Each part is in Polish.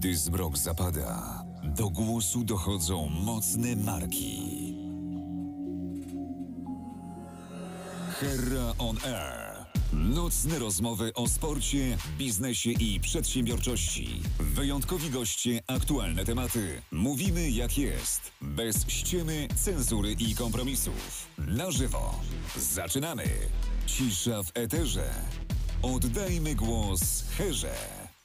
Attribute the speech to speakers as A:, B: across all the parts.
A: Gdy zmrok zapada, do głosu dochodzą mocne marki. Hera on Air. Nocne rozmowy o sporcie, biznesie i przedsiębiorczości. Wyjątkowi goście, aktualne tematy. Mówimy jak jest. Bez ściemy, cenzury i kompromisów. Na żywo. Zaczynamy. Cisza w eterze. Oddajmy głos Herze.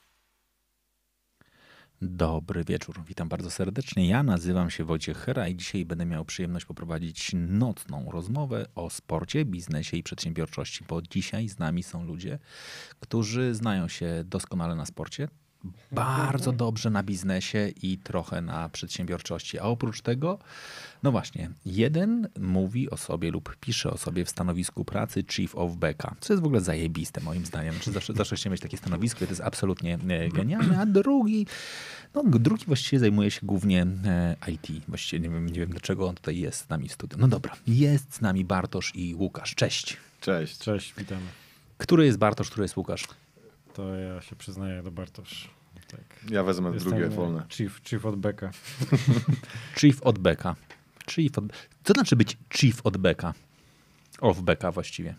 B: Dobry wieczór, witam bardzo serdecznie. Ja nazywam się Wojciech Hera i dzisiaj będę miał przyjemność poprowadzić nocną rozmowę o sporcie, biznesie i przedsiębiorczości, bo dzisiaj z nami są ludzie, którzy znają się doskonale na sporcie, bardzo dobrze na biznesie i trochę na przedsiębiorczości. A oprócz tego, no właśnie, jeden mówi o sobie lub pisze o sobie w stanowisku pracy Chief of Beka, co jest w ogóle zajebiste moim zdaniem. Zawsze chciałem mieć takie stanowisko i to jest absolutnie genialne, a drugi właściwie zajmuje się głównie IT. Właściwie nie wiem dlaczego on tutaj jest z nami w studiu. No dobra, jest z nami Bartosz i Łukasz. Cześć.
C: Cześć. Cześć, witamy.
B: Który jest Bartosz, który jest Łukasz?
C: To ja się przyznaję do Bartosz. Tak.
D: Ja wezmę drugie wolne.
C: Chief od Beka.
B: Chief od Beka. Co znaczy być chief od Beka? Of Beka właściwie.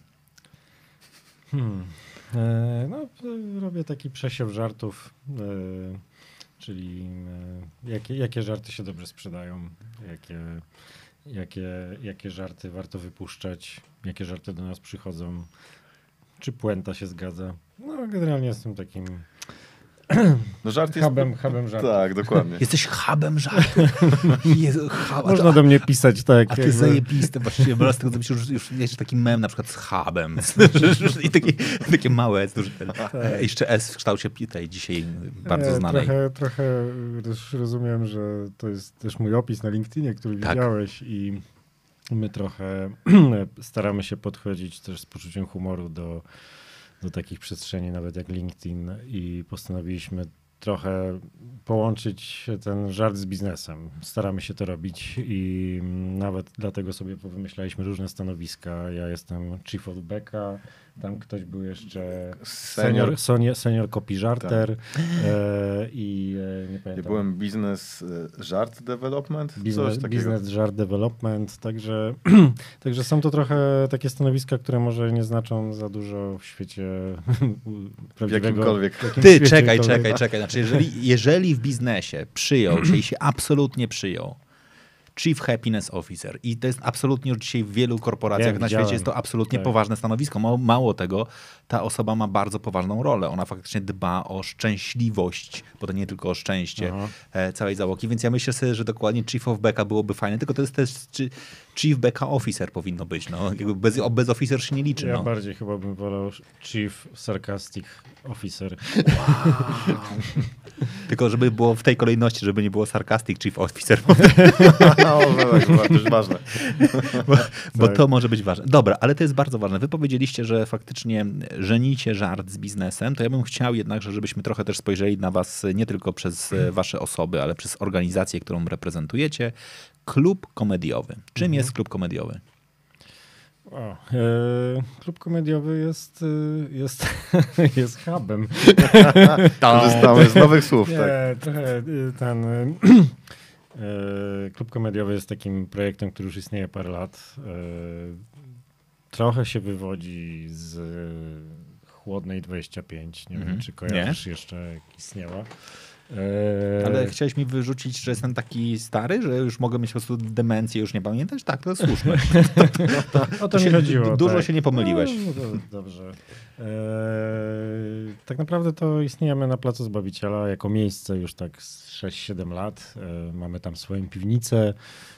C: Robię taki przesiew żartów, czyli jakie żarty się dobrze sprzedają, jakie żarty warto wypuszczać, jakie żarty do nas przychodzą, czy puenta się zgadza. No generalnie jestem takim
D: no żart jest...
C: hubem żartów.
D: Tak, dokładnie.
B: Jesteś hubem żartów. Jezu,
C: Można do mnie pisać tak.
B: A ty zajebiste właściwie, bo raz tego już jest taki mem na przykład z hubem. I takie małe S, duże jeszcze S w kształcie tej dzisiaj bardzo znanej.
C: Trochę też rozumiem, że to jest też mój opis na LinkedInie, który widziałeś i my trochę staramy się podchodzić też z poczuciem humoru do takich przestrzeni, nawet jak LinkedIn, i postanowiliśmy trochę połączyć ten żart z biznesem. Staramy się to robić i nawet dlatego sobie powymyślaliśmy różne stanowiska. Ja jestem Chief od Beka, tam ktoś był jeszcze senior copy-żarter i nie pamiętam.
D: Ja byłem biznes żart development?
C: Biznes żart development, także są to trochę takie stanowiska, które może nie znaczą za dużo w świecie prawdziwego.
B: Ty, czekaj. Znaczy, jeżeli w biznesie przyjął się i się absolutnie przyjął Chief Happiness Officer i to jest absolutnie już dzisiaj w wielu korporacjach na świecie jest to absolutnie poważne stanowisko. Mało tego, ta osoba ma bardzo poważną rolę. Ona faktycznie dba o szczęśliwość, bo to nie tylko o szczęście całej załogi, więc ja myślę sobie, że dokładnie Chief of Beka byłoby fajne, tylko to jest też Chief Beka Officer powinno być. No. Jakby bez officer się nie liczy.
C: Ja bardziej chyba bym wolał Chief Sarcastic Officer.
B: Wow. Tylko żeby było w tej kolejności, żeby nie było Sarcastic Chief Officer.
D: To jest ważne.
B: Bo to może być ważne. Dobra, ale to jest bardzo ważne. Wy powiedzieliście, że faktycznie żenicie żart z biznesem, to ja bym chciał jednakże, żebyśmy trochę też spojrzeli na was nie tylko przez wasze osoby, ale przez organizację, którą reprezentujecie. Klub komediowy. Czym jest klub komediowy?
C: Klub komediowy jest hubem.
D: Korzystamy z nowych słów.
C: Trochę Klub komediowy jest takim projektem, który już istnieje parę lat. Trochę się wywodzi z Chłodnej 25. Nie wiem, czy kojarzysz jeszcze, jak istniała.
B: Ale chciałeś mi wyrzucić, że jestem taki stary, że już mogę mieć po prostu demencję, już nie pamiętać? Tak, to jest słuszne.
C: O to mi chodziło.
B: Dużo się nie pomyliłeś.
C: Dobrze. Tak naprawdę to istniejemy na Placu Zbawiciela jako miejsce już tak 6-7 lat. Mamy tam swoją piwnicę,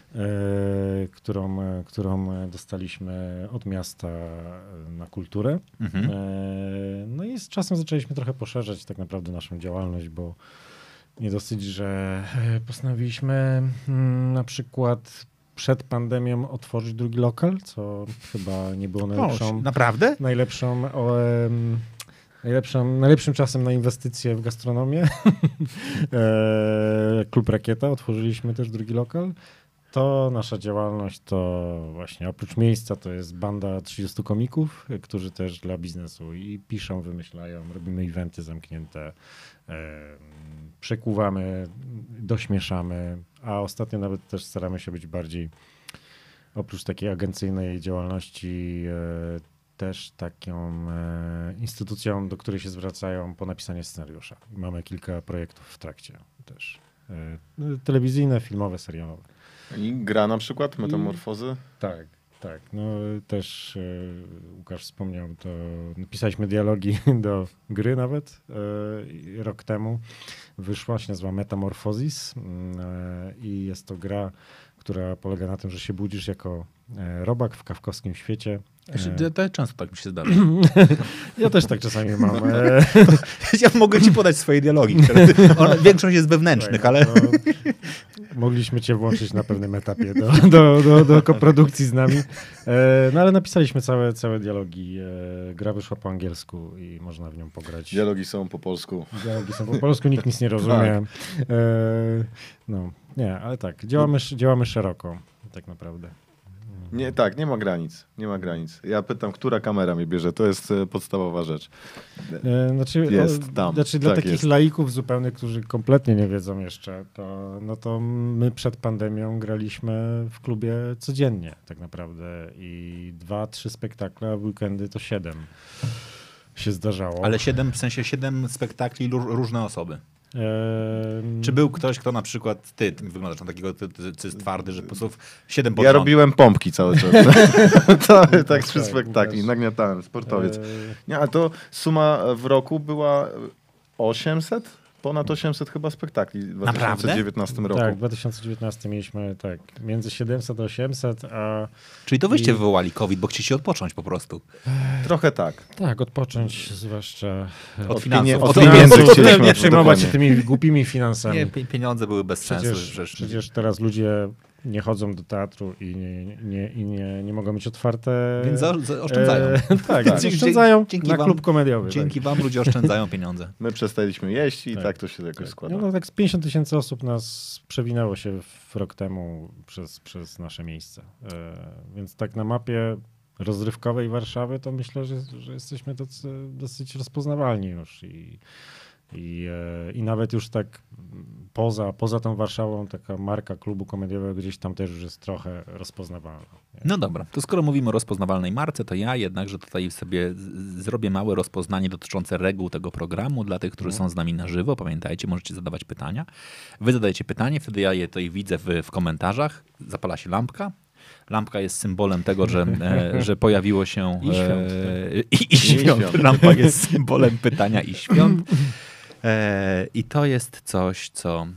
C: którą dostaliśmy od miasta na kulturę. No i z czasem zaczęliśmy trochę poszerzać tak naprawdę naszą działalność, bo nie dosyć, że postanowiliśmy na przykład przed pandemią otworzyć drugi lokal, co chyba nie było
B: naprawdę?
C: Najlepszym czasem na inwestycje w gastronomię. Klub Rakieta, otworzyliśmy też drugi lokal. To nasza działalność to właśnie oprócz miejsca to jest banda 30 komików, którzy też dla biznesu i piszą, wymyślają, robimy eventy zamknięte, przekuwamy, dośmieszamy, a ostatnio nawet też staramy się być bardziej oprócz takiej agencyjnej działalności też taką instytucją, do której się zwracają po napisanie scenariusza. Mamy kilka projektów w trakcie też. Telewizyjne, filmowe, serialowe.
D: I gra na przykład, Metamorfozy?
C: Tak. No też Łukasz wspomniał, to napisaliśmy dialogi do gry nawet rok temu. Wyszła, się nazywa Metamorphozis i jest to gra, która polega na tym, że się budzisz jako robak w kafkowskim świecie.
B: To często tak mi się zdarza.
C: Ja też tak czasami mam.
B: Ja mogę ci podać swoje dialogi. Większość jest wewnętrznych, ale...
C: Mogliśmy cię włączyć na pewnym etapie do koprodukcji z nami. No ale napisaliśmy całe dialogi. Gra wyszła po angielsku i można w nią pograć.
D: Dialogi są po polsku.
C: Dialogi są po polsku, nikt nic nie rozumie. No, nie, ale tak, działamy szeroko tak naprawdę.
D: Nie ma granic. Nie ma granic. Ja pytam, która kamera mnie bierze. To jest podstawowa rzecz. Jest tam.
C: Znaczy dla
D: tak
C: takich
D: jest.
C: laików zupełnie, którzy kompletnie nie wiedzą jeszcze, to my przed pandemią graliśmy w klubie codziennie tak naprawdę i 2-3 spektakle, a w weekendy to 7 się zdarzało.
B: Ale 7, w sensie 7 spektakli, różne osoby. Czy był ktoś, kto na przykład, ty wyglądasz na takiego, ty jest twardy, że po prostu 7
D: Ja robiłem pompki cały czas. Tak 3 spektakli, nagniatałem, sportowiec. Nie, ale to suma w roku była 800? Ponad 800 chyba spektakli w 2019 roku.
C: Tak, w 2019 mieliśmy między 700 a 800, a...
B: Czyli to wyście wywołali COVID, bo chcieliście odpocząć po prostu.
D: Trochę tak.
C: Tak, odpocząć zwłaszcza
B: od finansów.
D: Od pieniędzy chcieliśmy.
C: Nie przejmować się tymi głupimi finansami.
B: Nie, pieniądze były bez sensu.
C: Przecież teraz ludzie nie chodzą do teatru i nie mogą mieć otwarte...
B: Więc oszczędzają.
C: Tak, oszczędzają na klub komediowy.
B: Dzięki wam ludzie oszczędzają pieniądze.
D: My przestaliśmy jeść i tak to się jakoś składa.
C: No tak z 50 000 osób nas przewinęło się rok temu przez nasze miejsce. Więc tak na mapie rozrywkowej Warszawy to myślę, że jesteśmy dosyć rozpoznawalni już i nawet już tak poza tą Warszawą taka marka klubu komediowego gdzieś tam też już jest trochę rozpoznawalna.
B: No dobra, to skoro mówimy o rozpoznawalnej marce, to ja jednakże tutaj sobie zrobię małe rozpoznanie dotyczące reguł tego programu dla tych, którzy są z nami na żywo. Pamiętajcie, możecie zadawać pytania. Wy zadajecie pytanie, wtedy ja je tutaj widzę w komentarzach. Zapala się lampka. Lampka jest symbolem tego, że pojawiło się... I świąt. Lampa jest symbolem pytania i świąt. I to jest coś,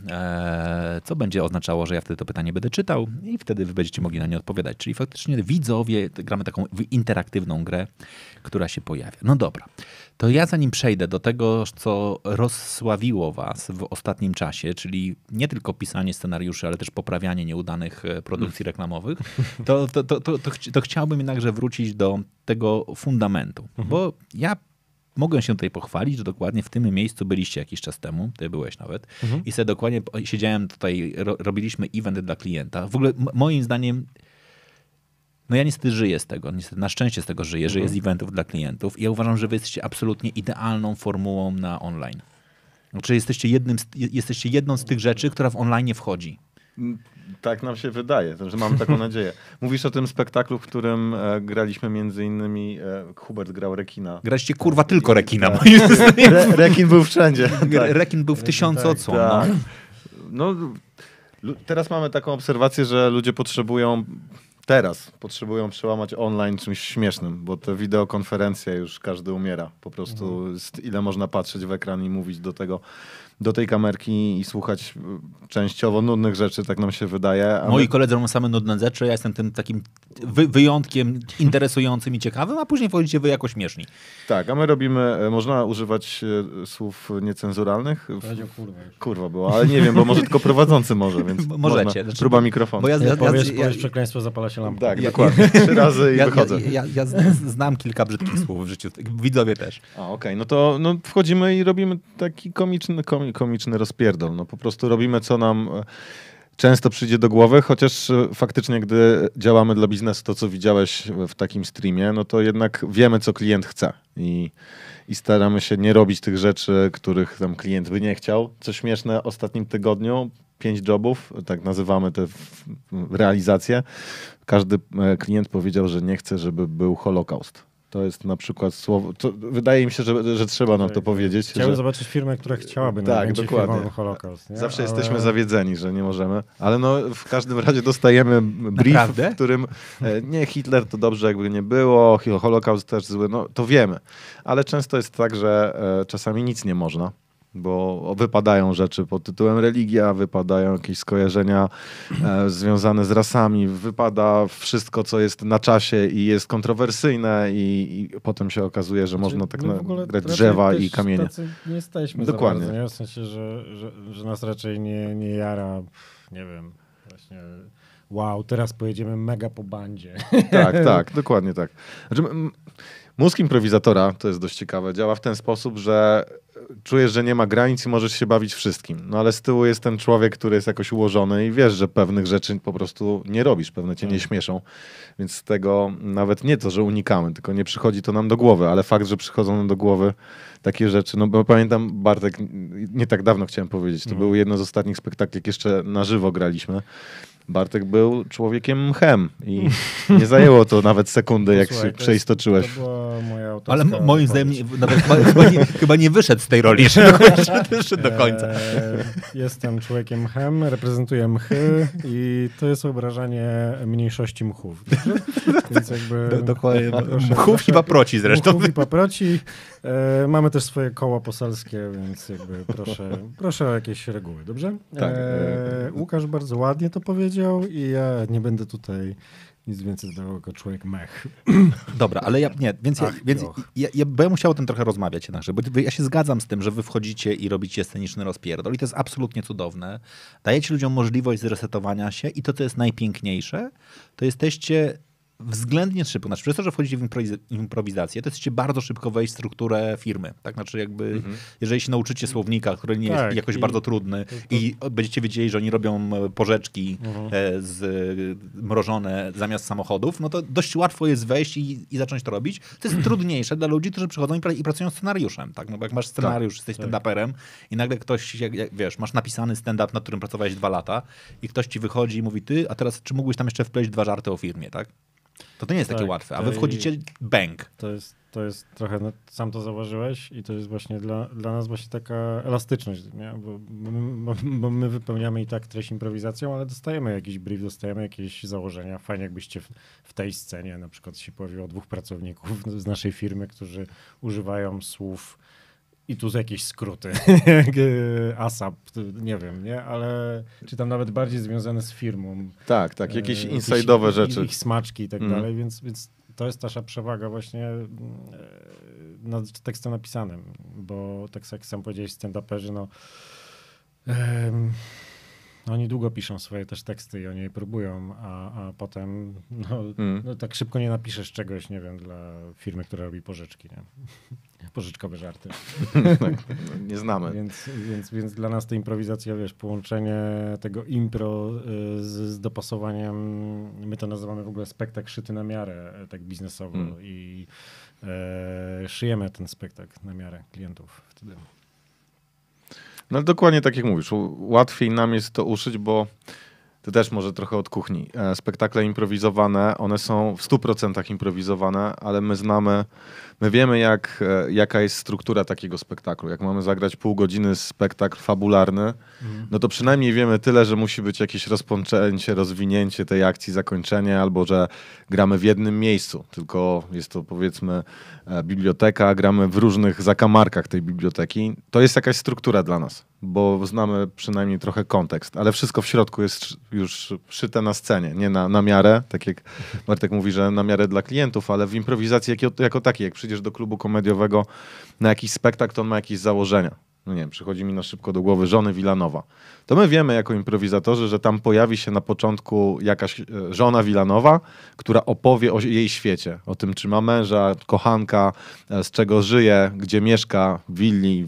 B: co będzie oznaczało, że ja wtedy to pytanie będę czytał i wtedy wy będziecie mogli na nie odpowiadać. Czyli faktycznie widzowie, gramy taką interaktywną grę, która się pojawia. No dobra, to ja zanim przejdę do tego, co rozsławiło was w ostatnim czasie, czyli nie tylko pisanie scenariuszy, ale też poprawianie nieudanych produkcji reklamowych, to chciałbym jednakże wrócić do tego fundamentu, bo ja mogę się tutaj pochwalić, że dokładnie w tym miejscu byliście jakiś czas temu, ty byłeś nawet, i sobie dokładnie siedziałem tutaj, robiliśmy event dla klienta. W ogóle moim zdaniem, no ja niestety żyję z tego, na szczęście z tego żyję, żyję z eventów dla klientów i ja uważam, że wy jesteście absolutnie idealną formułą na online. Znaczy jesteście jedną z tych rzeczy, która w online wchodzi.
D: Tak nam się wydaje, że mamy taką nadzieję. Mówisz o tym spektaklu, w którym graliśmy między innymi, Hubert grał rekina.
B: Graliście kurwa tylko rekina.
D: Tak. Rekin był wszędzie.
B: Rekin był w 1000 odsłon.
D: Tak. No, teraz mamy taką obserwację, że ludzie potrzebują przełamać online czymś śmiesznym, bo te wideokonferencje już każdy umiera. Po prostu ile można patrzeć w ekran i mówić do tej kamerki i słuchać częściowo nudnych rzeczy, tak nam się wydaje.
B: Moi koledzy robią same nudne rzeczy, ja jestem tym takim wyjątkiem interesującym i ciekawym, a później wchodzicie wy jako śmieszni.
D: Tak, a my robimy, można używać słów niecenzuralnych? Kurwa było, ale nie wiem, bo może tylko prowadzący może, więc
B: możecie.
D: Próba mikrofonu.
C: Bo powiesz przekleństwo, zapala się lampa.
D: Tak, dokładnie. 3 razy i wychodzę.
B: Ja znam kilka brzydkich słów w życiu, widzowie też.
D: Okej, no to wchodzimy i robimy taki komiczny rozpierdol. No po prostu robimy, co nam często przyjdzie do głowy, chociaż faktycznie, gdy działamy dla biznesu, to co widziałeś w takim streamie, no to jednak wiemy, co klient chce i staramy się nie robić tych rzeczy, których tam klient by nie chciał. Co śmieszne, w ostatnim tygodniu 5 jobów, tak nazywamy te realizacje, każdy klient powiedział, że nie chce, żeby był Holokaust. To jest na przykład słowo, wydaje mi się, że trzeba nam to powiedzieć.
C: Chciałbym zobaczyć firmę, która chciałaby najwięcej firmowym Holokaust. Nie?
D: Zawsze jesteśmy zawiedzeni, że nie możemy, ale no w każdym razie dostajemy brief,
B: Naprawdę?
D: w którym nie, Hitler to dobrze jakby nie było, Holokaust też zły, no to wiemy. Ale często jest tak, że czasami nic nie można, bo wypadają rzeczy pod tytułem religia, wypadają jakieś skojarzenia związane z rasami, wypada wszystko, co jest na czasie i jest kontrowersyjne i potem się okazuje, że można tak grać drzewa i kamienie.
C: Nie jesteśmy
D: dokładnie.
C: Za bardzo, nie? W sensie, że nas raczej nie jara, nie wiem, właśnie wow, teraz pojedziemy mega po bandzie.
D: Tak, dokładnie tak. Znaczy, mózg improwizatora, to jest dość ciekawe, działa w ten sposób, że czujesz, że nie ma granic i możesz się bawić wszystkim. No ale z tyłu jest ten człowiek, który jest jakoś ułożony i wiesz, że pewnych rzeczy po prostu nie robisz, pewne cię nie śmieszą. Więc z tego nawet nie to, że unikamy, tylko nie przychodzi to nam do głowy, ale fakt, że przychodzą nam do głowy takie rzeczy, no bo pamiętam, Bartek, nie tak dawno chciałem powiedzieć, to był jedno z ostatnich spektakli, jak jeszcze na żywo graliśmy. Bartek był człowiekiem mchem i nie zajęło to nawet sekundy, jak się przeistoczyłeś.
C: To była moja autorska
B: Ale moim zdaniem nawet chyba nie wyszedł z tej roli jeszcze do końca.
C: Jestem człowiekiem mchem, reprezentuję mchy i to jest obrażanie mniejszości mchów. Więc jakby
B: Dokładnie. Mchów i paproci zresztą.
C: Mchów i paproci. Mamy też swoje koła poselskie, więc jakby proszę o jakieś reguły, dobrze?
D: Tak.
C: Łukasz bardzo ładnie to powiedział i ja nie będę tutaj nic więcej dodawał jako człowiek mech.
B: Dobra, ale ja bym musiał o tym trochę rozmawiać jednakże, bo ja się zgadzam z tym, że wy wchodzicie i robicie sceniczny rozpierdol i to jest absolutnie cudowne. Dajecie ludziom możliwość zresetowania się i to, co jest najpiękniejsze, to jesteście względnie szybko. Znaczy, przez to, że wchodzicie w improwizację, to jesteście bardzo szybko wejść w strukturę firmy. Tak? Znaczy, jakby, jeżeli się nauczycie słownika, który nie jest jakoś bardzo trudny i będziecie wiedzieli, że oni robią porzeczki mrożone zamiast samochodów, no to dość łatwo jest wejść i zacząć to robić. To jest trudniejsze dla ludzi, którzy przychodzą i pracują scenariuszem. Tak? No bo jak masz scenariusz, jesteś stand-uperem i nagle ktoś, wiesz, masz napisany stand-up, nad którym pracowałeś 2 lata i ktoś ci wychodzi i mówi, ty, a teraz czy mógłbyś tam jeszcze wpleść 2 żarty o firmie, tak? To nie jest takie łatwe, a wy wchodzicie bang.
C: To jest trochę, no, sam to zauważyłeś i to jest właśnie dla nas właśnie taka elastyczność, nie? Bo my wypełniamy i tak treść improwizacją, ale dostajemy jakiś brief, dostajemy jakieś założenia. Fajnie jakbyście w tej scenie na przykład się pojawiło 2 pracowników z naszej firmy, którzy używają słów i tu są jakieś skróty, ASAP, nie wiem, nie? Ale czy tam nawet bardziej związane z firmą.
D: Tak, jakieś inside'owe rzeczy.
C: Ich smaczki i tak dalej, więc to jest nasza przewaga właśnie nad tekstem napisanym, bo tak jak sam powiedziałeś, stand-uperzy, no oni długo piszą swoje też teksty i oni je próbują, a potem no, tak szybko nie napiszesz czegoś, nie wiem, dla firmy, która robi pożyczki, nie? Pożyczkowe żarty.
D: Tak, nie znamy.
C: Więc dla nas ta improwizacja, wiesz, połączenie tego impro z dopasowaniem, my to nazywamy w ogóle spektakl szyty na miarę, tak biznesowo i szyjemy ten spektakl na miarę klientów wtedy.
D: No dokładnie tak jak mówisz, łatwiej nam jest to uszyć, bo to też może trochę od kuchni. Spektakle improwizowane, one są w 100% improwizowane, ale my wiemy jaka jest struktura takiego spektaklu. Jak mamy zagrać pół godziny spektakl fabularny, no to przynajmniej wiemy tyle, że musi być jakieś rozpoczęcie, rozwinięcie tej akcji, zakończenie, albo że gramy w jednym miejscu, tylko jest to powiedzmy biblioteka, gramy w różnych zakamarkach tej biblioteki. To jest jakaś struktura dla nas, bo znamy przynajmniej trochę kontekst, ale wszystko w środku jest już szyte na scenie, nie na miarę, tak jak Bartek mówi, że na miarę dla klientów, ale w improwizacji jako takiej, jak przyjdziesz do klubu komediowego na jakiś spektakl, to on ma jakieś założenia. No nie wiem, przychodzi mi na szybko do głowy Żony Wilanowa. To my wiemy jako improwizatorzy, że tam pojawi się na początku jakaś żona Wilanowa, która opowie o jej świecie, o tym, czy ma męża, kochanka, z czego żyje, gdzie mieszka, w willi,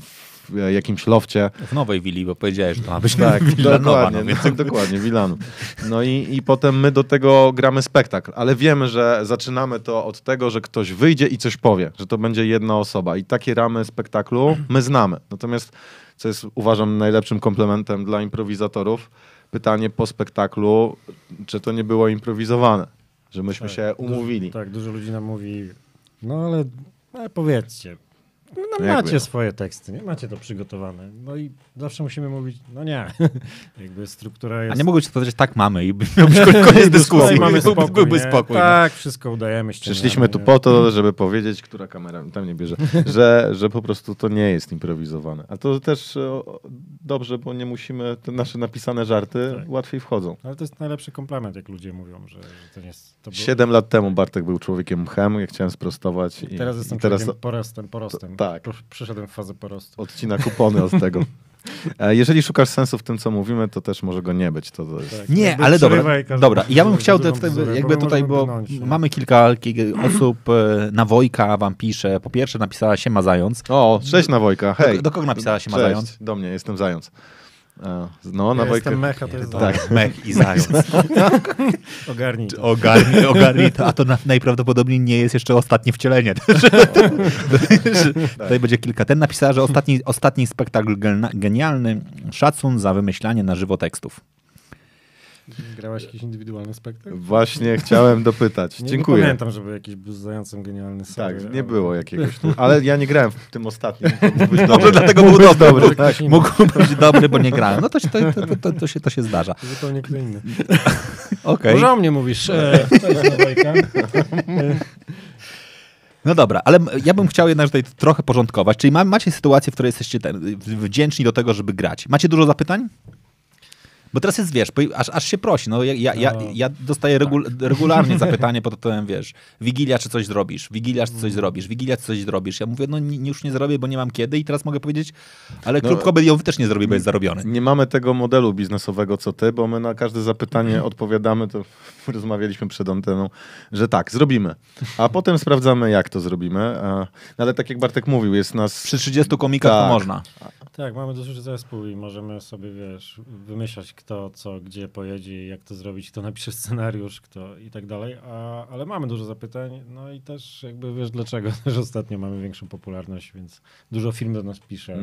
D: w jakimś lofcie.
B: W nowej willi, bo powiedziałeś, że to ma być
D: Tak,
B: willa nowa,
D: dokładnie,
B: no, więc...
D: dokładnie, Wilanu. No i potem my do tego gramy spektakl, ale wiemy, że zaczynamy to od tego, że ktoś wyjdzie i coś powie, że to będzie jedna osoba i takie ramy spektaklu my znamy. Natomiast, co jest uważam najlepszym komplementem dla improwizatorów, pytanie po spektaklu, czy to nie było improwizowane, że myśmy się umówili.
C: Dużo ludzi nam mówi, no ale powiedzcie, no
D: Jakby.
C: macie swoje teksty, nie macie to przygotowane. No i zawsze musimy mówić, no nie. Jakby struktura jest...
B: A nie mogłeś powiedzieć, tak mamy i miał być koniec dyskusji.
C: Mamy spokój,
B: Byłby
C: nie?
B: spokój.
C: Tak, wszystko udajemy.
D: Przyszliśmy tu po to, żeby powiedzieć, która kamera tam nie bierze, że po prostu to nie jest improwizowane. A to też dobrze, bo nie musimy, te nasze napisane żarty łatwiej wchodzą.
C: Ale to jest najlepszy komplement, jak ludzie mówią, że to nie jest... To było...
D: 7 lat temu Bartek był człowiekiem mchem, ja chciałem sprostować. I
C: Teraz jestem człowiekiem porostem.
D: Tak.
C: Przeszedłem w fazę porostu.
D: Odcina kupony od tego. Jeżeli szukasz sensu w tym, co mówimy, to też może go nie być. To jest...
C: Tak,
B: Nie,
C: jakby
B: ale dobra.
C: przerywaj każdą
B: Dobra, ja bym
C: drugą
B: chciał,
C: bzdurę,
B: jakby
C: bo
B: tutaj,
C: możemy
B: bo
C: brnąć, nie?
B: mamy kilka osób, na Wojka wam pisze. Po pierwsze napisała Siema Zając.
D: O, cześć na Wojka, hej.
B: Do kogo napisała Siema
D: Cześć.
B: Zając?
D: Do mnie, jestem Zając. No, na
C: Ja
D: Wojkę.
C: jestem mecha, to jest
B: Tak, Mech i Zając.
C: Ogarnij to.
B: Ogarnij to, a to najprawdopodobniej nie jest jeszcze ostatnie wcielenie. Tutaj będzie kilka. Ten napisała, że ostatni spektakl genialny. Szacun za wymyślanie na żywo tekstów.
C: Grałaś jakiś indywidualny spektakl?
D: Właśnie chciałem dopytać.
C: Nie
D: Dziękuję.
C: pamiętam, żeby jakiś był z Zającem genialny.
D: Tak, nie było jakiegoś tu. Ale ja nie grałem w tym ostatnim. To mógł być
B: Dobrze,
D: dobry.
B: dlatego był dobry.
C: Może ktoś inny.
B: Mógł być dobry, bo nie grałem. No to się zdarza.
C: Zupełnie kto inny.
B: Okej.
C: Może o mnie mówisz. Cześć, na Wojka.
B: No dobra, ale ja bym chciał jednak tutaj trochę porządkować. Czyli macie sytuację, w której jesteście wdzięczni do tego, żeby grać. Macie dużo zapytań? Bo teraz jest, wiesz, aż się prosi. No, ja dostaję regularnie zapytanie pod tytułem, wiesz, Wigilia, czy coś zrobisz? Wigilia, czy coś zrobisz? Wigilia, czy coś zrobisz? Ja mówię, no już nie zrobię, bo nie mam kiedy i teraz mogę powiedzieć, ale klub komediowy też nie zrobi, bo jest zarobiony.
D: Nie mamy tego modelu biznesowego, co ty, bo my na każde zapytanie odpowiadamy, to rozmawialiśmy przed anteną, że tak, zrobimy. A potem sprawdzamy, jak to zrobimy. No, ale tak jak Bartek mówił, jest nas...
B: Przy 30 komikach to
D: Tak.
B: można.
C: Tak, mamy duży zespół i możemy sobie, wiesz, wymyślać kto, co, gdzie pojedzie, jak to zrobić, kto napisze scenariusz, kto i tak dalej, ale mamy dużo zapytań, no i też jakby wiesz dlaczego, też ostatnio mamy większą popularność, więc dużo firm do nas pisze.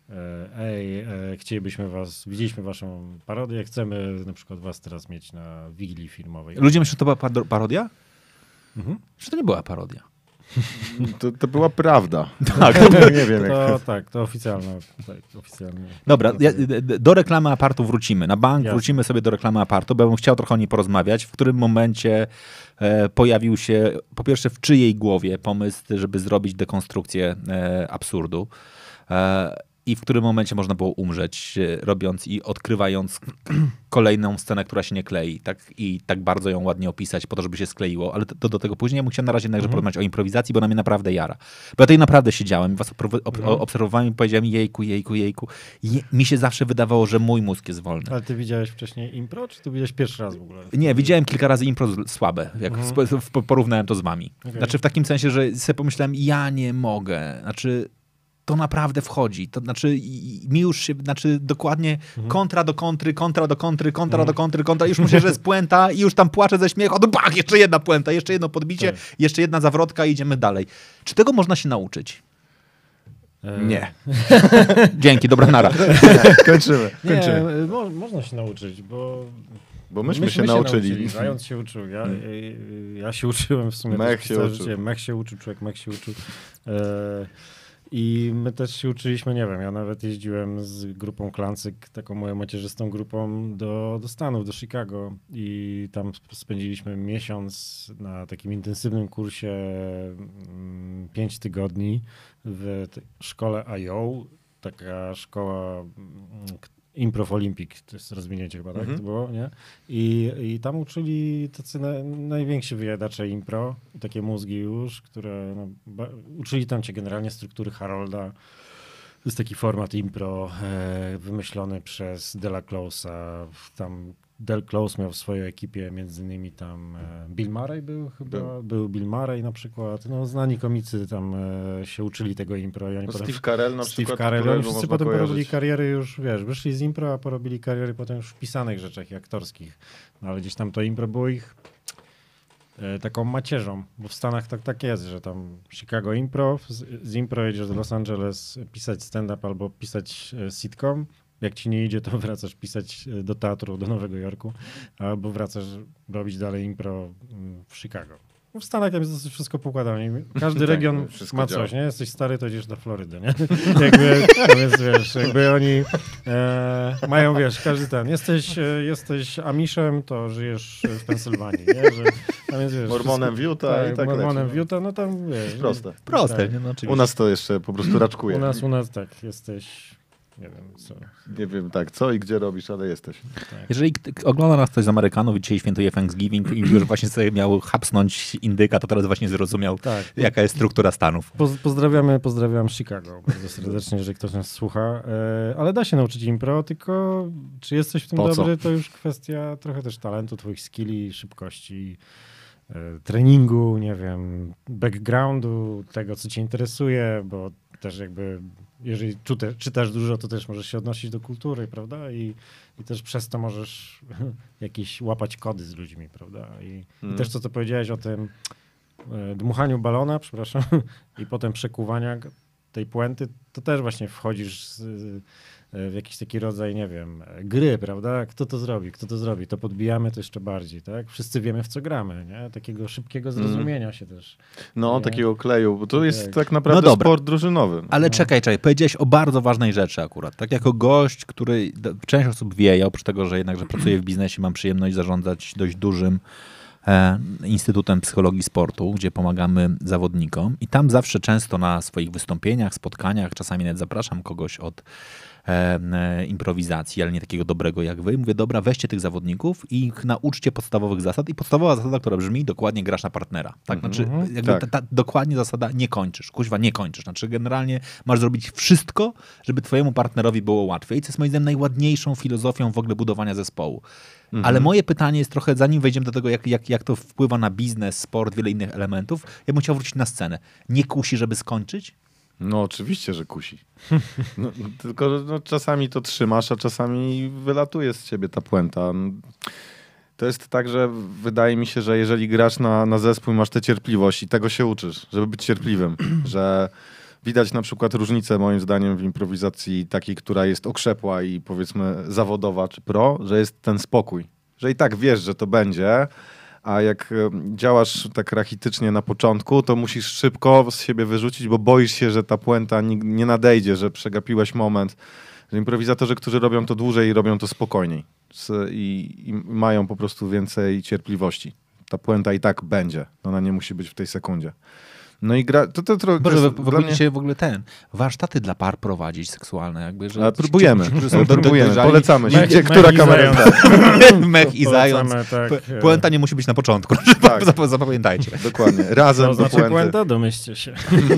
C: Chcielibyśmy was, widzieliśmy waszą parodię, chcemy na przykład was teraz mieć na wigilii filmowej.
B: Ludzie myślą, że to była parodia?
C: Mhm.
B: Że to nie była parodia.
D: To była prawda.
B: Tak.
D: Nie wiem, jak
C: To tak, to oficjalne. Tak, oficjalne.
B: Dobra, do reklamy apartu wrócimy. Na bank
C: Jasne.
B: wrócimy sobie do reklamy apartu, bo ja bym chciał trochę o niej porozmawiać. W którym momencie pojawił się, po pierwsze, w czyjej głowie pomysł, żeby zrobić dekonstrukcję absurdu. I w którym momencie można było umrzeć, robiąc i odkrywając kolejną scenę, która się nie klei. Tak, i tak bardzo ją ładnie opisać po to, żeby się skleiło. Ale to do tego później. Ja bym chciał na razie jednakże porozmawiać o improwizacji, bo ona mnie naprawdę jara. Bo ja tutaj naprawdę siedziałem, was obserwowałem i powiedziałem jejku. Mi się zawsze wydawało, że mój mózg jest wolny.
C: Ale ty widziałeś wcześniej impro, czy ty widziałeś pierwszy raz w ogóle?
B: Nie, widziałem kilka razy impro słabe, jak porównałem to z wami.
C: Okay.
B: Znaczy w takim sensie, że sobie pomyślałem, ja nie mogę. Znaczy to naprawdę wchodzi. To znaczy mi już się, dokładnie kontra do kontry, już myślę, że jest puenta i już tam płaczę ze śmiechu, no bach, jeszcze jedna puenta, jeszcze jedno podbicie, jeszcze jedna zawrotka i idziemy dalej. Czy tego można się nauczyć?
D: Nie.
B: Dzięki, dobra nara.
D: Kończymy.
C: Można się nauczyć, bo
D: myśmy się nauczyli.
C: Zając się uczył. Ja się uczyłem w sumie.
D: Mech się uczył.
C: Mech się uczył, człowiek Mech się uczył. I my też się uczyliśmy, nie wiem, ja nawet jeździłem z grupą Klancyk, taką moją macierzystą grupą do Stanów, do Chicago i tam spędziliśmy miesiąc na takim intensywnym kursie 5 tygodni w szkole IO, taka szkoła Improv Olympic, to jest rozwinięcie chyba, tak? To było, nie? I tam uczyli tacy najwięksi wyjadacze impro, takie mózgi już, które uczyli tam cię generalnie struktury Harolda. To jest taki format impro wymyślony przez Dela Close'a. Tam Del Close miał w swojej ekipie między innymi tam Bill Murray był Bill Murray na przykład, no znani komicy tam się uczyli tego impro. I oni
D: Steve Carell na przykład.
C: Steve Carell, oni wszyscy potem porobili kariery już, wiesz, wyszli z impro, a porobili kariery potem już w pisanych rzeczach i aktorskich, no ale gdzieś tam to impro było ich taką macierzą, bo w Stanach tak jest, że tam Chicago impro, z impro jedziesz do Los Angeles pisać stand-up albo pisać sitcom. Jak ci nie idzie, to wracasz pisać do teatru do Nowego Jorku, albo wracasz robić dalej impro w Chicago. W Stanach jest dosyć wszystko poukładane. Każdy region ma coś, nie? Jesteś stary, to idziesz do Florydy, nie? Jakby, więc wiesz, jakby oni mają, wiesz, każdy ten. Jesteś Amishem, to żyjesz w Pensylwanii, nie? Że, więc, wiesz,
D: Mormonem w Utah i tak
C: Mormonem w Utah, no tam, wiesz.
D: Proste.
B: Proste, nie? No,
D: u nas to jeszcze po prostu raczkuje.
C: U nas tak, jesteś... Nie wiem co.
D: Nie wiem tak, co i gdzie robisz, ale jesteś.
C: Tak.
B: Jeżeli ogląda nas ktoś z Amerykanów i dzisiaj świętuje Thanksgiving i już właśnie sobie miał hapsnąć indyka, to teraz właśnie zrozumiał, jaka jest struktura Stanów.
C: Pozdrawiam Chicago bardzo serdecznie, jeżeli ktoś nas słucha. Ale da się nauczyć impro, tylko czy jesteś w tym dobry, to już kwestia trochę też talentu, twoich skilli, szybkości, treningu, nie wiem, backgroundu, tego, co cię interesuje, bo też jakby jeżeli czytasz dużo, to też możesz się odnosić do kultury, prawda? I też przez to możesz jakieś łapać kody z ludźmi, prawda? I też to, co powiedziałeś o tym dmuchaniu balona, przepraszam, i potem przekuwania tej puenty, to też właśnie wchodzisz w jakiś taki rodzaj, nie wiem, gry, prawda? Kto to zrobi? To podbijamy to jeszcze bardziej, tak? Wszyscy wiemy, w co gramy, nie? Takiego szybkiego zrozumienia się też.
D: No,
C: nie?
D: takiego kleju, bo to jest tak naprawdę sport drużynowy.
B: Ale czekaj, powiedziałeś o bardzo ważnej rzeczy akurat. Tak jako gość, który część osób wie, ja oprócz tego, że jednakże pracuję w biznesie, mam przyjemność zarządzać dość dużym Instytutem Psychologii Sportu, gdzie pomagamy zawodnikom i tam zawsze często na swoich wystąpieniach, spotkaniach, czasami nawet zapraszam kogoś od improwizacji, ale nie takiego dobrego jak wy. Mówię, dobra, weźcie tych zawodników i ich nauczcie podstawowych zasad. I podstawowa zasada, która brzmi, dokładnie grasz na partnera. Tak? Znaczy, jakby ta dokładnie zasada, nie kończysz. Kuźwa, nie kończysz. Znaczy, generalnie masz zrobić wszystko, żeby twojemu partnerowi było łatwiej, co jest moim zdaniem najładniejszą filozofią w ogóle budowania zespołu. Ale moje pytanie jest trochę, zanim wejdziemy do tego, jak to wpływa na biznes, sport, wiele innych elementów, ja bym chciał wrócić na scenę. Nie kusi, żeby skończyć?
D: No oczywiście, że kusi. Tylko czasami to trzymasz, a czasami wylatuje z ciebie ta puenta. To jest tak, że wydaje mi się, że jeżeli grasz na zespół i masz tę cierpliwość i tego się uczysz, żeby być cierpliwym, że widać na przykład różnicę moim zdaniem w improwizacji takiej, która jest okrzepła i powiedzmy zawodowa czy pro, że jest ten spokój. Że i tak wiesz, że to będzie, a jak działasz tak rachitycznie na początku, to musisz szybko z siebie wyrzucić, bo boisz się, że ta puenta nie nadejdzie, że przegapiłeś moment. Że improwizatorzy, którzy robią to dłużej, robią to spokojniej i mają po prostu więcej cierpliwości. Ta puenta i tak będzie. Ona nie musi być w tej sekundzie. No i gra...
B: Boże, w ogóle warsztaty dla par prowadzić seksualne. Jakby, że
D: ale próbujemy. Polecamy. Która kamera?
B: Mech i zając. Puenta nie musi być na początku. Tak. Zapamiętajcie.
D: Dokładnie. Razem do
C: puenty. Puenta? Domyślcie się.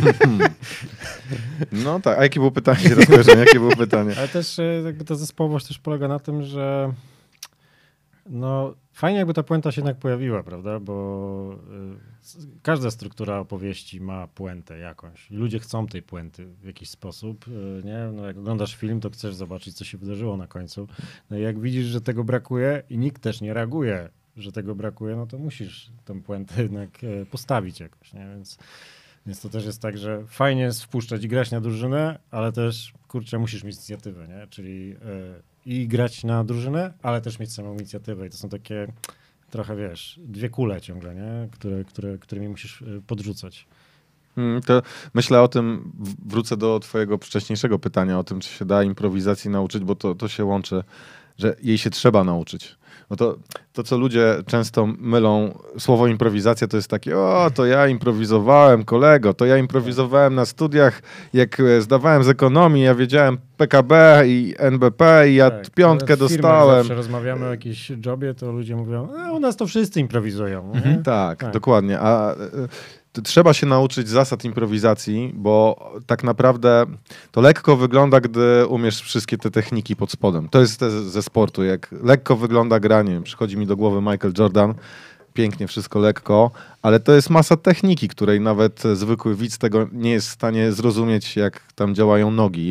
D: No tak. A jakie było pytanie? Jakie było pytanie?
C: Ale też jakby ta zespołowość też polega na tym, że no fajnie jakby ta puenta się jednak pojawiła, prawda? Bo każda struktura opowieści ma puentę jakąś. Ludzie chcą tej puenty w jakiś sposób, nie? No jak oglądasz film, to chcesz zobaczyć, co się wydarzyło na końcu. No i jak widzisz, że tego brakuje i nikt też nie reaguje, że tego brakuje, no to musisz tę puentę jednak postawić jakoś, nie? Więc to też jest tak, że fajnie jest wpuszczać i grać na drużynę, ale też, kurczę, musisz mieć inicjatywę, nie? Czyli i grać na drużynę, ale też mieć samą inicjatywę. I to są takie trochę, wiesz, dwie kule ciągle, nie? Którymi musisz podrzucać.
D: To myślę o tym, wrócę do twojego wcześniejszego pytania o tym, czy się da improwizacji nauczyć, bo to się łączy, że jej się trzeba nauczyć. No to, co ludzie często mylą, słowo improwizacja to jest takie, to ja improwizowałem, kolego, to ja improwizowałem na studiach, jak zdawałem z ekonomii, ja wiedziałem PKB i NBP i ja piątkę dostałem.
C: Zawsze rozmawiamy o jakimś jobie, to ludzie mówią, u nas to wszyscy improwizują.
D: Tak, dokładnie. A trzeba się nauczyć zasad improwizacji, bo tak naprawdę to lekko wygląda, gdy umiesz wszystkie te techniki pod spodem. To jest ze sportu, jak lekko wygląda granie. Przychodzi mi do głowy Michael Jordan, pięknie, wszystko lekko, ale to jest masa techniki, której nawet zwykły widz tego nie jest w stanie zrozumieć, jak tam działają nogi,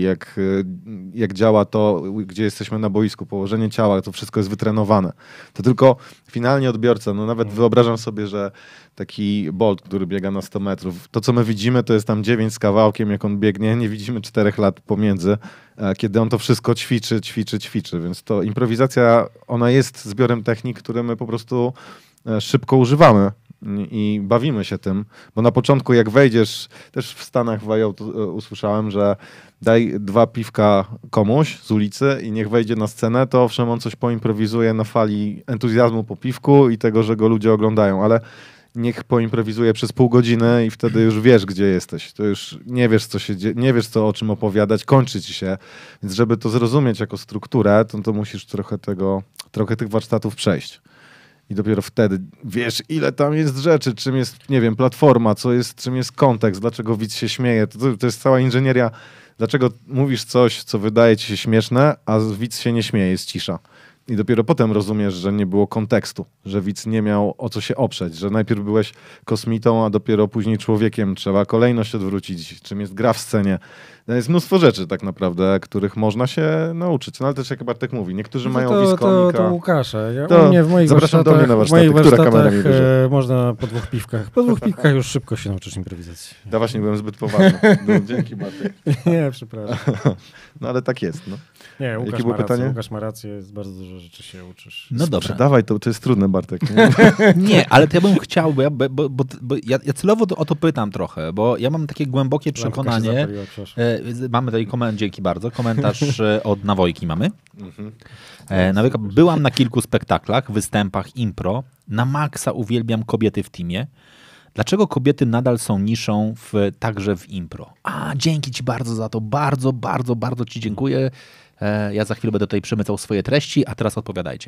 D: jak działa to, gdzie jesteśmy na boisku, położenie ciała, to wszystko jest wytrenowane. To tylko finalnie odbiorca, no nawet wyobrażam sobie, że taki Bolt, który biega na 100 metrów, to co my widzimy, to jest tam 9 z kawałkiem, jak on biegnie, nie widzimy 4 lat pomiędzy, kiedy on to wszystko ćwiczy, więc to improwizacja, ona jest zbiorem technik, które my po prostu szybko używamy i bawimy się tym, bo na początku jak wejdziesz, też w Stanach w IO usłyszałem, że daj 2 piwka komuś z ulicy i niech wejdzie na scenę, to owszem on coś poimprowizuje na fali entuzjazmu po piwku i tego, że go ludzie oglądają, ale niech poimprowizuje przez pół godziny i wtedy już wiesz, gdzie jesteś. To już nie wiesz, co się dzieje, nie wiesz, o czym opowiadać, kończy ci się. Więc żeby to zrozumieć jako strukturę, to musisz trochę tych warsztatów przejść. I dopiero wtedy wiesz, ile tam jest rzeczy, czym jest, nie wiem, platforma, czym jest kontekst, dlaczego widz się śmieje. To jest cała inżynieria. Dlaczego mówisz coś, co wydaje ci się śmieszne, a widz się nie śmieje, jest cisza. I dopiero potem rozumiesz, że nie było kontekstu, że widz nie miał o co się oprzeć, że najpierw byłeś kosmitą, a dopiero później człowiekiem. Trzeba kolejność odwrócić, czym jest gra w scenie. Jest mnóstwo rzeczy tak naprawdę, których można się nauczyć. No ale też jak Bartek mówi, niektórzy mają wiskomika.
C: To Łukasze.
D: To
C: u mnie w moich
D: zapraszam do mnie na warsztaty. Która kamera mnie bierze?
C: Można po 2 piwkach. Po 2 piwkach już szybko się nauczysz improwizacji.
D: Ja właśnie byłem zbyt poważny. No, dzięki Bartek.
C: Nie, przepraszam.
D: No ale tak jest. No.
C: Nie,
D: Jakie było pytanie?
C: Łukasz ma rację, jest bardzo dużo rzeczy się uczysz.
B: No dobrze.
D: Dawaj, to jest trudne, Bartek. Nie?
B: Nie, ale to ja bym chciał, bo ja celowo o to pytam trochę, bo ja mam takie głębokie przekonanie. Mamy tutaj dzięki bardzo, komentarz od Nawojki mamy. Nawojka, byłam na kilku spektaklach, występach impro. Na maksa uwielbiam kobiety w teamie. Dlaczego kobiety nadal są niszą także w impro? Dzięki ci bardzo za to. Bardzo, bardzo, bardzo ci dziękuję. Ja za chwilę będę tutaj przemycał swoje treści, a teraz odpowiadajcie.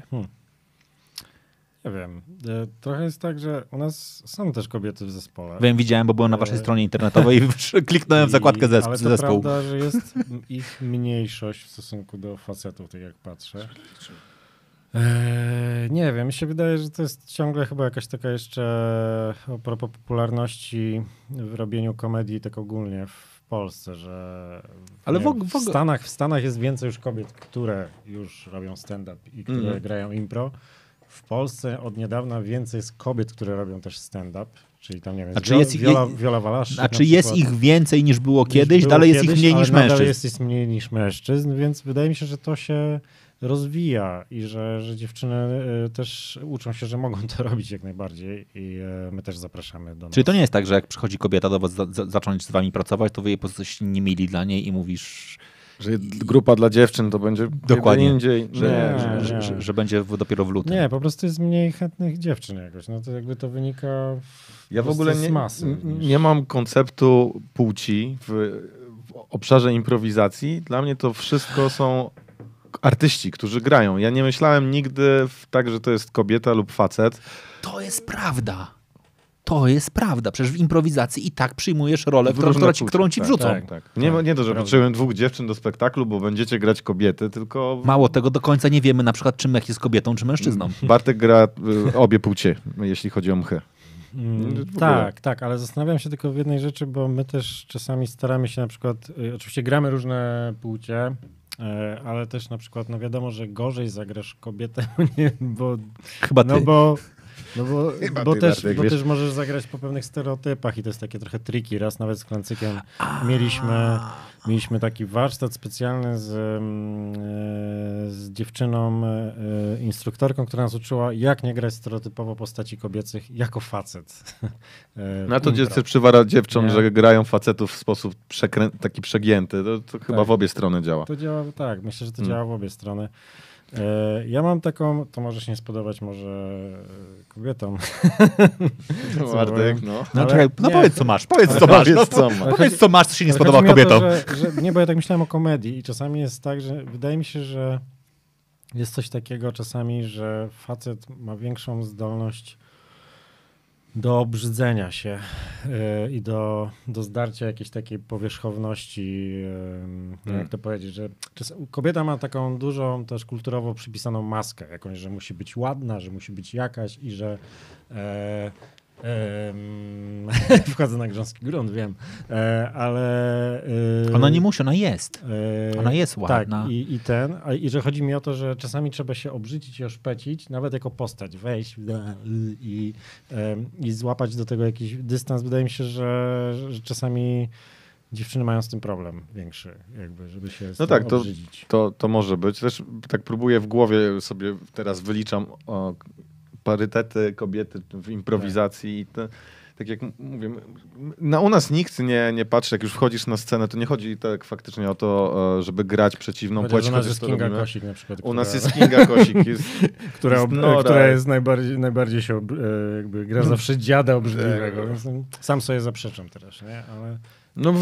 C: Nie wiem. Trochę jest tak, że u nas są też kobiety w zespole.
B: Wiem, widziałem, bo byłem na waszej stronie internetowej i kliknąłem w zakładkę
C: ale
B: zespół.
C: to prawda, że jest ich mniejszość w stosunku do facetów, tak jak patrzę. Nie wiem, mi się wydaje, że to jest ciągle chyba jakaś taka jeszcze a propos popularności w robieniu komedii tak ogólnie w Polsce, że
B: Ale
C: w Stanach jest więcej już kobiet, które już robią stand-up i które grają impro. W Polsce od niedawna więcej jest kobiet, które robią też stand-up, czyli tam nie wiem, Wiola Walaszczyk.
B: Znaczy jest ich więcej niż było kiedyś, dalej jest ich mniej niż mężczyzn.
C: Dalej jest mniej niż mężczyzn, więc wydaje mi się, że to się rozwija i że dziewczyny też uczą się, że mogą to robić jak najbardziej i my też zapraszamy do nas.
B: Czyli to nie jest tak, że jak przychodzi kobieta do was zacząć z wami pracować, to wy jej po prostu jesteście niemili dla niej i mówisz...
D: Że grupa dla dziewczyn to będzie
B: dokładnie
D: indziej.
B: Że będzie dopiero w lutym.
C: Nie, po prostu jest mniej chętnych dziewczyn jakoś. No to jakby to wynika
D: ja w ogóle
C: z masy.
D: Nie mam konceptu płci w obszarze improwizacji. Dla mnie to wszystko są artyści, którzy grają. Ja nie myślałem nigdy tak, że to jest kobieta lub facet.
B: To jest prawda. To jest prawda. Przecież w improwizacji i tak przyjmujesz rolę, którą ci wrzucą.
D: Tak. Nie to, że potrzebuję 2 dziewczyn do spektaklu, bo będziecie grać kobiety, tylko...
B: Mało tego, do końca nie wiemy na przykład, czym jest kobietą, czy mężczyzną.
D: Bartek gra obie płcie, jeśli chodzi o mchy.
C: Tak, ale zastanawiam się tylko w jednej rzeczy, bo my też czasami staramy się na przykład, oczywiście gramy różne płcie, ale też na przykład, no wiadomo, że gorzej zagrasz kobietę, bo...
B: Chyba ty.
C: Bo też możesz zagrać po pewnych stereotypach i to jest takie trochę tricky. Raz nawet z Klancykiem mieliśmy taki warsztat specjalny z dziewczyną, instruktorką, która nas uczyła, jak nie grać stereotypowo postaci kobiecych jako facet.
D: No to chcesz przywarać dziewcząt, że grają facetów w sposób taki przegięty. To chyba w obie strony działa.
C: To działa, tak. Myślę, że to działa w obie strony. Ja mam taką, to może się nie spodobać może kobietom.
D: Bartek,
B: powiedz co masz. Powiedz co masz, co się nie spodoba kobietom.
C: Nie, bo ja tak myślałem o komedii i czasami jest tak, że wydaje mi się, że jest coś takiego czasami, że facet ma większą zdolność do obrzydzenia się i do zdarcia jakiejś takiej powierzchowności, jak to powiedzieć, że kobieta ma taką dużą też kulturowo przypisaną maskę jakąś, że musi być ładna, że musi być jakaś i że wchodzę na grząski grunt, wiem, ale...
B: Ona nie musi, ona jest. Ona jest ładna.
C: Tak, i że chodzi mi o to, że czasami trzeba się obrzydzić i oszpecić, nawet jako postać, wejść i złapać do tego jakiś dystans. Wydaje mi się, że czasami dziewczyny mają z tym problem większy, jakby, żeby się z tym obrzydzić.
D: To może być. Też tak próbuję w głowie sobie teraz wyliczam parytety kobiety w improwizacji i tak jak mówię, u nas nikt nie patrzy, jak już wchodzisz na scenę, to nie chodzi tak faktycznie o to, żeby grać przeciwną płeć.
C: U nas jest Kinga Kosik na przykład.
D: U nas jest Kinga Kosik.
C: która jest najbardziej się jakby gra zawsze dziada obrzydliwego, więc sam sobie zaprzeczam teraz, nie? Ale...
D: No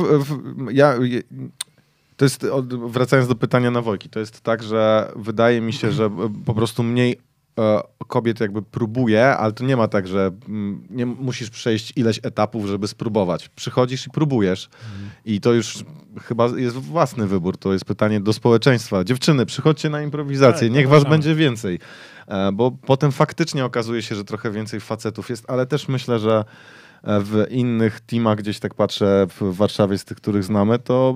D: to jest, wracając do pytania na Wojki, to jest tak, że wydaje mi się, że po prostu mniej kobiet jakby próbuje, ale to nie ma tak, że nie musisz przejść ileś etapów, żeby spróbować. Przychodzisz i próbujesz i to już chyba jest własny wybór. To jest pytanie do społeczeństwa. Dziewczyny, przychodźcie na improwizację, niech was będzie więcej. Bo potem faktycznie okazuje się, że trochę więcej facetów jest, ale też myślę, że w innych teamach, gdzieś tak patrzę w Warszawie z tych, których znamy,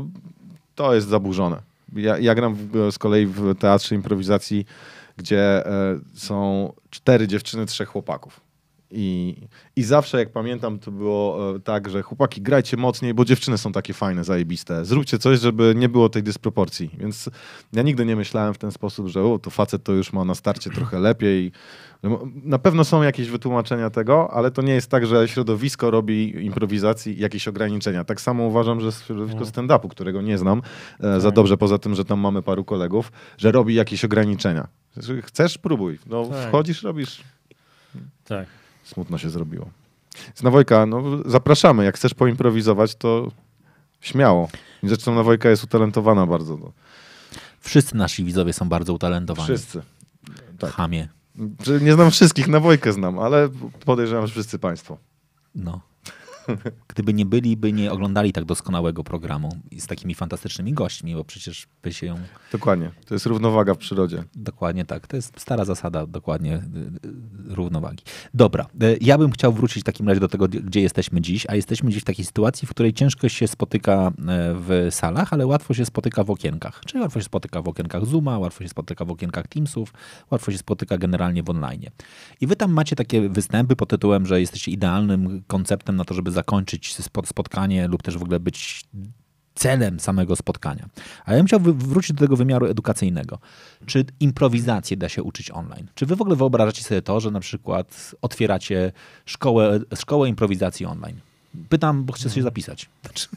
D: to jest zaburzone. Ja gram z kolei w teatrze improwizacji, gdzie są 4 dziewczyny, 3 chłopaków. I zawsze, jak pamiętam, to było tak, że chłopaki, grajcie mocniej, bo dziewczyny są takie fajne, zajebiste. Zróbcie coś, żeby nie było tej dysproporcji. Więc ja nigdy nie myślałem w ten sposób, że to facet to już ma na starcie trochę lepiej. Na pewno są jakieś wytłumaczenia tego, ale to nie jest tak, że środowisko robi improwizacji jakieś ograniczenia. Tak samo uważam, że środowisko stand-upu, którego nie znam za dobrze, poza tym, że tam mamy paru kolegów, że robi jakieś ograniczenia. Chcesz? Próbuj. Wchodzisz, robisz.
C: Tak.
D: Smutno się zrobiło. Na Wojka, zapraszamy. Jak chcesz poimprowizować, to śmiało. Zresztą na Wojka jest utalentowana bardzo.
B: Wszyscy nasi widzowie są bardzo utalentowani.
D: Wszyscy. Tak.
B: Chamie.
D: Nie znam wszystkich, na Wojkę znam, ale podejrzewam, że wszyscy państwo.
B: No. Gdyby nie byli, by nie oglądali tak doskonałego programu i z takimi fantastycznymi gośćmi, bo przecież by się ją...
D: Dokładnie. To jest równowaga w przyrodzie.
B: Dokładnie tak. To jest stara zasada dokładnie równowagi. Dobra. Ja bym chciał wrócić w takim razie do tego, gdzie jesteśmy dziś, a jesteśmy dziś w takiej sytuacji, w której ciężko się spotyka w salach, ale łatwo się spotyka w okienkach. Czyli łatwo się spotyka w okienkach Zooma, łatwo się spotyka w okienkach Teamsów, łatwo się spotyka generalnie w online. I wy tam macie takie występy pod tytułem, że jesteście idealnym konceptem na to, żeby zakończyć spotkanie lub też w ogóle być celem samego spotkania. Ale ja bym chciał wrócić do tego wymiaru edukacyjnego. Czy improwizację da się uczyć online? Czy wy w ogóle wyobrażacie sobie to, że na przykład otwieracie szkołę improwizacji online? Pytam, bo chcę się zapisać.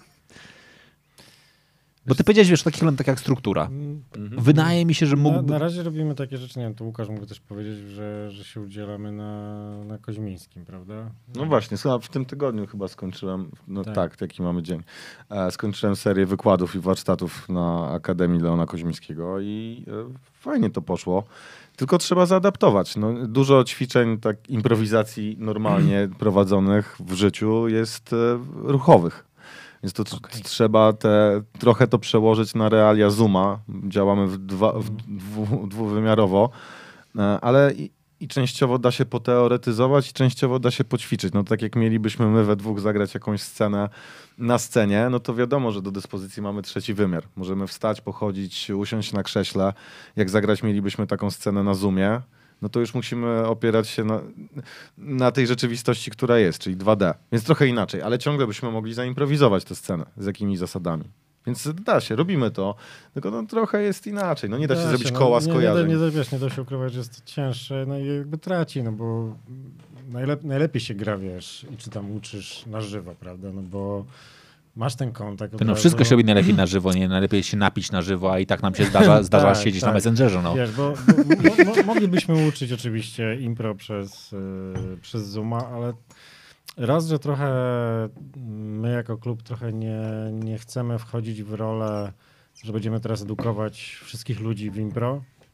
B: Bo ty powiedziałeś, wiesz, tak jak struktura. Wydaje mi się, że mógłby...
C: Na razie robimy takie rzeczy, nie wiem, to Łukasz mógł też powiedzieć, że się udzielamy na Koźmińskim, prawda?
D: No właśnie, w tym tygodniu chyba skończyłem, tak, taki mamy dzień. Skończyłem serię wykładów i warsztatów na Akademii Leona Koźmińskiego i fajnie to poszło. Tylko trzeba zaadaptować. Dużo ćwiczeń, tak improwizacji normalnie prowadzonych w życiu jest ruchowych. Więc to trzeba trochę to przełożyć na realia Zooma. Działamy dwuwymiarowo, ale i częściowo da się poteoretyzować, i częściowo da się poćwiczyć. Tak jak mielibyśmy my we dwóch zagrać jakąś scenę na scenie, no to wiadomo, że do dyspozycji mamy trzeci wymiar. Możemy wstać, pochodzić, usiąść na krześle. Jak zagrać mielibyśmy taką scenę na Zoomie, no to już musimy opierać się na tej rzeczywistości, która jest, czyli 2D. Więc trochę inaczej, ale ciągle byśmy mogli zaimprowizować tę scenę z jakimiś zasadami. Więc da się, robimy to, tylko trochę jest inaczej. Nie da się zrobić koła z kojarzeń.
C: Nie da się ukrywać, że jest to cięższe, i jakby traci, bo najlepiej się gra, wiesz, i czy tam uczysz na żywo, prawda, bo masz ten kontakt.
B: Wszystko się robi najlepiej na żywo, nie? Najlepiej się napić na żywo, a i tak nam się zdarza siedzieć na Messengerze.
C: Wiesz, bo moglibyśmy uczyć oczywiście impro przez Zooma, ale raz, że trochę my jako klub trochę nie chcemy wchodzić w rolę, że będziemy teraz edukować wszystkich ludzi w impro,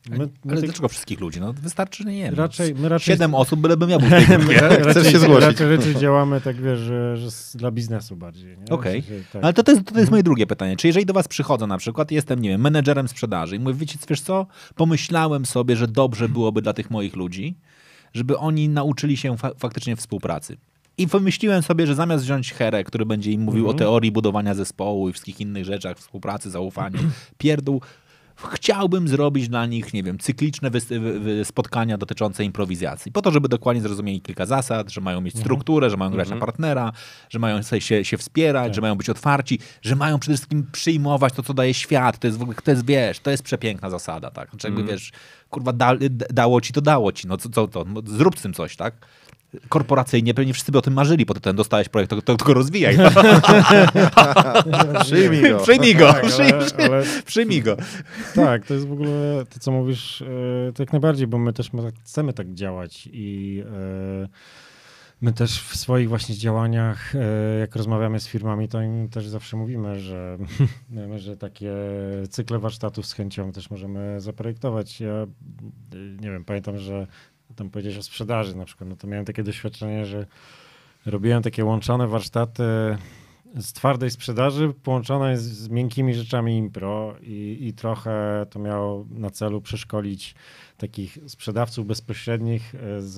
B: Ale dlaczego wszystkich ludzi? No wystarczy, nie wiem.
C: My raczej
B: 7 osób, bylebym ja był w tej grupie.
D: Chcesz się zgłosić.
C: Raczej działamy tak, wiesz, że dla biznesu bardziej.
B: Okej.
C: W sensie, tak.
B: Ale to jest moje drugie pytanie. Czy jeżeli do was przychodzę na przykład, jestem, nie wiem, menedżerem sprzedaży i mówię, wiesz co, pomyślałem sobie, że dobrze byłoby dla tych moich ludzi, żeby oni nauczyli się faktycznie współpracy. I wymyśliłem sobie, że zamiast wziąć Herę, który będzie im mówił o teorii budowania zespołu i wszystkich innych rzeczach, współpracy, zaufaniu, pierdół, chciałbym zrobić dla nich, nie wiem, cykliczne spotkania dotyczące improwizacji. Po to, żeby dokładnie zrozumieli kilka zasad, że mają mieć strukturę, że mają grać na partnera, że mają się wspierać, że mają być otwarci, że mają przede wszystkim przyjmować to, co daje świat. To jest w ogóle, wiesz, to jest przepiękna zasada, tak? Znaczy jakby, wiesz, kurwa, dało ci, no co to? No, zrób z tym coś, tak? Korporacyjnie pewnie wszyscy by o tym marzyli, potem dostałeś projekt, to go rozwijaj. Przyjmij go. Przyjmij go.
C: Tak, to jest w ogóle to, co mówisz, to jak najbardziej, bo my też chcemy tak działać i my też w swoich właśnie działaniach, jak rozmawiamy z firmami, to im też zawsze mówimy, że takie cykle warsztatów z chęcią też możemy zaprojektować. Ja nie wiem, pamiętam, że tam powiedziałeś o sprzedaży na przykład, no to miałem takie doświadczenie, że robiłem takie łączone warsztaty z twardej sprzedaży połączone z miękkimi rzeczami impro i trochę to miało na celu przeszkolić takich sprzedawców bezpośrednich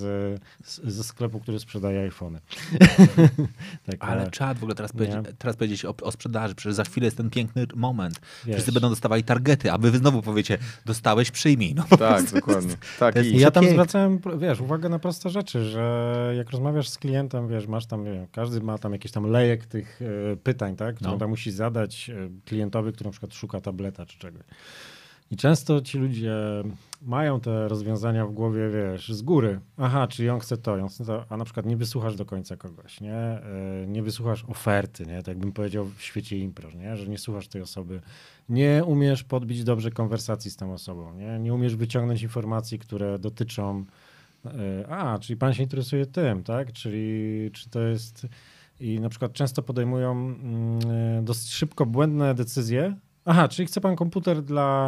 C: ze sklepu, który sprzedaje iPhony. Tak,
B: ale trzeba w ogóle teraz powiedzieć o sprzedaży, przecież za chwilę jest ten piękny moment. Wszyscy będą dostawali targety, a wy znowu powiecie, dostałeś, przyjmij. No,
D: tak, dokładnie. Tak,
C: i ja tam zwracałem, wiesz, uwagę na proste rzeczy, że jak rozmawiasz z klientem, wiesz, masz tam, wiem, każdy ma tam jakiś tam lejek tych pytań, tak, które tam musi zadać klientowi, który na przykład szuka tableta czy czegoś. I często ci ludzie mają te rozwiązania w głowie, wiesz, z góry. Aha, czyli on chce to, a na przykład nie wysłuchasz do końca kogoś, nie? Nie wysłuchasz oferty, nie? Tak bym powiedział w świecie impro, nie? Że nie słuchasz tej osoby. Nie umiesz podbić dobrze konwersacji z tą osobą, nie? Nie umiesz wyciągnąć informacji, które dotyczą czyli pan się interesuje tym, tak? Czyli czy to jest... I na przykład często podejmują dosyć szybko błędne decyzje. Aha, czyli chce pan komputer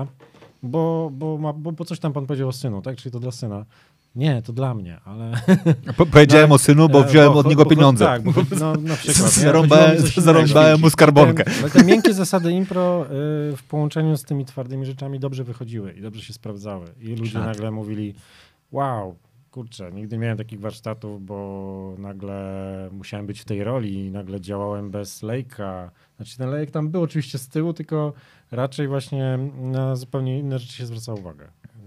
C: bo coś tam pan powiedział o synu, tak? Czyli to dla syna. Nie, to dla mnie, ale...
B: Powiedziałem o synu, bo wziąłem od niego pieniądze.
C: Tak, na przykład.
B: Zarąbałem mu skarbonkę.
C: Te miękkie zasady impro w połączeniu z tymi twardymi rzeczami dobrze wychodziły i dobrze się sprawdzały. I ludzie nagle mówili, wow, kurczę, nigdy nie miałem takich warsztatów, bo nagle musiałem być w tej roli i nagle działałem bez lejka. Znaczy ten lejek tam był oczywiście z tyłu, tylko raczej właśnie na zupełnie inne rzeczy się zwraca uwagę.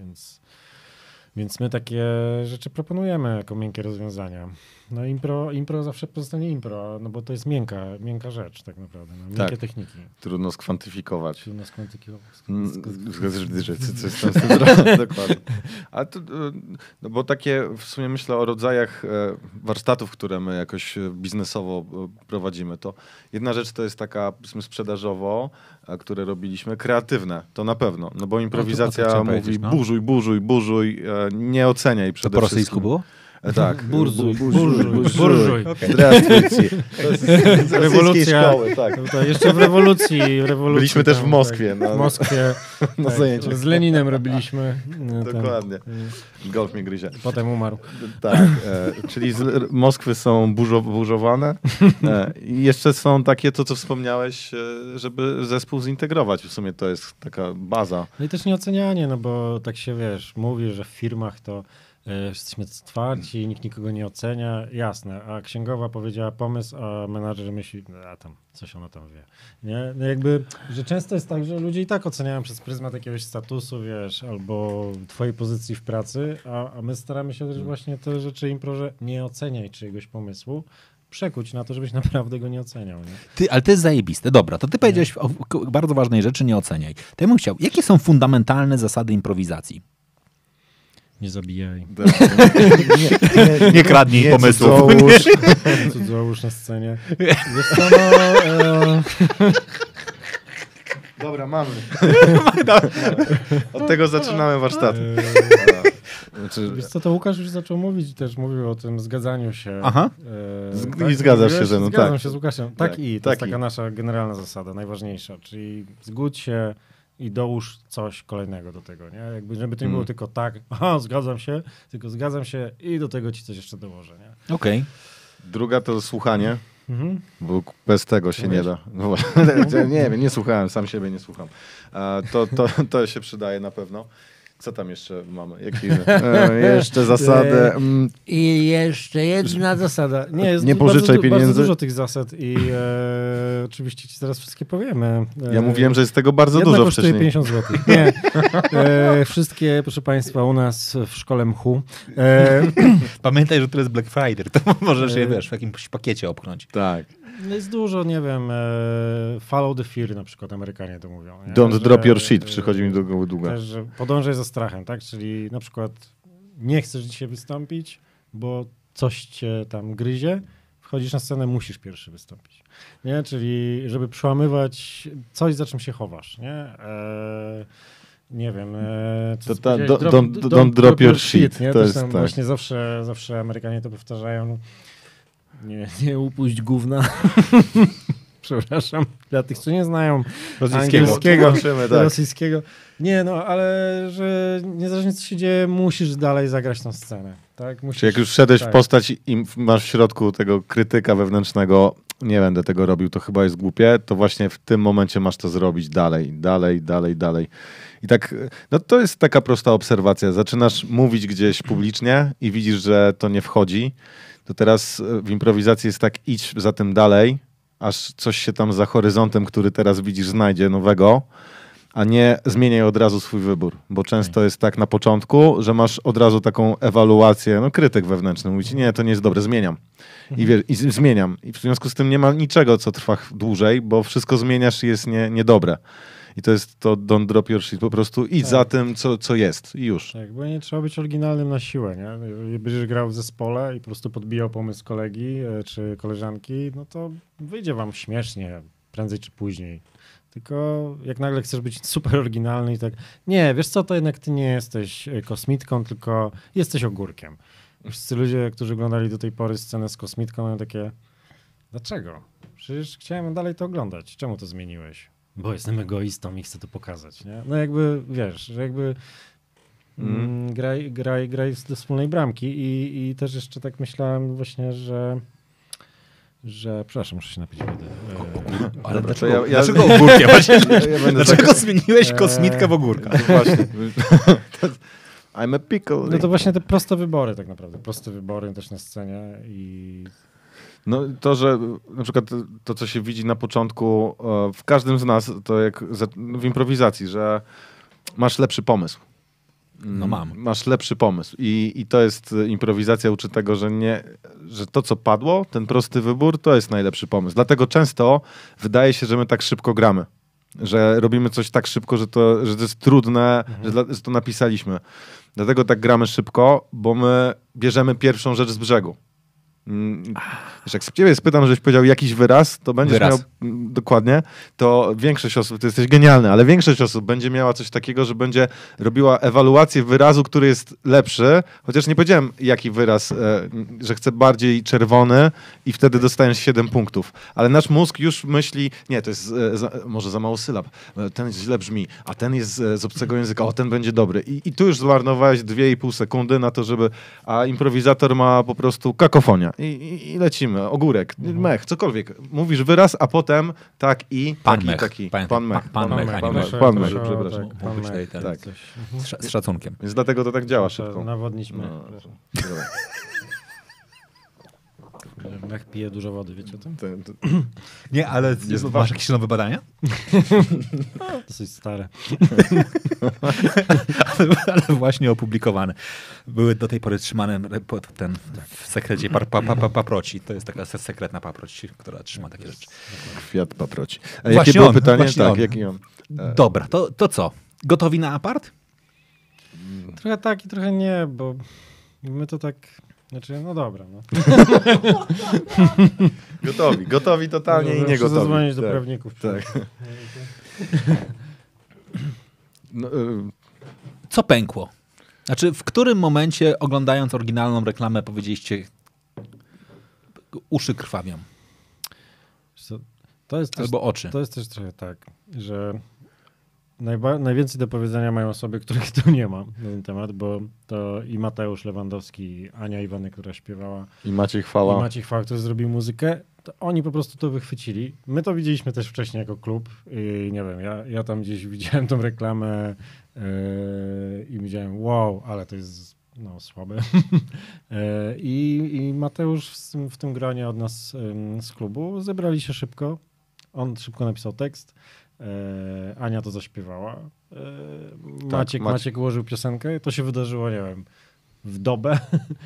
C: Więc my takie rzeczy proponujemy jako miękkie rozwiązania. No impro zawsze pozostanie impro, no bo to jest miękka rzecz tak naprawdę. No, miękkie techniki.
D: Trudno skwantyfikować. Dokładnie. Ale to, no bo takie w sumie myślę o rodzajach warsztatów, które my jakoś biznesowo prowadzimy. To jedna rzecz to jest taka, powiedzmy, sprzedażowo, które robiliśmy, kreatywne, to na pewno. No bo improwizacja mówi burzuj, nie oceniaj przede wszystkim.
B: Po rosyjsku było?
D: Tak.
C: Burżuj.
D: Здравствуйте.
C: Rewolucja.
D: Szkoły, tak.
C: To jeszcze w rewolucji.
D: Byliśmy też w Moskwie.
C: Tak, w Moskwie.
D: Na zajęciach.
C: Z Leninem robiliśmy.
D: Dokładnie. Golf mnie gryzie.
C: Potem umarł.
D: Tak. Czyli Moskwy są burzowane. I jeszcze są takie, to co wspomniałeś, żeby zespół zintegrować. W sumie to jest taka baza.
C: No i też nieocenianie, no bo tak się, wiesz, mówi, że w firmach to jesteśmy twardzi, nikt nikogo nie ocenia. Jasne, a księgowa powiedziała pomysł, a menadżer myśli, a tam, coś ona tam wie. Nie? No jakby, że często jest tak, że ludzie i tak oceniają przez pryzmat jakiegoś statusu, wiesz, albo twojej pozycji w pracy, a my staramy się też właśnie te rzeczy impro, że nie oceniaj czyjegoś pomysłu, przekuć na to, żebyś naprawdę go nie oceniał. Nie?
B: Ale to jest zajebiste. Dobra, to ty powiedziałeś o bardzo ważnej rzeczy, nie oceniaj. To ja bym chciał, jakie są fundamentalne zasady improwizacji?
C: Nie zabijaj.
B: Nie kradnij pomysłów.
C: Cudzołóż na scenie. Wiesz co, no,
D: Dobra, mamy. Od tego zaczynamy warsztaty.
C: Wiesz co, to Łukasz już zaczął mówić, też mówił o tym zgadzaniu się.
B: Aha.
D: I zgadzasz się ze mną,
C: Zgadzam
D: tak.
C: się z Łukaszem. Tak, to jest taka nasza generalna zasada, najważniejsza, czyli zgódź się i dołóż coś kolejnego do tego, nie? Jakby, żeby to nie było tylko tak, aha, zgadzam się, tylko zgadzam się i do tego ci coś jeszcze dołożę, nie?
B: Okej.
D: Druga to słuchanie,
C: Mhm.
D: bo bez tego się nie da. No, nie wiem, nie słuchałem, sam siebie nie słucham. To się przydaje na pewno. Co tam jeszcze mamy? Jakie jeszcze zasady?
C: I jeszcze jedna zasada. Jest
D: Nie pożyczaj pieniędzy.
C: Bardzo dużo tych zasad i oczywiście ci zaraz wszystkie powiemy.
D: Ja mówiłem, że jest tego bardzo
C: Jedna
D: dużo
C: kosztuje
D: wcześniej.
C: 50 zł. Nie. Wszystkie, proszę państwa, u nas w szkole mchu.
B: Pamiętaj, że to jest Black Friday, to możesz je, wiesz, w jakimś pakiecie opchnąć.
D: Tak.
C: Jest dużo, nie wiem, follow the fear na przykład Amerykanie to mówią. Nie?
D: Don't drop your shit, przychodzi mi do głowy długa.
C: Też, że podążaj za strachem, tak? Czyli na przykład nie chcesz dzisiaj wystąpić, bo coś cię tam gryzie, wchodzisz na scenę, musisz pierwszy wystąpić. Nie? Czyli żeby przełamywać coś, za czym się chowasz, nie? Nie wiem. Co
D: Don't drop your shit.
C: Nie?
D: To
C: Też
D: jest
C: tam
D: tak.
C: właśnie zawsze Amerykanie to powtarzają. Nie upuść gówna. Przepraszam, dla tych, co nie znają rosyjskiego. Nie, no, ale że niezależnie co się dzieje, musisz dalej zagrać tą scenę. Tak? Musisz,
D: Czy jak już wszedłeś
C: tak.
D: w postać i masz w środku tego krytyka wewnętrznego, nie będę tego robił, to chyba jest głupie, to właśnie w tym momencie masz to zrobić dalej. I tak, no to jest taka prosta obserwacja. Zaczynasz mówić gdzieś publicznie i widzisz, że to nie wchodzi. To teraz w improwizacji jest tak, idź za tym dalej, aż coś się tam za horyzontem, który teraz widzisz, znajdzie nowego, a nie zmieniaj od razu swój wybór. Bo często jest tak na początku, że masz od razu taką ewaluację, no krytyk wewnętrzny, mówi ci, nie, to nie jest dobre, zmieniam. I zmieniam. I w związku z tym nie ma niczego, co trwa dłużej, bo wszystko zmieniasz i jest niedobre. I to jest to don't drop your shit. Po prostu idź za tym, co jest i już.
C: Tak, bo nie trzeba być oryginalnym na siłę, nie? Jeżeli będziesz grał w zespole i po prostu podbijał pomysł kolegi czy koleżanki, no to wyjdzie wam śmiesznie, prędzej czy później. Tylko jak nagle chcesz być super oryginalny i tak, nie, wiesz co, to jednak ty nie jesteś kosmitką, tylko jesteś ogórkiem. Wszyscy ludzie, którzy oglądali do tej pory scenę z kosmitką, mają takie, dlaczego? Przecież chciałem dalej to oglądać. Czemu to zmieniłeś? Bo jestem egoistą i chcę to pokazać, nie? No jakby, wiesz, że jakby graj do wspólnej bramki i też jeszcze tak myślałem właśnie, że przepraszam, muszę się napić wody.
B: Ale
D: Dobra,
B: dlaczego,
D: to
B: dlaczego ogórkiem? Właśnie,
D: będę
B: dlaczego zmieniłeś kosmitkę w ogórka?
D: Właśnie. I'm a pickle.
C: No to właśnie te proste wybory tak naprawdę. Proste wybory też na scenie i...
D: No to, że na przykład to, co się widzi na początku w każdym z nas, to jak w improwizacji, że masz lepszy pomysł.
B: No mam.
D: Masz lepszy pomysł i to jest improwizacja, uczy tego, że to, co padło, ten prosty wybór, to jest najlepszy pomysł. Dlatego często wydaje się, że my tak szybko gramy. Że robimy coś tak szybko, że to jest trudne, że to napisaliśmy. Dlatego tak gramy szybko, bo my bierzemy pierwszą rzecz z brzegu. Wiesz, jak z ciebie spytam, żebyś powiedział jakiś wyraz, to będziesz miał dokładnie, to większość osób, ty jesteś genialny, ale większość osób będzie miała coś takiego, że będzie robiła ewaluację wyrazu, który jest lepszy, chociaż nie powiedziałem jaki wyraz, że chcę bardziej czerwony i wtedy dostajesz 7 punktów. Ale nasz mózg już myśli, nie, to jest może za mało sylab, ten źle brzmi, a ten jest z obcego języka, o ten będzie dobry. I tu już zmarnowałeś 2,5 sekundy na to, żeby, a improwizator ma po prostu kakofonia. I lecimy, ogórek, mech, cokolwiek. Mówisz wyraz, a potem tak i taki. Pan mech, przepraszam.
B: Mógł być tutaj ten, z szacunkiem.
D: Więc dlatego to tak działa szybko.
C: Nawodnić mech.
D: No,
C: Mech pije dużo wody, wiecie o tym?
B: Nie, ale masz jakieś nowe badania?
C: Dosyć stare.
B: ale właśnie opublikowane. Były do tej pory trzymane w sekrecie paproci. To jest taka sekretna paproć, która trzyma takie rzeczy.
D: Kwiat paproci. A
B: Właśnie
D: jakie było
B: on,
D: pytanie?
B: właśnie
D: Tak,
B: on.
D: jaki on?
B: Dobra, to co? Gotowi na apart?
C: Trochę tak i trochę nie, bo my to tak... Znaczy, no dobra. No.
D: Gotowi totalnie i nie
C: Muszę
D: gotowi.
C: zadzwonić do
D: Tak.
C: prawników.
D: Tak. No,
B: Co pękło? Znaczy, w którym momencie oglądając oryginalną reklamę powiedzieliście uszy krwawią?
C: To jest też,
B: Albo oczy.
C: To jest też trochę tak, że najwięcej do powiedzenia mają osoby, których tu nie ma na ten temat, bo to i Mateusz Lewandowski, i Ania Iwanek, która śpiewała,
D: I Maciej Chwała.
C: i Maciej Chwała, który zrobił muzykę, to oni po prostu to wychwycili. My to widzieliśmy też wcześniej jako klub i nie wiem, ja tam gdzieś widziałem tą reklamę i widziałem, wow, ale to jest słabe. I Mateusz w tym gronie od nas z klubu zebrali się szybko. On szybko napisał tekst. Ania to zaśpiewała. Maciek ułożył piosenkę. To się wydarzyło, nie wiem, w dobę.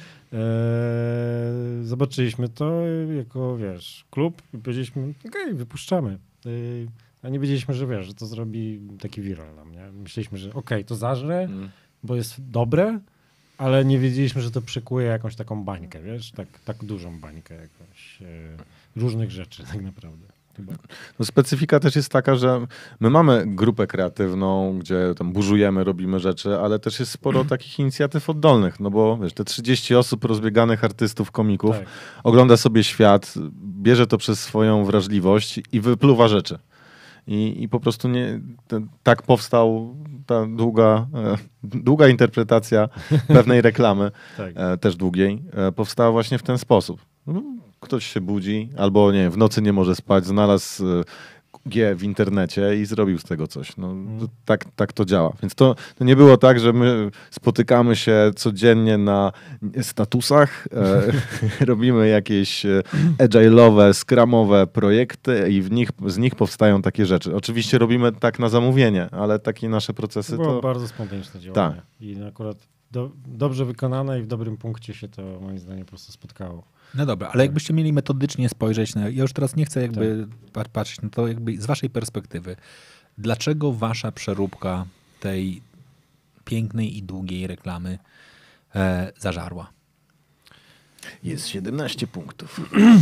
C: Zobaczyliśmy to jako, klub i powiedzieliśmy, okej, wypuszczamy. A nie wiedzieliśmy, że to zrobi taki viral nam, nie? Myśleliśmy, że to zażre, bo jest dobre, ale nie wiedzieliśmy, że to przykuje jakąś taką bańkę, tak dużą bańkę jakąś różnych rzeczy tak naprawdę. Chyba.
D: No, specyfika też jest taka, że my mamy grupę kreatywną, gdzie tam burzujemy, robimy rzeczy, ale też jest sporo takich inicjatyw oddolnych, no bo te 30 osób rozbieganych artystów, komików, ogląda sobie świat, bierze to przez swoją wrażliwość i wypluwa rzeczy. I po prostu tak powstał ta długa interpretacja pewnej reklamy, też długiej, powstała właśnie w ten sposób. Ktoś się budzi, albo w nocy nie może spać, znalazł G w internecie i zrobił z tego coś. Tak to działa. Więc to nie było tak, że my spotykamy się codziennie na statusach, robimy jakieś agile'owe, scrumowe projekty i z nich powstają takie rzeczy. Oczywiście robimy tak na zamówienie, ale takie nasze procesy
C: to było bardzo spontaniczne działanie. Tak. I akurat dobrze wykonane i w dobrym punkcie się to moim zdaniem po prostu spotkało.
B: No dobra, ale jakbyście mieli metodycznie spojrzeć na... Ja już teraz nie chcę patrzeć na to z waszej perspektywy. Dlaczego wasza przeróbka tej pięknej i długiej reklamy zażarła?
D: Jest 17 punktów.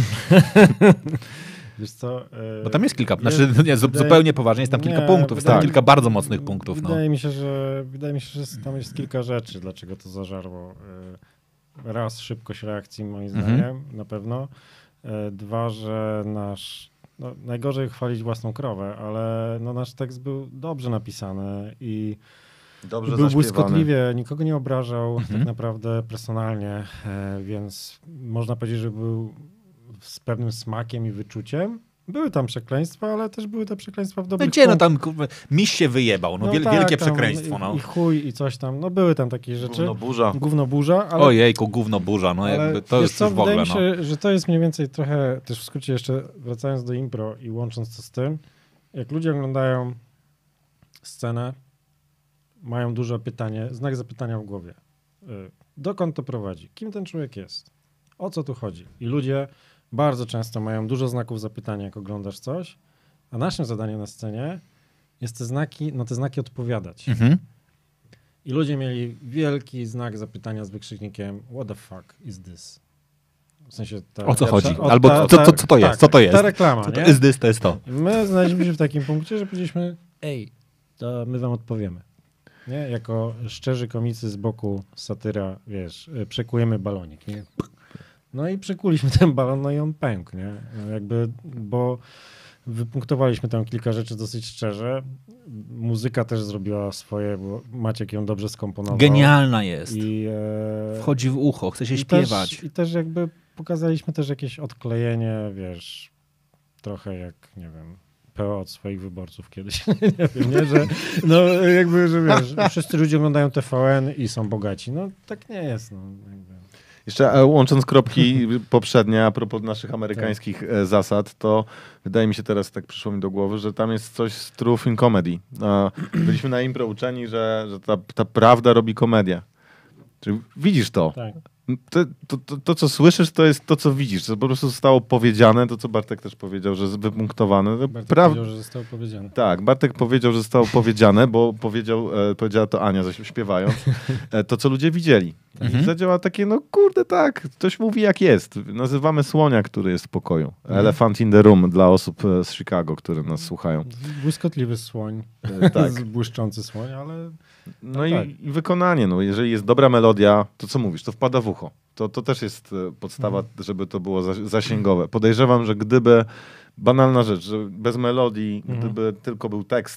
C: Wiesz co?
B: Bo tam jest kilka, zupełnie poważnie, jest tam kilka punktów, jest tam kilka bardzo mocnych punktów.
C: Wydaje mi się, że tam jest kilka rzeczy, dlaczego to zażarło. Raz, szybkość reakcji moim zdaniem, na pewno. Dwa, że najgorzej chwalić własną krowę, ale nasz tekst był dobrze napisany i był błyskotliwie, nikogo nie obrażał tak naprawdę personalnie, więc można powiedzieć, że był z pewnym smakiem i wyczuciem. Były tam przekleństwa, ale też były te przekleństwa w dobrych
B: tam miś się wyjebał, wielkie przekleństwo.
C: I chuj i coś tam, były tam takie rzeczy. Gównoburza.
B: Ale... Ojejku, gównoburza, to już w ogóle.
C: Wydaje mi się, że to jest mniej więcej trochę, też w skrócie jeszcze wracając do impro i łącząc to z tym, jak ludzie oglądają scenę, mają dużo znak zapytania w głowie. Dokąd to prowadzi? Kim ten człowiek jest? O co tu chodzi? I ludzie bardzo często mają dużo znaków zapytania, jak oglądasz coś, a naszym zadaniem na scenie jest te znaki odpowiadać. I ludzie mieli wielki znak zapytania z wykrzyknikiem what the fuck is this? W sensie
B: o co chodzi? Albo co to jest? Co to jest?
C: Ta reklama,
B: nie? Is this, to jest to.
C: I my znaleźliśmy się w takim punkcie, że powiedzieliśmy to my wam odpowiemy. Nie? Jako szczerzy komicy z boku, satyra, przekujemy balonik, nie? No i przekuliśmy ten balon, i on pękł, nie? Bo wypunktowaliśmy tam kilka rzeczy dosyć szczerze. Muzyka też zrobiła swoje, bo Maciek ją dobrze skomponował.
B: Genialna jest. Wchodzi w ucho, chce się śpiewać.
C: I też pokazaliśmy też jakieś odklejenie, trochę jak, nie wiem, PO od swoich wyborców kiedyś. Nie wiem, nie? Że wszyscy ludzie oglądają TVN i są bogaci. Tak nie jest.
D: Jeszcze łącząc kropki poprzednie, a propos naszych amerykańskich zasad, to wydaje mi się teraz, tak przyszło mi do głowy, że tam jest coś z truth in comedy. Byliśmy na impro uczeni, że ta prawda robi komedię. Czyli widzisz to.
C: Tak.
D: To, co słyszysz, to jest to, co widzisz. To po prostu zostało powiedziane, to co Bartek też powiedział, że jest wypunktowane.
C: Powiedział, że zostało powiedziane.
D: Tak, Bartek powiedział, że zostało powiedziane, bo powiedziała to Ania, śpiewając, to co ludzie widzieli. I zadziała takie, tak, ktoś mówi jak jest. Nazywamy słonia, który jest w pokoju. Elephant in the room dla osób z Chicago, które nas słuchają.
C: Błyskotliwy słoń, błyszczący słoń, ale...
D: I wykonanie. Jeżeli jest dobra melodia, to co mówisz, to wpada w ucho. To też jest podstawa, żeby to było zasięgowe. Podejrzewam, że gdyby, banalna rzecz, że bez melodii, gdyby tylko był tekst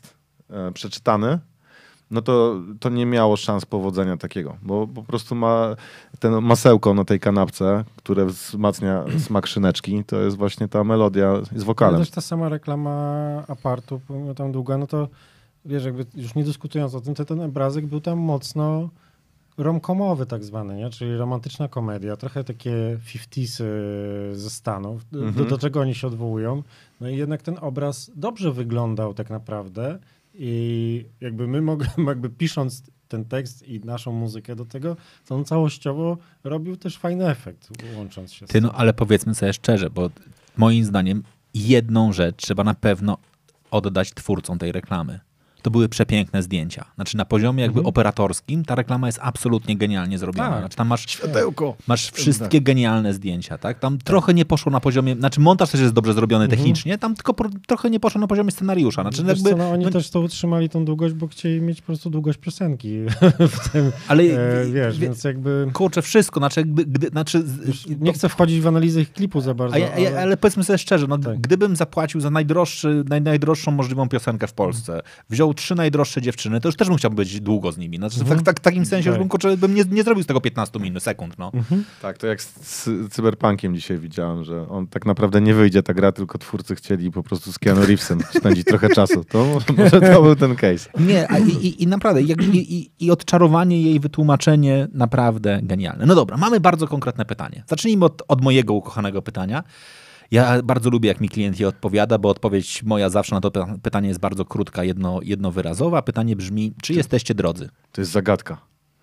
D: przeczytany, no to nie miało szans powodzenia takiego, bo po prostu ma ten masełko na tej kanapce, które wzmacnia smak szyneczki, to jest właśnie ta melodia z wokalem.
C: Ale też ta sama reklama Apartu, pomimo tam długa, no to wiesz, jakby już nie dyskutując o tym, to ten obrazek był tam mocno romkomowy tak zwany, nie? Czyli romantyczna komedia, trochę takie 50s ze Stanów, do czego oni się odwołują. No i jednak ten obraz dobrze wyglądał tak naprawdę i jakby my jakby pisząc ten tekst i naszą muzykę do tego, to on całościowo robił też fajny efekt, łącząc się z tym.
B: No ale powiedzmy sobie szczerze, bo moim zdaniem jedną rzecz trzeba na pewno oddać twórcom tej reklamy. To były przepiękne zdjęcia. Znaczy na poziomie jakby operatorskim ta reklama jest absolutnie genialnie zrobiona.
C: Tak.
B: Znaczy tam masz
D: Światełko.
B: Masz wszystkie genialne zdjęcia, tak? Tam trochę nie poszło na poziomie, znaczy montaż też jest dobrze zrobiony technicznie, tam tylko trochę nie poszło na poziomie scenariusza. Znaczy
C: Wiesz
B: jakby,
C: co, no, oni też to utrzymali tą długość, bo chcieli mieć po prostu długość piosenki w tym,
B: ale
C: wiesz, więc jakby...
B: Kurczę, wszystko, znaczy
C: Nie chcę wchodzić w analizę ich klipu za bardzo,
B: ale powiedzmy sobie szczerze, no,
C: tak.
B: gdybym zapłacił za najdroższą możliwą piosenkę w Polsce, wziął 3 najdroższe dziewczyny, to już też bym chciał być długo z nimi. Znaczy, w takim sensie, że bym nie zrobił z tego 15 sekund. No.
D: Tak, to jak z Cyberpunkiem dzisiaj widziałem, że on tak naprawdę nie wyjdzie ta gra, tylko twórcy chcieli po prostu z Keanu Reevesem spędzić trochę czasu. To może to był ten case.
B: Nie, i naprawdę, i odczarowanie jej, wytłumaczenie naprawdę genialne. No dobra, mamy bardzo konkretne pytanie. Zacznijmy od mojego ukochanego pytania. Ja bardzo lubię, jak mi klient je odpowiada, bo odpowiedź moja zawsze na to pytanie jest bardzo krótka, jednowyrazowa. Pytanie brzmi, czy jesteście drodzy?
D: To jest zagadka.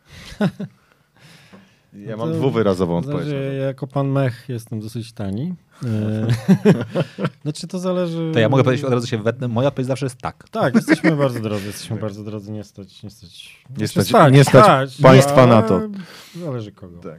D: Ja mam dwuwyrazową odpowiedź.
C: Ja jako pan Mech jestem dosyć tani. Znaczy to zależy...
B: To ja mogę powiedzieć, od razu się wetnę, moja odpowiedź zawsze jest tak.
C: Tak, jesteśmy bardzo drodzy, nie stać.
D: Nie stać państwa na to.
C: Zależy kogo.
D: Tak.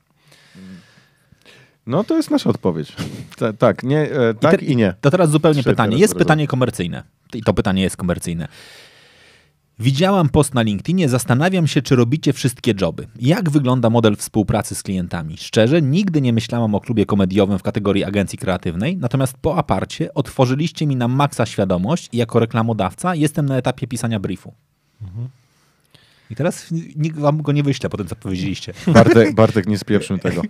D: No to jest nasza odpowiedź. Tak, nie, tak i nie.
B: To teraz zupełnie
D: Trzy
B: pytanie.
D: teraz
B: Jest
D: wyrazy.
B: pytanie komercyjne. I to pytanie jest komercyjne. Widziałam post na LinkedInie, zastanawiam się, czy robicie wszystkie joby. Jak wygląda model współpracy z klientami? Szczerze, nigdy nie myślałam o klubie komediowym w kategorii agencji kreatywnej, natomiast po Aparcie otworzyliście mi na maksa świadomość i jako reklamodawca jestem na etapie pisania briefu. I teraz nikt wam go nie wyśle po tym, co powiedzieliście.
D: Bartek, nie spieprzmy tego.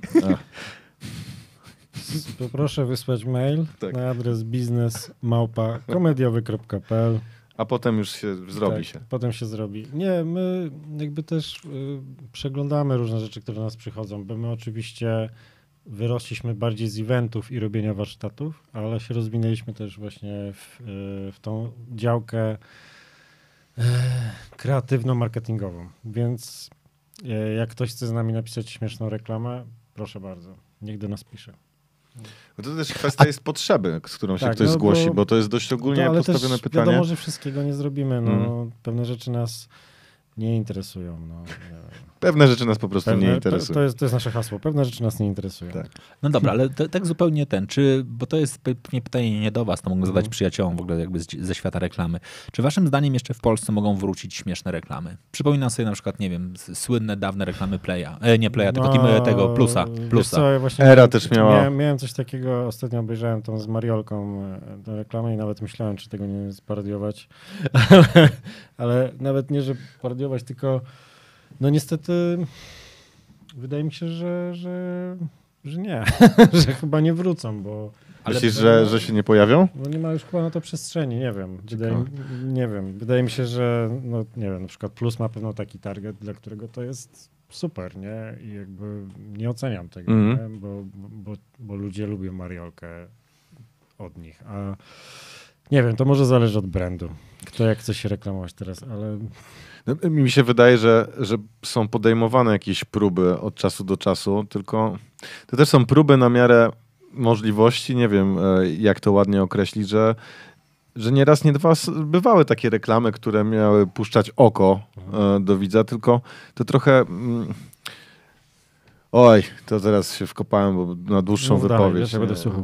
C: Poproszę wysłać mail na adres biznes@komediowy.pl.
D: A potem już się zrobi się.
C: Potem się zrobi. Nie, my jakby też przeglądamy różne rzeczy, które do nas przychodzą, bo my oczywiście wyrośliśmy bardziej z eventów i robienia warsztatów, ale się rozwinęliśmy też właśnie w tą działkę kreatywno-marketingową. Więc jak ktoś chce z nami napisać śmieszną reklamę, proszę bardzo, niech do nas pisze.
D: Bo to też kwestia jest potrzeby, z którą się ktoś zgłosi, bo to jest dość ogólnie
C: ale
D: postawione
C: też
D: pytanie.
C: Wiadomo, że wszystkiego nie zrobimy. No, pewne rzeczy nas nie interesują. No.
D: Pewne rzeczy nas po prostu nie interesują.
C: To jest nasze hasło. Pewne rzeczy nas nie interesują.
D: Tak.
B: No dobra, ale tak zupełnie bo to jest pytanie nie do was, to mogę zadać przyjaciołom w ogóle jakby ze świata reklamy. Czy waszym zdaniem jeszcze w Polsce mogą wrócić śmieszne reklamy? Przypominam sobie na przykład, nie wiem, słynne, dawne reklamy Playa. Nie Playa, tylko tego Plusa.
C: Co, ja właśnie
D: Era też miała.
C: Miałem coś takiego, ostatnio obejrzałem tą z Mariolką tę reklamę i nawet myślałem, czy tego nie sparodiować. ale nawet nie, że parodiować, tylko no niestety wydaje mi się, że nie, że chyba nie wrócą, bo...
D: Myślisz, że się nie pojawią?
C: No nie ma już chyba na to przestrzeni, nie wiem. Wydaje mi się, że no, nie wiem, na przykład Plus ma pewno taki target, dla którego to jest super, nie? I jakby nie oceniam tego, nie? Bo ludzie lubią Mariolkę od nich, a nie wiem, to może zależy od brandu, kto jak chce się reklamować teraz, ale...
D: No, mi się wydaje, że są podejmowane jakieś próby od czasu do czasu, tylko to też są próby na miarę możliwości, nie wiem jak to ładnie określić, że nie raz, nie dwa bywały takie reklamy, które miały puszczać oko do widza, tylko to trochę... Oj, to teraz się wkopałem, bo na dłuższą wypowiedź.
C: Ja będę słuchał.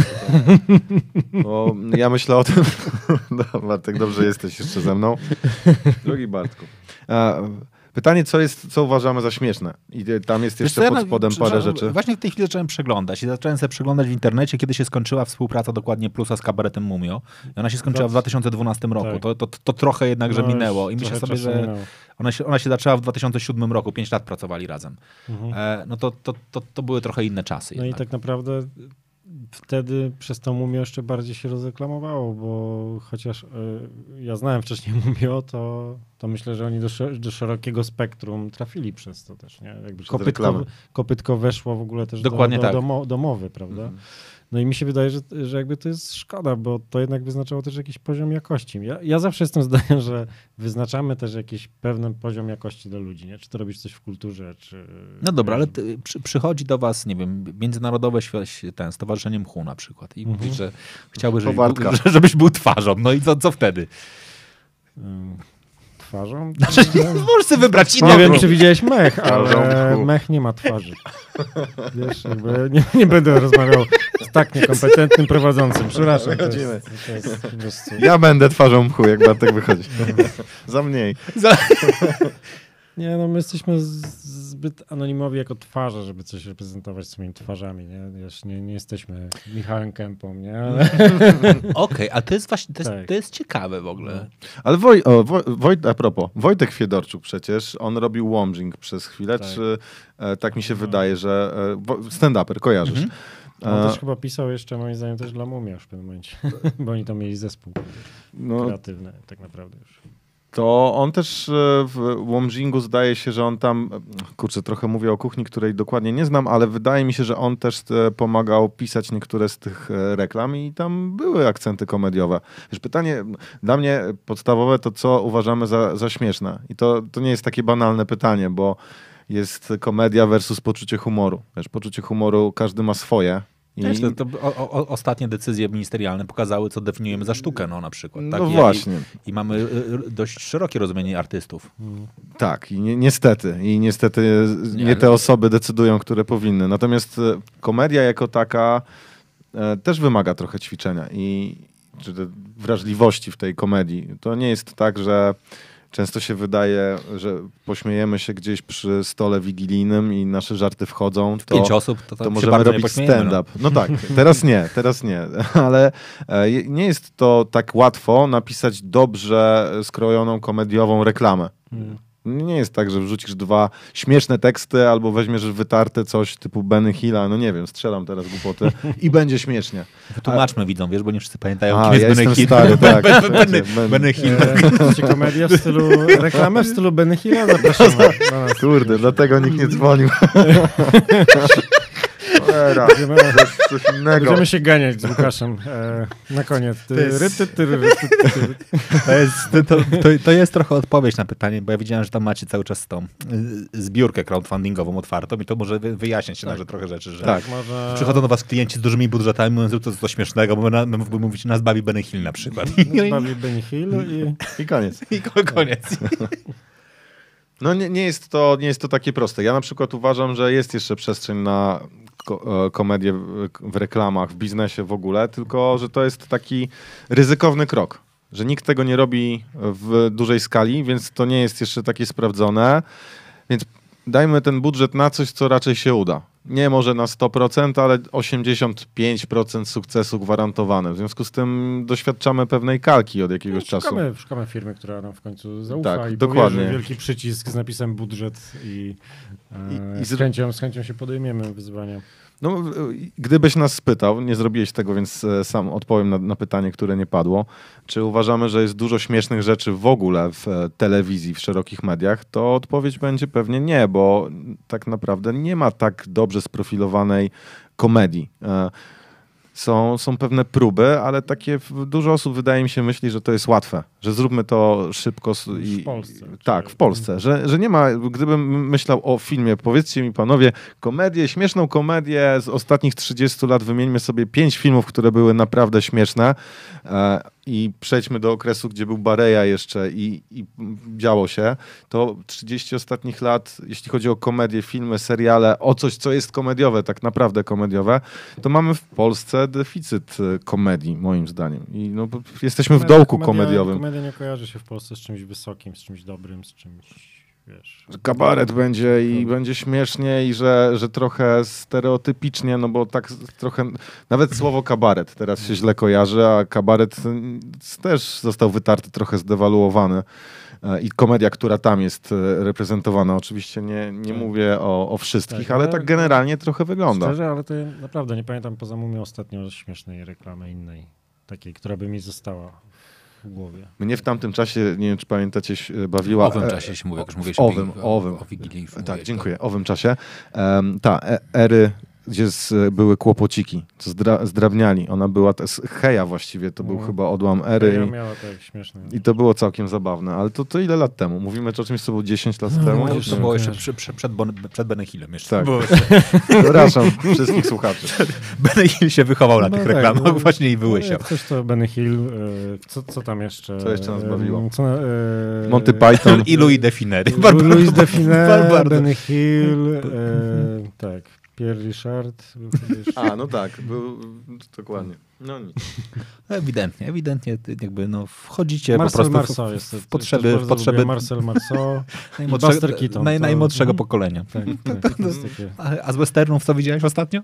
D: Bo ja myślę o tym... No, Bartek, dobrze jesteś jeszcze ze mną. Drogi Bartku. Pytanie, co uważamy za śmieszne. I tam jest jeszcze pod spodem parę rzeczy.
B: Właśnie w tej chwili zacząłem przeglądać i zacząłem sobie przeglądać w internecie, kiedy się skończyła współpraca dokładnie Plusa z kabaretem Mumio. I ona się skończyła w 2012 roku. Tak. To trochę jednak, że minęło. I myślę sobie, że ona się zaczęła w 2007 roku. 5 lat pracowali razem. No to były trochę inne czasy.
C: No
B: jednak.
C: i tak naprawdę wtedy przez to Mumio jeszcze bardziej się rozreklamowało, bo chociaż ja znałem wcześniej Mumio, to myślę, że oni do szerokiego spektrum trafili przez to też, nie? Jakby kopytko weszło w ogóle też do mowy, prawda? No i mi się wydaje, że jakby to jest szkoda, bo to jednak wyznaczało też jakiś poziom jakości. Ja zawsze jestem zdania, że wyznaczamy też jakiś pewien poziom jakości dla ludzi, nie? Czy to robisz coś w kulturze, czy...
B: No dobra, ale przychodzi do was, nie wiem, międzynarodowe Stowarzyszenie Mchu na przykład i mówi, że chciałby, żebyś był twarzą. No i co wtedy?
C: Twarzą?
B: Możesz sobie wybrać inną.
C: Nie wiem, czy widziałeś Mech, ale Mech nie ma twarzy. Wiesz, jakby nie będę rozmawiał z tak niekompetentnym prowadzącym. Przepraszam.
D: Ja będę twarzą Mchu, jak Bartek wychodzi. Za mniej.
C: Nie, no my jesteśmy zbyt anonimowi jako twarze, żeby coś reprezentować swoimi twarzami, nie? Wiesz, nie jesteśmy Michałem Kępą, nie? Ale...
B: Okej, a to jest właśnie, to jest ciekawe w ogóle.
D: Ale a propos, Wojtek Fiedorczuk przecież, on robił Łomżing przez chwilę, czy tak mi się wydaje, że stand-uper, kojarzysz?
C: On też chyba pisał jeszcze, moim zdaniem, też dla Mumia już w pewnym momencie, bo oni tam mieli zespół kreatywny tak naprawdę już.
D: To on też w Łomżingu zdaje się, że on tam, kurczę, trochę mówię o kuchni, której dokładnie nie znam, ale wydaje mi się, że on też pomagał pisać niektóre z tych reklam i tam były akcenty komediowe. Wiesz, pytanie dla mnie podstawowe to, co uważamy za śmieszne. I to nie jest takie banalne pytanie, bo jest komedia versus poczucie humoru. Wiesz, poczucie humoru każdy ma swoje.
B: Ostatnie decyzje ministerialne pokazały, co definiujemy za sztukę, no na przykład. Tak?
D: No właśnie.
B: I mamy dość szerokie rozumienie artystów.
D: Tak, i niestety nie te osoby decydują, które powinny. Natomiast komedia jako taka też wymaga trochę ćwiczenia i wrażliwości w tej komedii. To nie jest tak, że często się wydaje, że pośmiejemy się gdzieś przy stole wigilijnym i nasze żarty wchodzą.
B: 5 osób, to
D: możemy robić stand-up. No tak, teraz nie. Ale nie jest to tak łatwo napisać dobrze skrojoną komediową reklamę. Nie jest tak, że wrzucisz 2 śmieszne teksty albo weźmiesz wytarte coś typu Benny Hilla, no nie wiem, strzelam teraz głupoty i będzie śmiesznie.
B: Wytłumaczmy widzom, wiesz, bo nie wszyscy pamiętają, kim jest Benny Hill.
D: Stary, tak.
B: Benny Hill.
C: Komedia w stylu, reklamę w stylu Benny Hilla? Zapraszamy.
D: Kurde, dlatego nikt nie dzwonił. Coś innego.
C: Będziemy się ganiać z Łukaszem na koniec.
B: To jest trochę odpowiedź na pytanie, bo ja widziałem, że tam macie cały czas tą zbiórkę crowdfundingową otwartą i to może wyjaśniać się nawet trochę rzeczy, że przychodzą do was klienci z dużymi budżetami, mówiąc, że to jest coś śmiesznego, bo mówicie, nas bawi Benny Hill na przykład.
C: Nas bawi Benny Hill
D: i koniec.
B: I koniec.
D: No nie jest to takie proste. Ja na przykład uważam, że jest jeszcze przestrzeń na komedię w reklamach, w biznesie w ogóle, tylko że to jest taki ryzykowny krok, że nikt tego nie robi w dużej skali, więc to nie jest jeszcze takie sprawdzone, więc dajmy ten budżet na coś, co raczej się uda. Nie może na 100%, ale 85% sukcesu gwarantowane. W związku z tym doświadczamy pewnej kalki od jakiegoś czasu.
C: Szukamy firmy, która nam w końcu zaufa
D: tak,
C: i
D: dokładnie.
C: powie, że wielki przycisk z napisem budżet i z chęcią się podejmiemy wyzwania.
D: No, gdybyś nas spytał, nie zrobiłeś tego, więc sam odpowiem na pytanie, które nie padło. Czy uważamy, że jest dużo śmiesznych rzeczy w ogóle w telewizji, w szerokich mediach? To odpowiedź będzie pewnie nie, bo tak naprawdę nie ma tak dobrze sprofilowanej komedii. Są pewne próby, ale dużo osób wydaje mi się myśli, że to jest łatwe, że zróbmy to szybko.
C: W Polsce.
D: Tak, w Polsce, że nie ma, gdybym myślał o filmie, powiedzcie mi panowie, śmieszną komedię z ostatnich 30 lat, wymieńmy sobie 5 filmów, które były naprawdę śmieszne i przejdźmy do okresu, gdzie był Bareja jeszcze i działo się, to 30 ostatnich lat, jeśli chodzi o komedię, filmy, seriale, o coś, co jest komediowe, tak naprawdę komediowe, to mamy w Polsce deficyt komedii, moim zdaniem. I jesteśmy w dołku komediowym.
C: Komedia nie kojarzy się w Polsce z czymś wysokim, z czymś dobrym, z czymś... wiesz...
D: Kabaret będzie i będzie śmiesznie i że trochę stereotypicznie, no bo tak trochę, nawet słowo kabaret teraz się źle kojarzy, a kabaret też został wytarty, trochę zdewaluowany. I komedia, która tam jest reprezentowana. Oczywiście nie mówię o wszystkich, ale tak generalnie trochę wygląda.
C: Szczerze, ale to ja naprawdę nie pamiętam poza Mumią ostatnio śmiesznej reklamy innej, takiej, która by mi została w głowie.
D: Mnie w tamtym czasie, nie wiem czy pamiętacie, bawiła...
B: W owym czasie się mówi, jak już mówisz
D: owym.
B: o Wigilii.
D: Tak, dziękuję. Owym czasie. Ery, gdzie były kłopociki, co zdrabniali. Ona była, Heja właściwie, to był chyba odłam Ery.
C: Heja miała tak śmieszne.
D: I to było całkiem zabawne, ale to ile lat temu? Mówimy o czymś, co było 10 lat temu?
B: To było jeszcze przed Benny Hillem. Jeszcze.
D: Tak. Przepraszam wszystkich słuchaczy.
B: Benny Hill się wychował na tych reklamach, właśnie i wyłysiał.
C: Coś to Benny Hill, co tam jeszcze?
D: Co jeszcze nas bawiło?
C: Monty
D: Monty Python.
B: I Louis Definer.
C: Louis Definer, Benny Hill, tak. Pierre Richard.
D: No tak, był dokładnie. No nic.
B: Ewidentnie jakby wchodzicie
C: Marcel
B: po prostu
C: Marceau jest
B: w potrzeby
C: Marcel Marceau,
B: najmłodszego,
C: Keaton,
B: najmłodszego pokolenia.
C: Tak,
B: A z westernów co widziałeś ostatnio?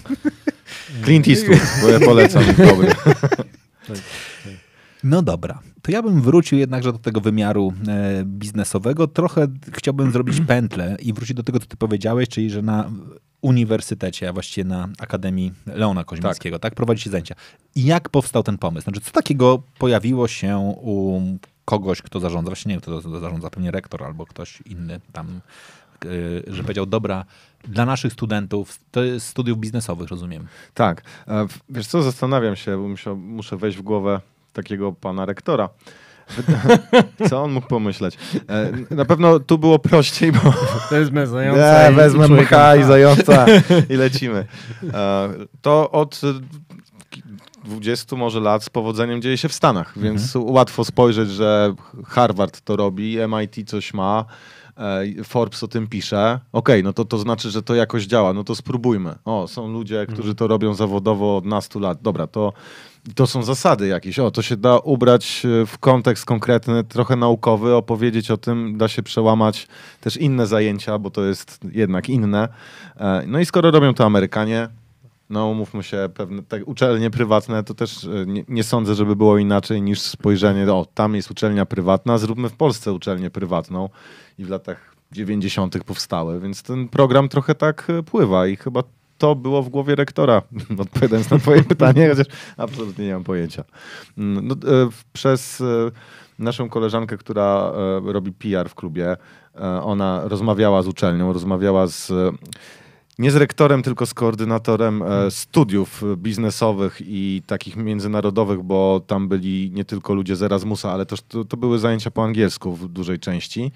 D: Clint Eastwood, bo ja polecam. Dobry.
C: Tak.
B: No dobra, to ja bym wrócił jednakże do tego wymiaru biznesowego. Trochę chciałbym zrobić pętlę i wrócić do tego, co ty powiedziałeś, czyli że na uniwersytecie, a właściwie na Akademii Leona Koźmińskiego, tak prowadzicie zajęcia. I jak powstał ten pomysł? Znaczy, co takiego pojawiło się u kogoś, kto zarządza, właśnie nie wiem, kto to zarządza, pewnie rektor albo ktoś inny tam, że powiedział, dobra, dla naszych studentów, to jest studiów biznesowych, rozumiem.
D: Tak. Wiesz co, zastanawiam się, bo muszę wejść w głowę takiego pana rektora. Co on mógł pomyśleć? Na pewno tu było prościej, bo...
C: Wezmę zająca
D: wezmę mcha i zająca i lecimy. To od 20 może lat z powodzeniem dzieje się w Stanach, więc łatwo spojrzeć, że Harvard to robi, MIT coś ma, Forbes o tym pisze. Okej, no to znaczy, że to jakoś działa, no to spróbujmy. Są ludzie, którzy to robią zawodowo od nastu lat. Dobra, to są zasady jakieś. To się da ubrać w kontekst konkretny, trochę naukowy, opowiedzieć o tym, da się przełamać też inne zajęcia, bo to jest jednak inne. No i skoro robią to Amerykanie, no umówmy się, pewne te uczelnie prywatne, to też nie sądzę, żeby było inaczej niż spojrzenie, tam jest uczelnia prywatna, zróbmy w Polsce uczelnię prywatną i w latach 90. powstały, więc ten program trochę tak pływa i chyba to było w głowie rektora, odpowiadając na twoje pytanie, chociaż absolutnie nie mam pojęcia. Przez naszą koleżankę, która robi PR w klubie, ona rozmawiała z uczelnią, rozmawiała nie z rektorem, tylko z koordynatorem studiów biznesowych i takich międzynarodowych, bo tam byli nie tylko ludzie z Erasmusa, ale też to były zajęcia po angielsku w dużej części.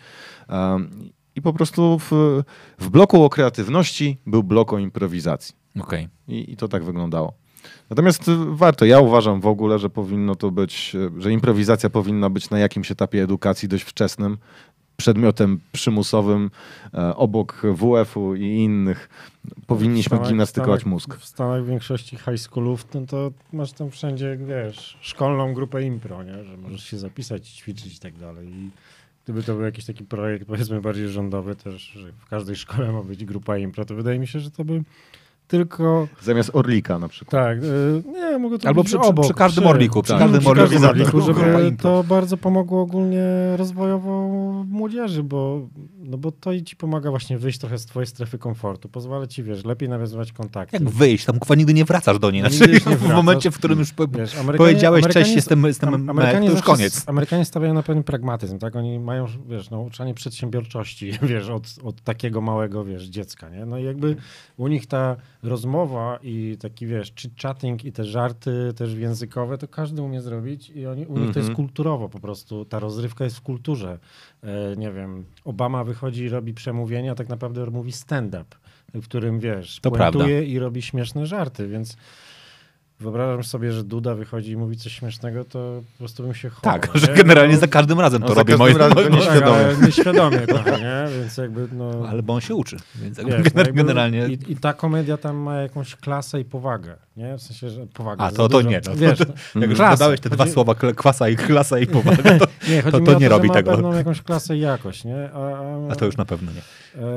D: I po prostu w bloku o kreatywności był blok o improwizacji.
B: Okay.
D: I to tak wyglądało. Natomiast warto, ja uważam w ogóle, że powinno to być, że improwizacja powinna być na jakimś etapie edukacji dość wczesnym, przedmiotem przymusowym obok WF-u i innych. Powinniśmy gimnastykować mózg.
C: W Stanach w większości high schoolów to masz tam wszędzie, wiesz, szkolną grupę impro, nie? Że możesz się zapisać, ćwiczyć i tak dalej. I gdyby to był jakiś taki projekt, powiedzmy, bardziej rządowy też, że w każdej szkole ma być grupa impro, to wydaje mi się, że to by tylko...
D: Zamiast Orlika na przykład.
C: Tak. Nie, mogę to
B: albo przy każdym Orliku. Przy każdym Orliku,
C: żeby to bardzo pomogło ogólnie rozwojowo młodzieży, bo to i ci pomaga właśnie wyjść trochę z twojej strefy komfortu. Pozwala ci, wiesz, lepiej nawiązywać kontakty.
B: Jak wyjść? Tam kurwa nigdy nie wracasz do niej. Znaczy, w momencie, w którym już powiedziałeś cześć, jestem to już koniec.
C: Amerykanie stawiają na pewien pragmatyzm, tak? Oni mają, wiesz, nauczanie przedsiębiorczości, wiesz, od takiego małego, wiesz, dziecka, nie? No i jakby u nich ta rozmowa i taki, wiesz, chit-chatting i te żarty też językowe, to każdy umie zrobić i u nich to jest kulturowo po prostu. Ta rozrywka jest w kulturze. Nie wiem, Obama wychodzi i robi przemówienie, a tak naprawdę mówi stand-up, w którym, wiesz, puentuje i robi śmieszne żarty, więc wyobrażam sobie, że Duda wychodzi i mówi coś śmiesznego, to po prostu bym się chował.
B: Tak, że generalnie za każdym razem to robi moim
C: nieświadomie trochę, nie? Więc jakby
B: Ale bo on się uczy, więc
C: generalnie... I ta komedia tam ma jakąś klasę i powagę, nie? W sensie, że powagę.
B: A, to nie. No, wiesz, jak już dodałeś te dwa słowa, klasa i powaga, to nie robi tego.
C: Ma pewną jakąś klasę i jakość, nie?
B: A to już na pewno nie.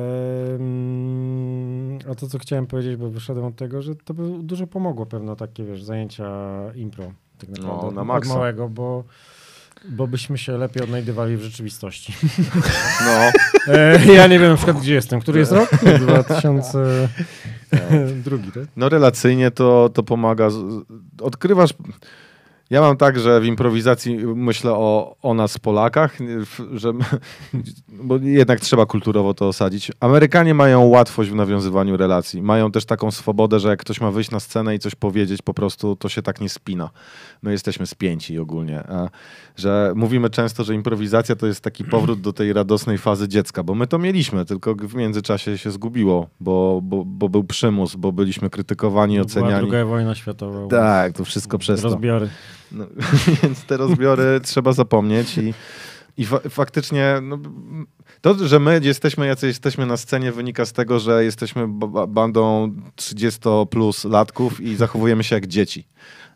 C: A to, co chciałem powiedzieć, bo wyszedłem od tego, że to by dużo pomogło pewno takie, wiesz, zajęcia impro. Tak naprawdę,
D: na maksa.
C: Od małego, bo byśmy się lepiej odnajdywali w rzeczywistości.
D: No.
C: Ja nie wiem na przykład, gdzie jestem. Który jest rok? 2002, tak?
D: No relacyjnie to pomaga. Odkrywasz... Ja mam tak, że w improwizacji myślę o nas, Polakach, bo jednak trzeba kulturowo to osadzić. Amerykanie mają łatwość w nawiązywaniu relacji. Mają też taką swobodę, że jak ktoś ma wyjść na scenę i coś powiedzieć, po prostu to się tak nie spina. My jesteśmy spięci ogólnie. Że mówimy często, że improwizacja to jest taki powrót do tej radosnej fazy dziecka, bo my to mieliśmy, tylko w międzyczasie się zgubiło, bo był przymus, bo byliśmy krytykowani, oceniani.
C: Była II wojna światowa.
D: Tak, to wszystko przez to.
C: Rozbiory.
D: No, więc te rozbiory trzeba zapomnieć i faktycznie to, że my jesteśmy jacy jesteśmy na scenie, wynika z tego, że jesteśmy bandą 30+ latków i zachowujemy się jak dzieci.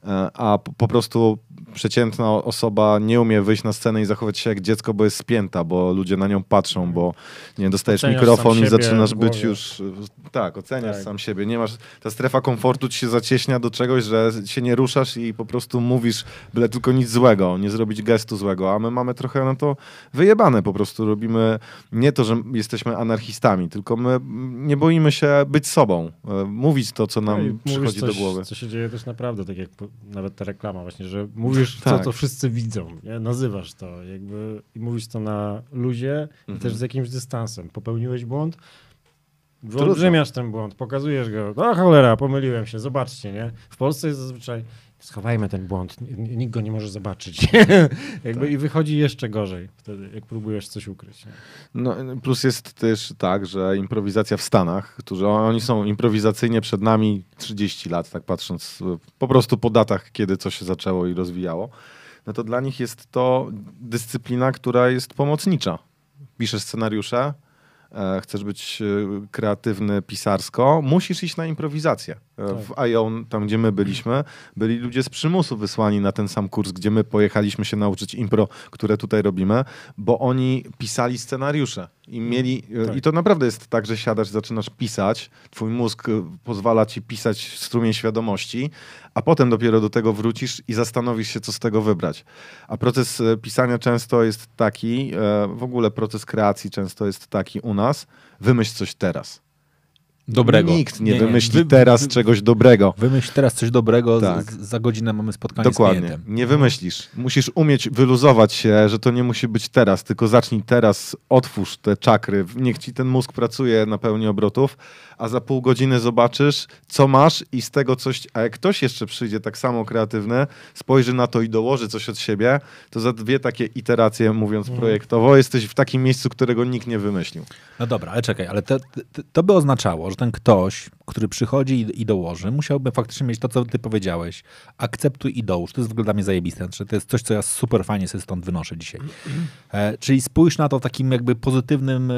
D: A po prostu przeciętna osoba nie umie wyjść na scenę i zachować się jak dziecko, bo jest spięta, bo ludzie na nią patrzą, bo nie dostajesz mikrofon i zaczynasz być już... Tak, oceniasz sam siebie. Nie masz, ta strefa komfortu ci się zacieśnia do czegoś, że się nie ruszasz i po prostu mówisz byle tylko nic złego, nie zrobić gestu złego, a my mamy trochę na to wyjebane. Po prostu robimy nie to, że jesteśmy anarchistami, tylko my nie boimy się być sobą, mówić to, co nam przychodzi do głowy.
C: Co się dzieje też naprawdę, tak jak nawet ta reklama właśnie, że mówisz to, co wszyscy widzą, nie? Nazywasz to jakby i mówisz to na luzie i też z jakimś dystansem. Popełniłeś błąd, wyolbrzymiasz ten błąd, pokazujesz go, no cholera, pomyliłem się, zobaczcie, nie? W Polsce jest zazwyczaj schowajmy ten błąd, nikt go nie może zobaczyć. Jakby i wychodzi jeszcze gorzej wtedy, jak próbujesz coś ukryć. Nie?
D: No, plus jest też tak, że improwizacja w Stanach, którzy oni są improwizacyjnie przed nami 30 lat, tak patrząc po prostu po datach, kiedy coś się zaczęło i rozwijało, no to dla nich jest to dyscyplina, która jest pomocnicza. Piszesz scenariusze, chcesz być kreatywny pisarsko, musisz iść na improwizację. W IO, tam gdzie my byliśmy, byli ludzie z przymusu wysłani na ten sam kurs, gdzie my pojechaliśmy się nauczyć impro, które tutaj robimy, bo oni pisali scenariusze i mieli, i to naprawdę jest tak, że siadasz, zaczynasz pisać, twój mózg pozwala ci pisać strumień świadomości, a potem dopiero do tego wrócisz i zastanowisz się, co z tego wybrać. A proces pisania często jest taki, w ogóle proces kreacji często jest taki u nas, wymyśl coś teraz.
B: Dobrego.
D: Nikt nie wymyśli teraz czegoś dobrego.
B: Wymyśl teraz coś dobrego,
D: tak.
B: Za godzinę mamy spotkanie
D: Dokładnie.
B: z klientem.
D: Nie wymyślisz. Musisz umieć wyluzować się, że to nie musi być teraz, tylko zacznij teraz, otwórz te czakry, niech ci ten mózg pracuje na pełni obrotów, a za pół godziny zobaczysz, co masz i z tego coś, a jak ktoś jeszcze przyjdzie tak samo kreatywny, spojrzy na to i dołoży coś od siebie, to za 2 takie iteracje, mówiąc projektowo, jesteś w takim miejscu, którego nikt nie wymyślił.
B: No dobra, ale czekaj, ale to by oznaczało, że ten ktoś, który przychodzi i dołoży, musiałby faktycznie mieć to, co ty powiedziałeś. Akceptuj i dołóż. To jest w ogóle dla mnie zajebiste. Znaczy, to jest coś, co ja super fajnie sobie stąd wynoszę dzisiaj. Czyli spójrz na to w takim jakby pozytywnym,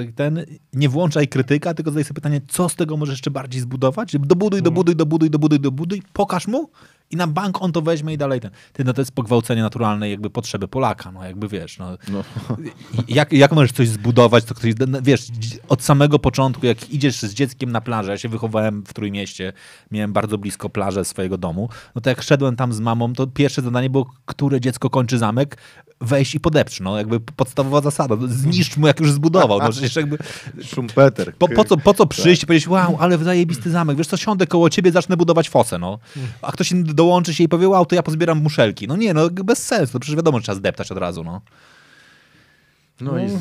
B: nie włączaj krytyka, tylko zadaj sobie pytanie, co z tego możesz jeszcze bardziej zbudować? Dobuduj, pokaż mu i na bank on to weźmie i dalej no to jest pogwałcenie naturalnej jakby potrzeby Polaka, no jakby wiesz, no. Jak możesz coś zbudować, to ktoś, wiesz, od samego początku, jak idziesz z dzieckiem na plażę, ja się wychowałem w Trójmieście, miałem bardzo blisko plażę swojego domu, no to jak szedłem tam z mamą, to pierwsze zadanie było, które dziecko kończy zamek, wejść i podepcz, no jakby podstawowa zasada, zniszcz mu jak już zbudował, no przecież jakby
D: Szumpeter.
B: Po co przyjść i powiedzieć, wow, ale zajebisty zamek, wiesz co, siądę koło ciebie, zacznę budować fosę, no. A ktoś dołączy się i powie, wow, to ja pozbieram muszelki. No nie, no bez sensu, no przecież wiadomo, że trzeba zdeptać od razu, no.
D: No i...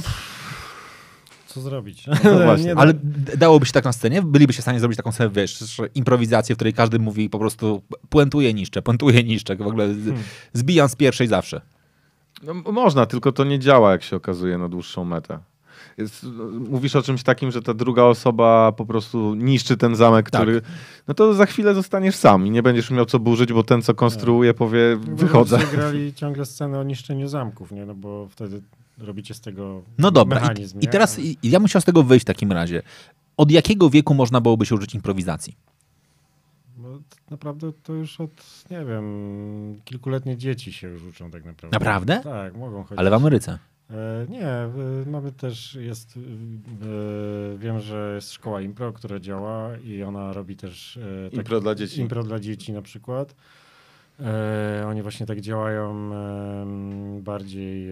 C: Co zrobić?
D: No właśnie.
B: Ale dałoby się tak na scenie? Bylibyście w stanie zrobić taką sobie, wiesz, improwizację, w której każdy mówi po prostu puentuje, niszczę, w ogóle zbijam z pierwszej zawsze.
D: No, można, tylko to nie działa, jak się okazuje, na dłuższą metę. mówisz o czymś takim, że ta druga osoba po prostu niszczy ten zamek, który... No to za chwilę zostaniesz sam i nie będziesz miał co burzyć, bo ten, co konstruuje, powie, wychodzę.
C: Grali ciągle scenę o niszczeniu zamków, nie? No bo wtedy robicie z tego
B: No dobra,
C: mechanizm.
B: i teraz ja musiał z tego wyjść w takim razie. Od jakiego wieku można byłoby się użyć improwizacji?
C: Bo naprawdę to już od, nie wiem, kilkuletnie dzieci się już uczą tak naprawdę.
B: Naprawdę?
C: Tak, mogą chodzić.
B: Ale w Ameryce.
C: Nie, mamy też, wiem, że jest szkoła impro, która działa i ona robi też
D: Impro dla dzieci.
C: Impro dla dzieci na przykład. Oni właśnie tak działają bardziej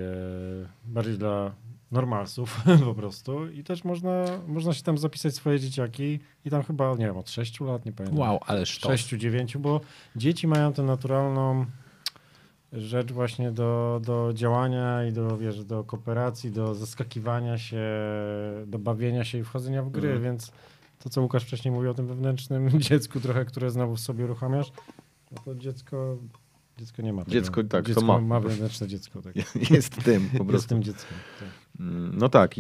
C: dla normalsów po prostu i też można się tam zapisać swoje dzieciaki i tam chyba, nie wiem, od 6 lat, nie pamiętam.
B: Wow, ale sztos.
C: 6-9, bo dzieci mają tę naturalną rzecz właśnie do działania i do kooperacji, do zaskakiwania się, do bawienia się i wchodzenia w gry, więc to, co Łukasz wcześniej mówił o tym wewnętrznym dziecku trochę, które znowu w sobie uruchamiasz, no to dziecko nie ma tego.
D: Dziecko to
C: ma wewnętrzne dziecko. Tak.
D: Jest tym po prostu.
C: Jest tym dzieckiem. Tak.
D: No tak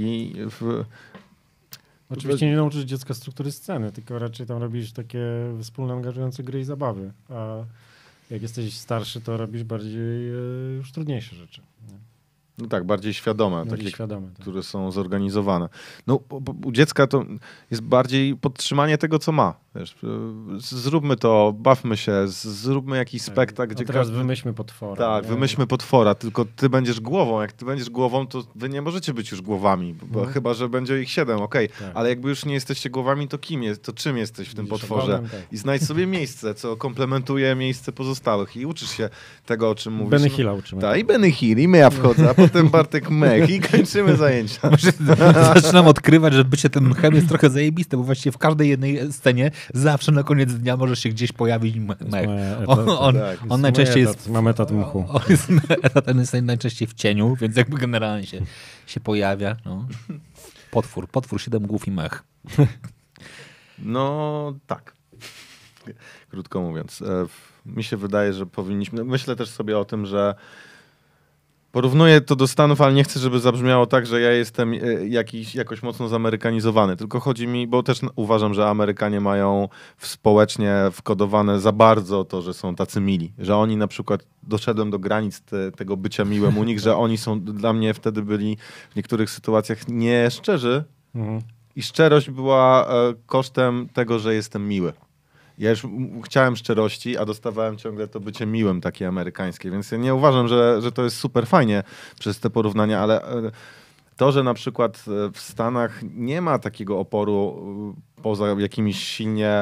C: Oczywiście nie nauczysz dziecka struktury sceny, tylko raczej tam robisz takie wspólne, angażujące gry i zabawy, a jak jesteś starszy, to robisz bardziej już trudniejsze rzeczy. Nie?
D: No tak, bardziej świadome, takie,
C: świadome, tak.
D: które są zorganizowane. No, u dziecka to jest bardziej podtrzymanie tego, co ma. Wiesz, zróbmy to, bawmy się, zróbmy jakiś spektakl. Gdzie
C: teraz wymyślmy potwora.
D: Tak, wymyślmy potwora, tylko ty będziesz głową. Jak ty będziesz głową, to wy nie możecie być już głowami, bo chyba, że będzie ich 7, okej. Tak. Ale jakby już nie jesteście głowami, to czym jesteś w tym potworze?
C: Ogonem, tak.
D: I znajdź sobie miejsce, co komplementuje miejsce pozostałych i uczysz się tego, o czym mówisz.
C: Benny Hilla uczymy.
D: Tak, i Benny Hill, i ja wchodzę, a potem Bartek Mech i kończymy zajęcia.
B: Zaczynam odkrywać, że bycie tym mchem jest trochę zajebiste, bo właściwie w każdej jednej scenie zawsze na koniec dnia może się gdzieś pojawić mech. On najczęściej jest...
C: Mam etat mchu.
B: Ten jest najczęściej w cieniu, więc jakby generalnie się pojawia. No. Potwór, 7 głów i mech.
D: No tak. Krótko mówiąc. Mi się wydaje, że powinniśmy... Myślę też sobie o tym, że porównuję to do Stanów, ale nie chcę, żeby zabrzmiało tak, że ja jestem jakoś mocno zamerykanizowany. Tylko chodzi mi, bo też uważam, że Amerykanie mają społecznie wkodowane za bardzo to, że są tacy mili. Że oni na przykład, doszedłem do granic tego bycia miłym u nich, że oni są, dla mnie wtedy byli w niektórych sytuacjach nieszczerzy i szczerość była kosztem tego, że jestem miły. Ja już chciałem szczerości, a dostawałem ciągle to bycie miłym takie amerykańskie, więc ja nie uważam, że to jest super fajnie przez te porównania, ale to, że na przykład w Stanach nie ma takiego oporu poza jakimiś silnie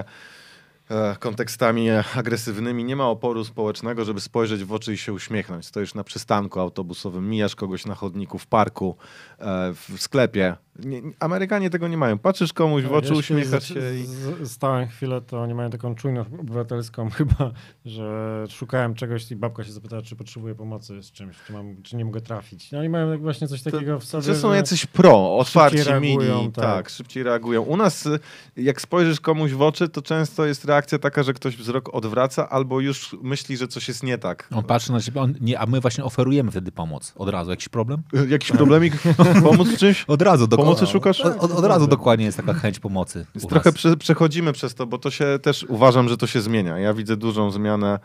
D: kontekstami agresywnymi, nie ma oporu społecznego, żeby spojrzeć w oczy i się uśmiechnąć. Stoisz na przystanku autobusowym, mijasz kogoś na chodniku, w parku, w sklepie. Amerykanie tego nie mają. Patrzysz komuś w oczy, uśmiechasz się i...
C: Stałem chwilę, to oni mają taką czujność obywatelską chyba, że szukałem czegoś i babka się zapytała, czy potrzebuję pomocy z czymś, czy nie mogę trafić. No, oni mają właśnie coś takiego w sobie,
D: że są jacyś otwarci, mili, tak, szybciej reagują. U nas, jak spojrzysz komuś w oczy, to często jest reakcja taka, że ktoś wzrok odwraca albo już myśli, że coś jest nie tak.
B: On patrzy na ciebie, a my właśnie oferujemy wtedy pomoc. Od razu. Jakiś problem?
D: Jakiś problemik? Pomóc w czymś?
B: Od razu.
D: Pomocy szukasz?
B: Od razu dokładnie jest taka chęć pomocy.
D: Trochę przechodzimy przez to, bo to się też uważam, że to się zmienia. Ja widzę dużą zmianę.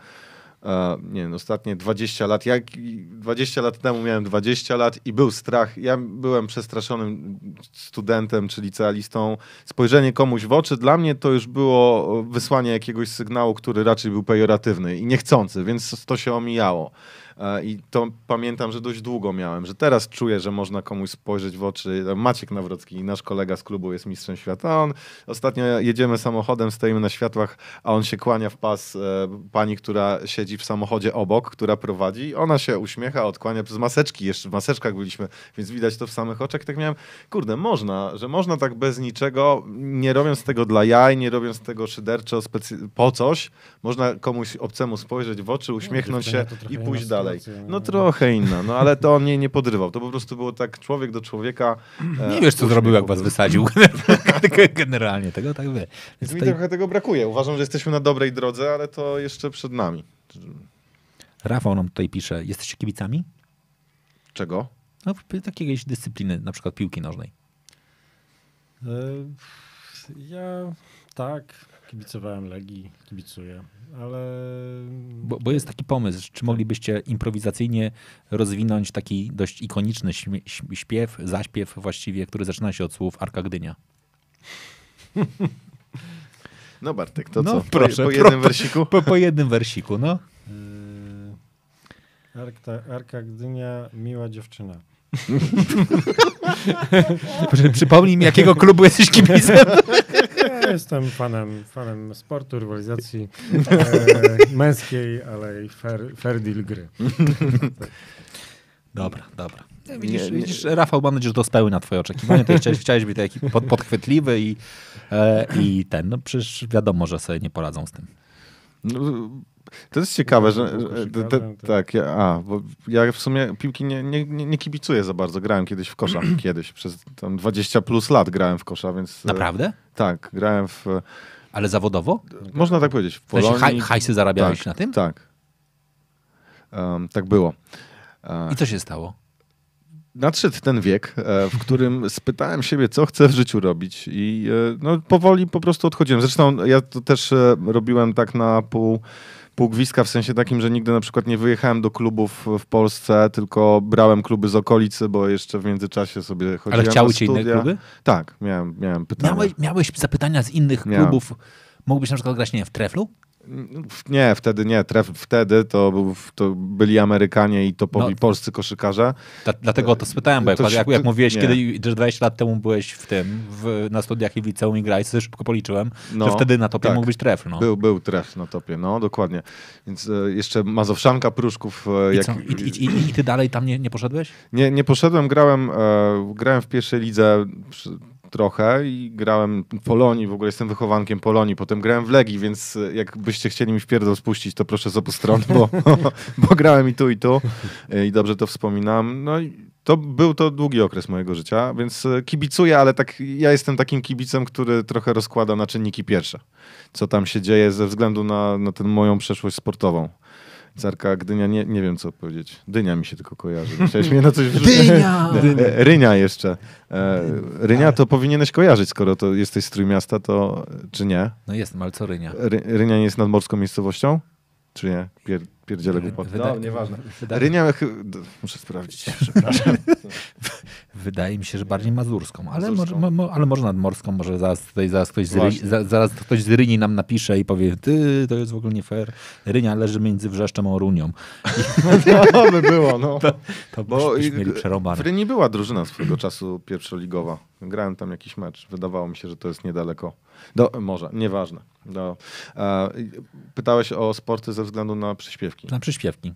D: Nie wiem, ostatnie 20 lat. Ja 20 lat temu miałem 20 lat i był strach. Ja byłem przestraszonym studentem czy licealistą. Spojrzenie komuś w oczy dla mnie to już było wysłanie jakiegoś sygnału, który raczej był pejoratywny i niechcący, więc to się omijało. I to pamiętam, że dość długo miałem, że teraz czuję, że można komuś spojrzeć w oczy. Maciek Nawrocki, nasz kolega z klubu, jest mistrzem świata. Ostatnio jedziemy samochodem, stoimy na światłach, a on się kłania w pas pani, która siedzi w samochodzie obok, która prowadzi. Ona się uśmiecha, odkłania z maseczki, jeszcze w maseczkach byliśmy, więc widać to w samych oczach. Tak miałem, kurde, można tak bez niczego, nie robiąc tego dla jaj, nie robiąc tego szyderczo po coś, można komuś obcemu spojrzeć w oczy, uśmiechnąć się i pójść dalej. No trochę inna, no ale to on mnie nie podrywał. To po prostu było tak człowiek do człowieka.
B: Nie wiesz, co zrobił, jak was wysadził. Generalnie tego tak wie.
D: Więc mi trochę tego brakuje. Uważam, że jesteśmy na dobrej drodze, ale to jeszcze przed nami.
B: Rafał nam tutaj pisze, jesteście kibicami?
D: Czego?
B: No, takiej dyscypliny, na przykład piłki nożnej.
C: Ja tak, kibicowałem Legii, kibicuję, ale...
B: Bo jest taki pomysł, czy moglibyście improwizacyjnie rozwinąć taki dość ikoniczny śpiew, zaśpiew właściwie, który zaczyna się od słów Arka Gdynia.
D: No Bartek, to
B: No,
D: co?
B: proszę,
D: Po jednym wersiku?
B: Po jednym wersiku, no.
C: Arka Gdynia, miła dziewczyna.
B: Przypomnij mi, jakiego klubu jesteś kibicem.
C: Ja jestem fanem sportu, rywalizacji męskiej, ale i fair deal gry.
B: Dobra. Widzisz, Rafał, mam nadzieję, że to spełnia twoje oczekiwania. To chciałeś być taki podchwytliwy i ten, no przecież wiadomo, że sobie nie poradzą z tym.
D: No, to jest ciekawe, że... bo ja w sumie piłki nie kibicuję za bardzo. Grałem kiedyś w kosza. Przez tam 20 plus lat grałem w kosza, więc...
B: Naprawdę?
D: Tak, grałem w...
B: Ale zawodowo?
D: Można tak powiedzieć. W Polonii.
B: Hajsy zarabiałeś na tym?
D: Tak. Tak było.
B: I co się stało?
D: Nadszedł ten wiek, w którym spytałem siebie, co chcę w życiu robić i no, powoli po prostu odchodziłem. Zresztą ja to też robiłem tak na pół gwizdka, w sensie takim, że nigdy na przykład nie wyjechałem do klubów w Polsce, tylko brałem kluby z okolicy, bo jeszcze w międzyczasie sobie chodziłem.
B: Ale chciały
D: na
B: cię
D: studia.
B: inne kluby?
D: Tak, miałem pytania.
B: Miałeś zapytania z innych klubów? Mógłbyś na przykład grać, nie wiem, w Treflu?
D: Nie, wtedy nie. Wtedy to byli Amerykanie i topowi polscy koszykarze.
B: Dlatego to spytałem, bo jak mówiłeś kiedy, że 20 lat temu byłeś na studiach i w liceum i grałeś, sobie szybko policzyłem, że wtedy na topie mógł być Trefl. No.
D: Był Trefl na topie, no dokładnie. Więc jeszcze Mazowszanka, Pruszków.
B: I ty dalej tam nie poszedłeś?
D: Nie poszedłem, grałem w pierwszej lidze trochę i grałem w Polonii, w ogóle jestem wychowankiem Polonii, potem grałem w Legii, więc jakbyście chcieli mi w pierdol spuścić, to proszę z obu stron, bo grałem i tu i dobrze to wspominam. No i był to długi okres mojego życia, więc kibicuję, ale tak ja jestem takim kibicem, który trochę rozkłada na czynniki pierwsze, co tam się dzieje ze względu na tę moją przeszłość sportową. Arka Gdynia, nie wiem co powiedzieć. Dynia mi się tylko kojarzy. Chciałeś mnie na coś wrzucić?
B: Dynia!
D: Rynia jeszcze. Rynia to powinieneś kojarzyć, skoro to jesteś z Trójmiasta, to czy nie?
B: No jestem, ale co Rynia?
D: Rynia nie jest nadmorską miejscowością? Czy nie? Pierdziele głupoty. No, nieważne. Rynia, muszę sprawdzić. Przepraszam.
B: Wydaje mi się, że bardziej mazurską, ale może nadmorską, może zaraz ktoś z Ryni nam napisze i powie, to jest w ogóle nie fair. Rynia leży między Wrzeszczem a Orunią.
D: To by było, no.
B: To byśmy mieli przerąbane.
D: W Ryni była drużyna swego czasu pierwszoligowa. Grałem tam jakiś mecz. Wydawało mi się, że to jest niedaleko. Może, nieważne. Pytałeś o sporty ze względu na przyśpiewki.
B: Na przyśpiewki.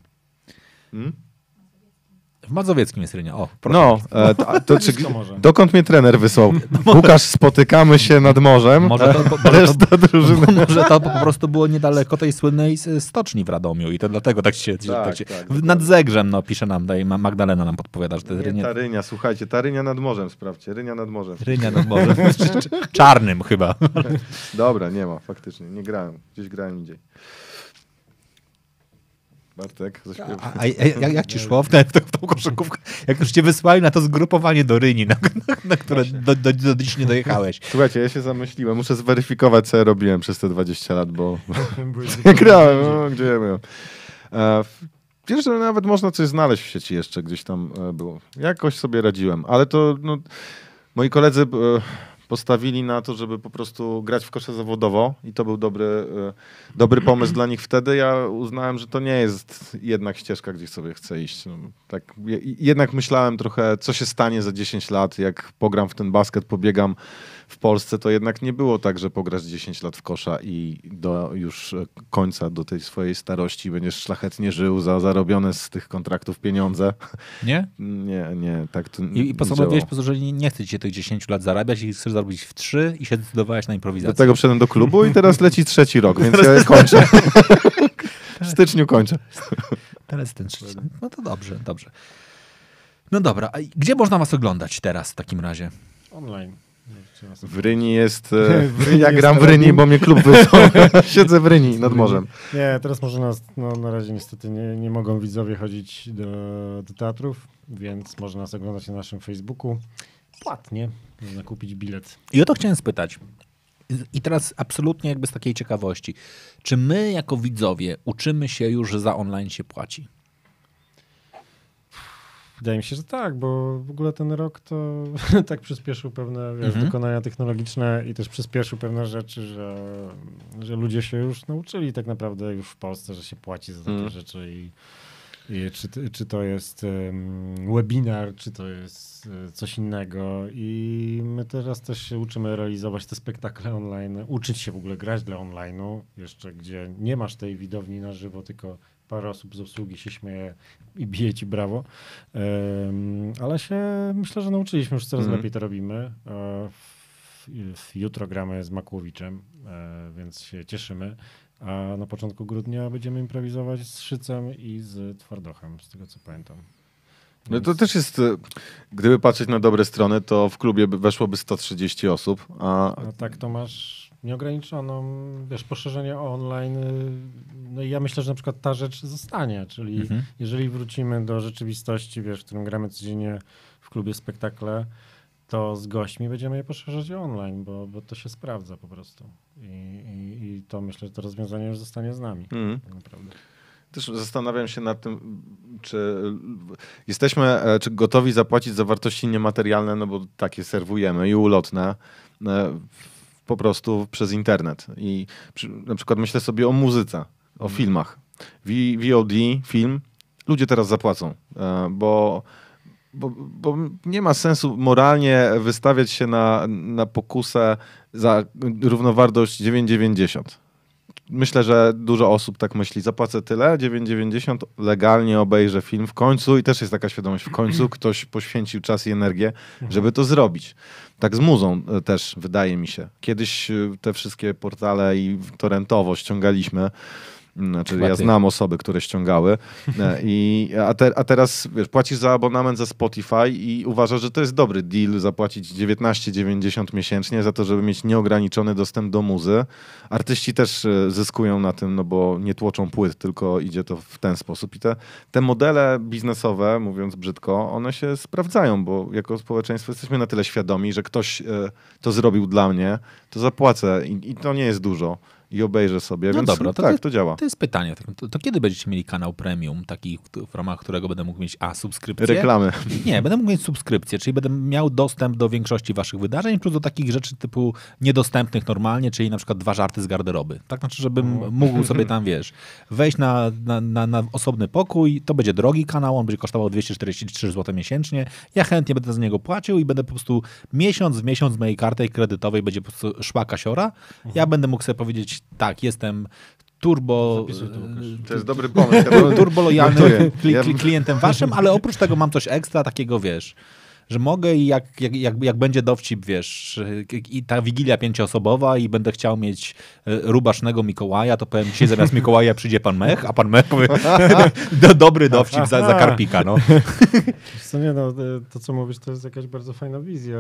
B: W Mazowieckim jest Rynia. O,
D: no, dokąd mnie trener wysłał? Łukasz, spotykamy się nad morzem. Może
B: to po prostu było niedaleko tej słynnej stoczni w Radomiu i to dlatego tak się... nad Zegrzem, pisze nam, Magdalena nam podpowiada, że to jest Rynia.
D: Ta Rynia, słuchajcie, ta Rynia nad morzem, sprawdźcie. Rynia nad morzem.
B: Czarnym chyba.
D: Dobra, nie ma, faktycznie. Nie grałem. Gdzieś grałem indziej. Bartek,
B: jak ci szło w tą koszykówkę? Jak już cię wysłali na to zgrupowanie do Ryni, na które do dziś nie dojechałeś.
D: Słuchajcie, ja się zamyśliłem. Muszę zweryfikować, co ja robiłem przez te 20 lat, bo nie grałem. Gdzie ja byłem? Wiesz, że nawet można coś znaleźć w sieci jeszcze, gdzieś tam było. Jakoś sobie radziłem, ale to moi koledzy postawili na to, żeby po prostu grać w kosze zawodowo i to był dobry pomysł dla nich wtedy. Ja uznałem, że to nie jest jednak ścieżka, gdzie sobie chcę iść. Tak, jednak myślałem trochę, co się stanie za 10 lat, jak pogram w ten basket, pobiegam w Polsce, to jednak nie było tak, że pograsz 10 lat w kosza i do już końca, do tej swojej starości będziesz szlachetnie żył za zarobione z tych kontraktów pieniądze.
B: Nie?
D: Nie, tak to
B: I postanowiłeś, że nie chce ci tych 10 lat zarabiać i chcesz zarobić w 3 i się zdecydowałeś na improwizację.
D: Do tego wszedłem do klubu i teraz leci 3. rok, więc ja kończę. W styczniu kończę.
B: Teraz ten 3. No to dobrze. No dobra, a gdzie można was oglądać teraz w takim razie?
C: Online.
D: W Ryni jest... ja gram w Ryni, bo mnie klub wysłał. Siedzę w Ryni nad morzem.
C: Nie, teraz może na razie niestety nie mogą widzowie chodzić do teatrów, więc można nas oglądać na naszym Facebooku płatnie. Można kupić bilet.
B: I o to chciałem spytać. I teraz absolutnie jakby z takiej ciekawości. Czy my jako widzowie uczymy się już, że za online się płaci?
C: Wydaje mi się, że tak, bo w ogóle ten rok to tak przyspieszył pewne dokonania technologiczne i też przyspieszył pewne rzeczy, że ludzie się już nauczyli tak naprawdę już w Polsce, że się płaci za takie rzeczy i czy to jest webinar, czy to jest coś innego i my teraz też się uczymy realizować te spektakle online, uczyć się w ogóle grać dla online'u, jeszcze gdzie nie masz tej widowni na żywo, tylko parę osób z obsługi się śmieje i bije ci brawo, ale się myślę, że nauczyliśmy, już coraz lepiej to robimy. Jutro gramy z Makłowiczem, więc się cieszymy. A na początku grudnia będziemy improwizować z Szycem i z Twardochem, z tego co pamiętam.
D: No to też jest, gdyby patrzeć na dobre strony, to w klubie weszłoby 130 osób. A
C: tak to masz nieograniczoną, poszerzenie online. No i ja myślę, że na przykład ta rzecz zostanie, czyli jeżeli wrócimy do rzeczywistości, w którym gramy codziennie w klubie spektakle, to z gośćmi będziemy je poszerzać online, bo to się sprawdza po prostu. I to myślę, że to rozwiązanie już zostanie z nami. Tak naprawdę.
D: Też zastanawiam się nad tym, czy jesteśmy czy gotowi zapłacić za wartości niematerialne, no bo takie serwujemy i ulotne po prostu przez internet. I na przykład myślę sobie o muzyce, o filmach. VOD, film, ludzie teraz zapłacą, bo nie ma sensu moralnie wystawiać się na pokusę za równowartość 9,90. Myślę, że dużo osób tak myśli. Zapłacę tyle, 9,90, legalnie obejrzę film w końcu i też jest taka świadomość, w końcu ktoś poświęcił czas i energię, żeby to zrobić. Tak z muzą też wydaje mi się. Kiedyś te wszystkie portale i torrentowo ściągaliśmy. Znaczy, ja znam osoby, które ściągały. A teraz płacisz za abonament za Spotify i uważasz, że to jest dobry deal zapłacić 19,90 miesięcznie za to, żeby mieć nieograniczony dostęp do muzy. Artyści też zyskują na tym, no bo nie tłoczą płyt, tylko idzie to w ten sposób. I te modele biznesowe, mówiąc brzydko, one się sprawdzają, bo jako społeczeństwo jesteśmy na tyle świadomi, że ktoś to zrobił dla mnie, to zapłacę i to nie jest dużo. I obejrzę sobie, więc
B: dobra,
D: to działa.
B: To jest pytanie. To kiedy będziecie mieli kanał premium, taki, w ramach którego będę mógł mieć subskrypcję?
D: Reklamy.
B: Nie, będę mógł mieć subskrypcję, czyli będę miał dostęp do większości waszych wydarzeń, plus do takich rzeczy typu niedostępnych normalnie, czyli na przykład 2 żarty z garderoby. Tak znaczy, żebym mógł sobie tam, wejść na osobny pokój, to będzie drogi kanał, on będzie kosztował 243 zł miesięcznie, ja chętnie będę za niego płacił i będę po prostu miesiąc w miesiąc z mojej karty kredytowej będzie po prostu szła kasiora. Ja będę mógł sobie powiedzieć, tak, jestem turbo...
D: To jest dobry pomysł.
B: Turbo lojalny klientem waszym, ale oprócz tego mam coś ekstra takiego, że mogę i jak będzie dowcip, i ta Wigilia 5-osobowa i będę chciał mieć rubasznego Mikołaja, to powiem, dzisiaj zamiast Mikołaja przyjdzie pan Mech, a pan Mech powie, dobry dowcip za Karpika, no.
C: Co nie, no, to co mówisz, to jest jakaś bardzo fajna wizja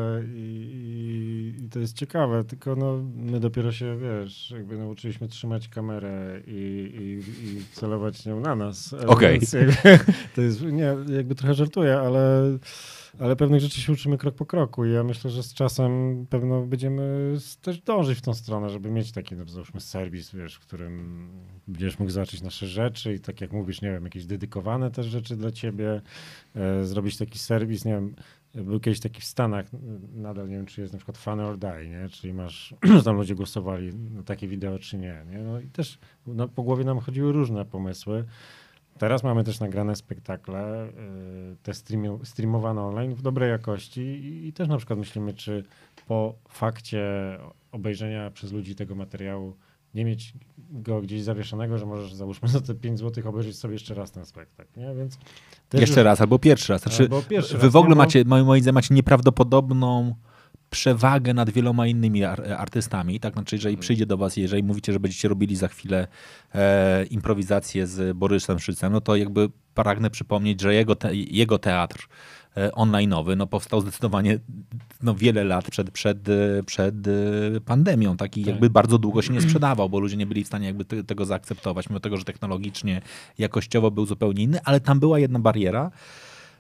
C: i to jest ciekawe, tylko no, my dopiero się, jakby nauczyliśmy trzymać kamerę i celować nią na nas.
B: Okej.
C: To jest, nie, jakby trochę żartuję, ale pewnych rzeczy się uczymy krok po kroku i ja myślę, że z czasem pewno będziemy też dążyć w tą stronę, żeby mieć taki, no, załóżmy, serwis, w którym będziesz mógł zobaczyć nasze rzeczy i tak jak mówisz, nie wiem, jakieś dedykowane też rzeczy dla ciebie, zrobić taki serwis, nie wiem, był kiedyś taki w Stanach, nadal nie wiem, czy jest na przykład Funny or Die, nie? Czyli masz, że tam ludzie głosowali na takie wideo, czy nie? No i też po głowie nam chodziły różne pomysły. Teraz mamy też nagrane spektakle, te streamowane online w dobrej jakości i też na przykład myślimy, czy po fakcie obejrzenia przez ludzi tego materiału nie mieć go gdzieś zawieszonego, że możesz, załóżmy, za te 5 zł obejrzeć sobie jeszcze raz ten spektakl, nie? Więc
B: jeszcze raz, albo pierwszy raz. Znaczy, wy w ogóle macie, moim zdaniem, macie nieprawdopodobną przewagę nad wieloma innymi artystami. Tak? Znaczy, jeżeli przyjdzie do was, jeżeli mówicie, że będziecie robili za chwilę improwizację z Borysem Szycem, no to jakby pragnę przypomnieć, że jego teatr online'owy no, powstał zdecydowanie wiele lat przed pandemią. Taki jakby bardzo długo się nie sprzedawał, bo ludzie nie byli w stanie jakby tego zaakceptować, mimo tego, że technologicznie, jakościowo był zupełnie inny, ale tam była jedna bariera,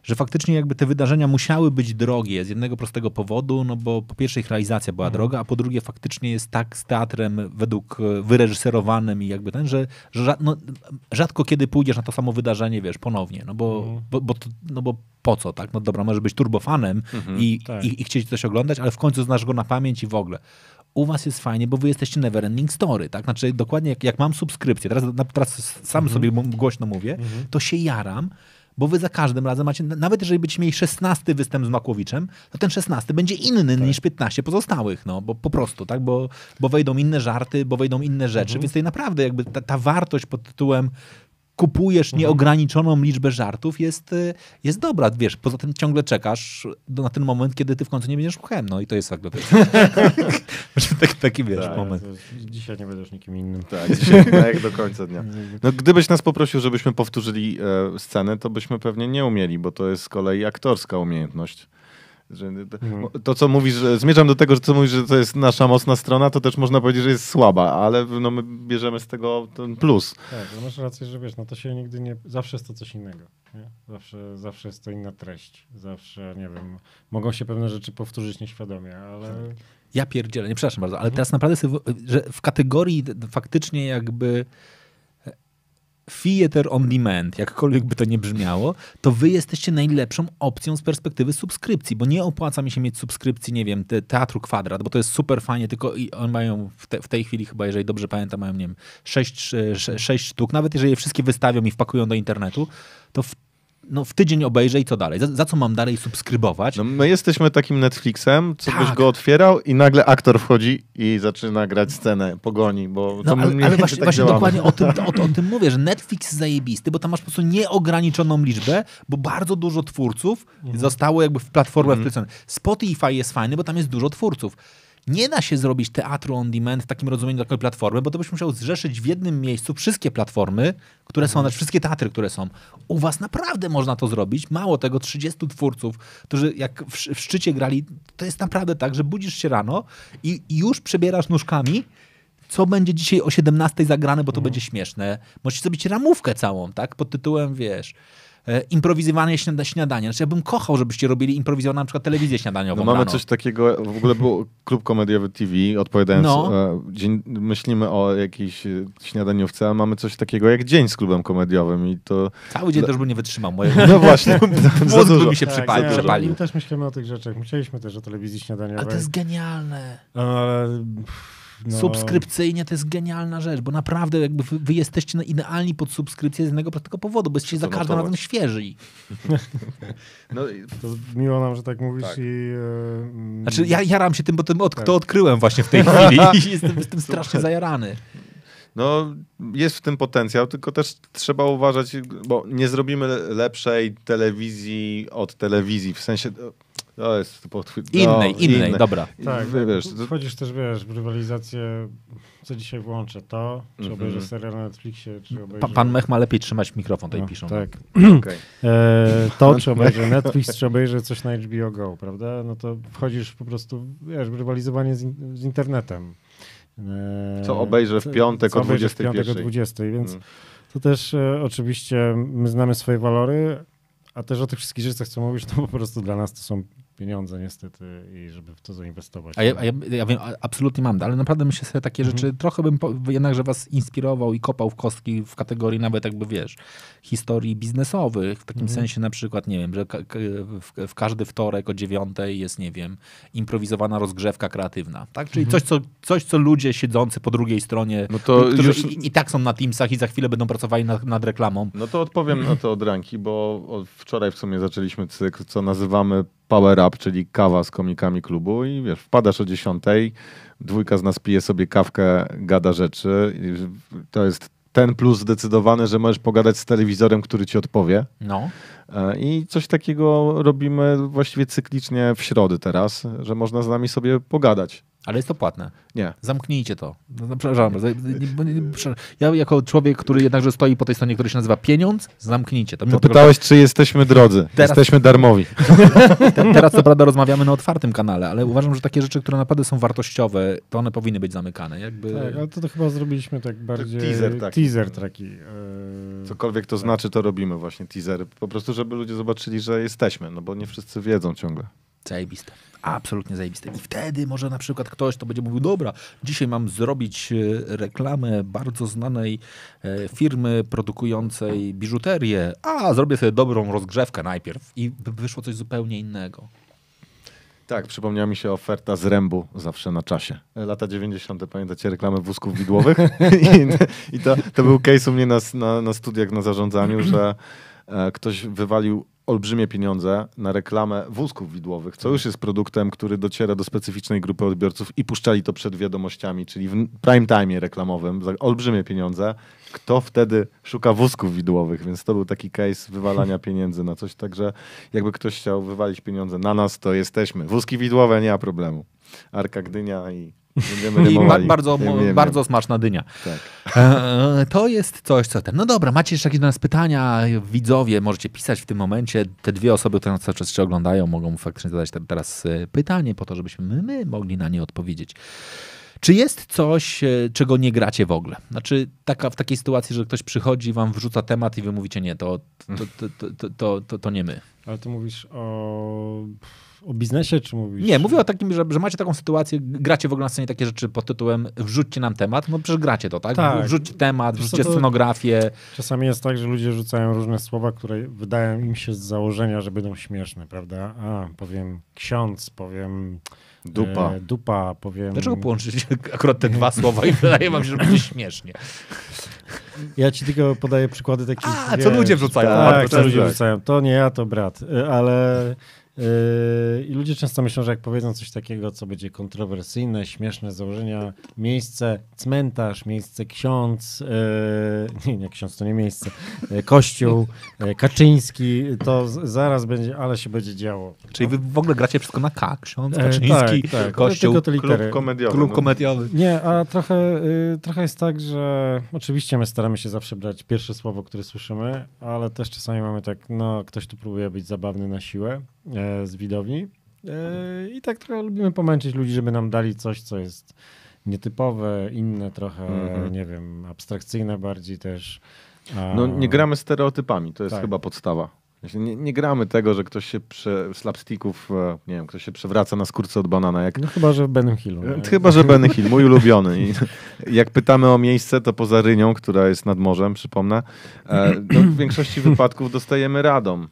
B: że faktycznie jakby te wydarzenia musiały być drogie z jednego prostego powodu, no bo po pierwsze ich realizacja była droga, a po drugie faktycznie jest tak z teatrem według wyreżyserowanym i jakby że rzadko kiedy pójdziesz na to samo wydarzenie, wiesz, ponownie, no bo po co, tak? No dobra, możesz być turbofanem i chcieć coś oglądać, ale w końcu znasz go na pamięć i w ogóle. U was jest fajnie, bo wy jesteście neverending story, tak? Znaczy dokładnie jak mam subskrypcję, teraz sam sobie głośno mówię, to się jaram, bo wy za każdym razem macie, nawet jeżeli będziecie mieli 16 występ z Makłowiczem, to ten 16 będzie inny niż 15 pozostałych, no, bo po prostu, tak? Bo wejdą inne żarty, bo wejdą inne rzeczy, więc tutaj naprawdę jakby ta wartość pod tytułem kupujesz nieograniczoną liczbę żartów jest dobra, wiesz, poza tym ciągle czekasz na ten moment, kiedy ty w końcu nie będziesz mchem, no i to jest jakby taki wiesz, moment.
C: Dzisiaj nie będziesz nikim innym.
D: Tak, dzisiaj jak do końca dnia. No, gdybyś nas poprosił, żebyśmy powtórzyli scenę, to byśmy pewnie nie umieli, bo to jest z kolei aktorska umiejętność. To, co mówisz, że zmierzam do tego, że co mówisz, że to jest nasza mocna strona, to też można powiedzieć, że jest słaba, ale no, my bierzemy z tego ten plus.
C: Tak, no masz rację, że wiesz, no to się nigdy nie... Zawsze jest to coś innego. Nie? Zawsze jest to inna treść. Zawsze, nie wiem, mogą się pewne rzeczy powtórzyć nieświadomie, ale...
B: Ja pierdzielę, nie przepraszam bardzo, ale teraz naprawdę sobie, że w kategorii faktycznie jakby theater on demand, jakkolwiek by to nie brzmiało, to wy jesteście najlepszą opcją z perspektywy subskrypcji, bo nie opłaca mi się mieć subskrypcji, nie wiem, Teatru Kwadrat, bo to jest super fajnie, tylko oni mają w tej chwili chyba, jeżeli dobrze pamiętam, mają, nie wiem, 6 sztuk, nawet jeżeli je wszystkie wystawią i wpakują do internetu, to w tydzień obejrzę i co dalej? Za co mam dalej subskrybować?
D: No, my jesteśmy takim Netflixem, co byś go otwierał i nagle aktor wchodzi i zaczyna grać scenę, pogoni, bo to
B: ale właśnie dokładnie o tym mówię, że Netflix jest zajebisty, bo tam masz po prostu nieograniczoną liczbę, bo bardzo dużo twórców zostało jakby w platformę wplecone. Spotify jest fajny, bo tam jest dużo twórców. Nie da się zrobić teatru on demand w takim rozumieniu takiej platformy, bo to byś musiał zrzeszyć w jednym miejscu wszystkie platformy, które są, znaczy wszystkie teatry, które są. U was naprawdę można to zrobić. Mało tego, 30 twórców, którzy jak w szczycie grali, to jest naprawdę tak, że budzisz się rano i już przebierasz nóżkami, co będzie dzisiaj o 17 zagrane, bo to będzie śmieszne. Możecie zrobić ramówkę całą, tak? Pod tytułem, wiesz... improwizowanie śniadania. Znaczy ja bym kochał, żebyście robili improwizowaną na przykład telewizję śniadaniową.
D: No mamy coś takiego, w ogóle był Klub Komediowy TV, odpowiadając, myślimy o jakiejś śniadaniówce, a mamy coś takiego jak dzień z Klubem Komediowym i to...
B: Cały dzień też bym nie wytrzymał.
D: No właśnie,
B: mózg by mi się przepalił.
C: My też myślimy o tych rzeczach. Myśleliśmy też o telewizji śniadaniowej.
B: Ale to jest genialne.
C: Ale... No.
B: Subskrypcyjnie to jest genialna rzecz, bo naprawdę jakby wy jesteście idealni pod subskrypcję z jednego prostego powodu, bo jesteście za każdym razem świeżi.
C: No, to miło nam, że tak mówisz.
D: Tak.
B: Znaczy ja jaram się tym, bo to odkryłem właśnie w tej chwili i jestem strasznie zajarany.
D: No, jest w tym potencjał, tylko też trzeba uważać, bo nie zrobimy lepszej telewizji od telewizji, w sensie... To jest
B: innej, dobra.
C: Tak, wchodzisz też, w rywalizację, co dzisiaj włączę, to, czy obejrzę serial na Netflixie, czy obejrzę...
B: Pan Mech ma lepiej trzymać mikrofon, tutaj piszą.
C: Tak. Okay. To, czy obejrzę Netflix, czy obejrzę coś na HBO Go, prawda? No to wchodzisz po prostu, w rywalizowanie z internetem.
D: Co obejrzę w piątek o
C: 20:00, więc to też oczywiście my znamy swoje walory, a też o tych wszystkich rzeczach, co mówisz, to po prostu dla nas to są pieniądze niestety i żeby w to zainwestować.
B: Ja wiem, absolutnie mam, ale naprawdę myślę sobie takie rzeczy, trochę bym jednakże was inspirował i kopał w kostki w kategorii nawet jakby, historii biznesowych, w takim sensie na przykład, nie wiem, że w każdy wtorek o 9:00 jest, nie wiem, improwizowana rozgrzewka kreatywna, tak? Czyli coś, co ludzie siedzący po drugiej stronie,
D: no to
B: którzy
D: już...
B: i tak są na Teamsach i za chwilę będą pracowali nad reklamą.
D: No to odpowiem na to od ręki, bo wczoraj w sumie zaczęliśmy cykl, co nazywamy Power Up, czyli kawa z komikami klubu i wpadasz o 10:00, dwójka z nas pije sobie kawkę, gada rzeczy. To jest ten plus zdecydowany, że możesz pogadać z telewizorem, który ci odpowie.
B: No.
D: I coś takiego robimy właściwie cyklicznie w środy teraz, że można z nami sobie pogadać.
B: Ale jest to płatne.
D: Nie.
B: Zamknijcie to. No, przepraszam. Ja jako człowiek, który jednakże stoi po tej stronie, który się nazywa pieniądz, zamknijcie to.
D: To pytałeś, czy jesteśmy drodzy. Jesteśmy darmowi.
B: Teraz co prawda rozmawiamy na otwartym kanale, ale uważam, że takie rzeczy, które naprawdę są wartościowe, to one powinny być zamykane. Jakby...
C: Tak, ale to chyba zrobiliśmy tak bardziej...
D: Teaser
C: taki.
D: Cokolwiek to znaczy, to robimy właśnie teasery. Po prostu, żeby ludzie zobaczyli, że jesteśmy, no bo nie wszyscy wiedzą ciągle.
B: Zajebiste. Absolutnie zajebiste. I wtedy może na przykład ktoś to będzie mówił, dobra, dzisiaj mam zrobić reklamę bardzo znanej firmy produkującej biżuterię, a zrobię sobie dobrą rozgrzewkę najpierw i wyszło coś zupełnie innego.
D: Tak, przypomniała mi się oferta z Rębu zawsze na czasie. Lata 90. Pamiętacie reklamę wózków widłowych? I to był case u mnie na studiach na zarządzaniu, że ktoś wywalił olbrzymie pieniądze na reklamę wózków widłowych, co już jest produktem, który dociera do specyficznej grupy odbiorców i puszczali to przed wiadomościami, czyli w prime time reklamowym, za olbrzymie pieniądze. Kto wtedy szuka wózków widłowych? Więc to był taki case wywalania pieniędzy na coś. Także jakby ktoś chciał wywalić pieniądze na nas, to jesteśmy. Wózki widłowe, nie ma problemu. Arka Gdynia i będziemy rymowali.
B: I bardzo smaczna dynia.
D: Tak.
B: To jest coś, co ten. No dobra, macie jeszcze jakieś do nas pytania? Widzowie, możecie pisać w tym momencie. Te dwie osoby, które nas cały czas oglądają, mogą faktycznie zadać teraz pytanie po to, żebyśmy my mogli na nie odpowiedzieć. Czy jest coś, czego nie gracie w ogóle? Znaczy w takiej sytuacji, że ktoś przychodzi, wam wrzuca temat i wy mówicie nie, to nie my.
C: Ale ty mówisz o biznesie, czy mówisz?
B: Nie, mówię o takim, że macie taką sytuację, gracie w ogóle na scenie takie rzeczy pod tytułem wrzućcie nam temat, no przecież gracie to, tak?
C: Tak.
B: Wrzućcie temat, wrzućcie scenografię.
C: Czasami jest tak, że ludzie rzucają różne słowa, które wydają im się z założenia, że będą śmieszne, prawda? Powiem ksiądz, powiem dupa, powiem...
B: Dlaczego połączyć akurat te dwa słowa i wydaje wam się, że będzie śmiesznie?
C: Ja ci tylko podaję przykłady takich...
B: co ludzie wrzucają.
C: Tak, co ludzie wrzucają. To nie ja, to brat. Ale... I ludzie często myślą, że jak powiedzą coś takiego, co będzie kontrowersyjne, śmieszne z założenia, miejsce cmentarz, miejsce ksiądz, nie ksiądz to nie miejsce, kościół, Kaczyński, to zaraz będzie, ale się będzie działo.
B: Czyli wy w ogóle gracie wszystko na K, ksiądz, Kaczyński,
C: tak.
B: kościół,
D: klub
B: komediowy.
C: Nie, a trochę jest tak, że oczywiście my staramy się zawsze brać pierwsze słowo, które słyszymy, ale też czasami mamy tak, ktoś tu próbuje być zabawny na siłę z widowni i tak trochę lubimy pomęczyć ludzi, żeby nam dali coś, co jest nietypowe, inne trochę, nie wiem, abstrakcyjne bardziej też.
D: No nie gramy stereotypami, to jest chyba podstawa. Nie gramy tego, że ktoś się slapsticków, nie wiem, ktoś się przewraca na skórce od banana.
C: No chyba, że w Bennym Hillu.
D: Chyba, że Benny Hill, mój ulubiony. I jak pytamy o miejsce, to poza Rynią, która jest nad morzem, przypomnę, w większości wypadków dostajemy Radom.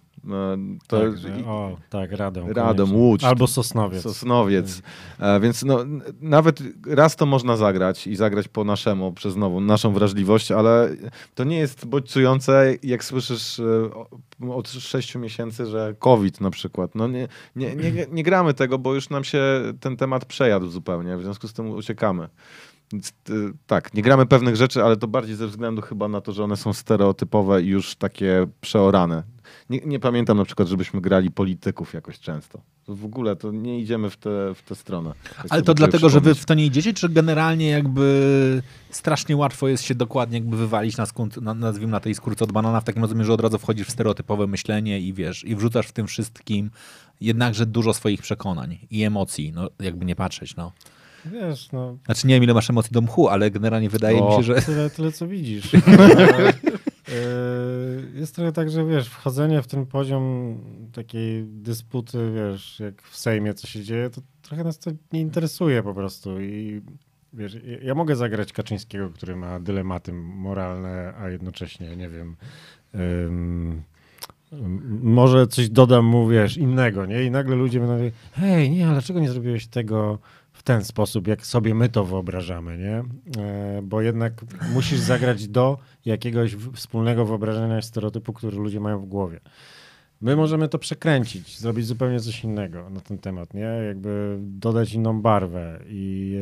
D: Radom, Łódź.
C: Albo Sosnowiec.
D: Więc nawet raz to można zagrać i zagrać po naszemu, przez naszą wrażliwość, ale to nie jest bodźcujące, jak słyszysz od 6 miesięcy, że COVID na przykład. Nie gramy tego, bo już nam się ten temat przejadł zupełnie, w związku z tym uciekamy. Więc, tak, nie gramy pewnych rzeczy, ale to bardziej ze względu chyba na to, że one są stereotypowe i już takie przeorane. Nie pamiętam na przykład, żebyśmy grali polityków jakoś często. To w ogóle to nie idziemy w tę stronę.
B: Ale to dlatego, że wy w to nie idziecie, czy generalnie jakby strasznie łatwo jest się dokładnie jakby wywalić nazwijmy na tej skórce od banana, w takim rozumie, że od razu wchodzisz w stereotypowe myślenie i wiesz, i wrzucasz w tym wszystkim jednakże dużo swoich przekonań i emocji, jakby nie patrzeć,
C: Wiesz,
B: Znaczy nie wiem, ile masz emocji do mchu, ale generalnie wydaje mi się, że...
C: Tyle co widzisz. Jest trochę tak, że wiesz, wchodzenie w ten poziom takiej dysputy, wiesz, jak w Sejmie co się dzieje, to trochę nas to nie interesuje po prostu i wiesz, ja mogę zagrać Kaczyńskiego, który ma dylematy moralne, a jednocześnie, nie wiem, może coś dodam mu, wiesz, innego, nie? I nagle ludzie będą mówić, hej, nie, ale dlaczego nie zrobiłeś tego w ten sposób, jak sobie my to wyobrażamy, nie? Bo jednak musisz zagrać do jakiegoś wspólnego wyobrażenia stereotypu, który ludzie mają w głowie. My możemy to przekręcić, zrobić zupełnie coś innego na ten temat, nie? Jakby dodać inną barwę i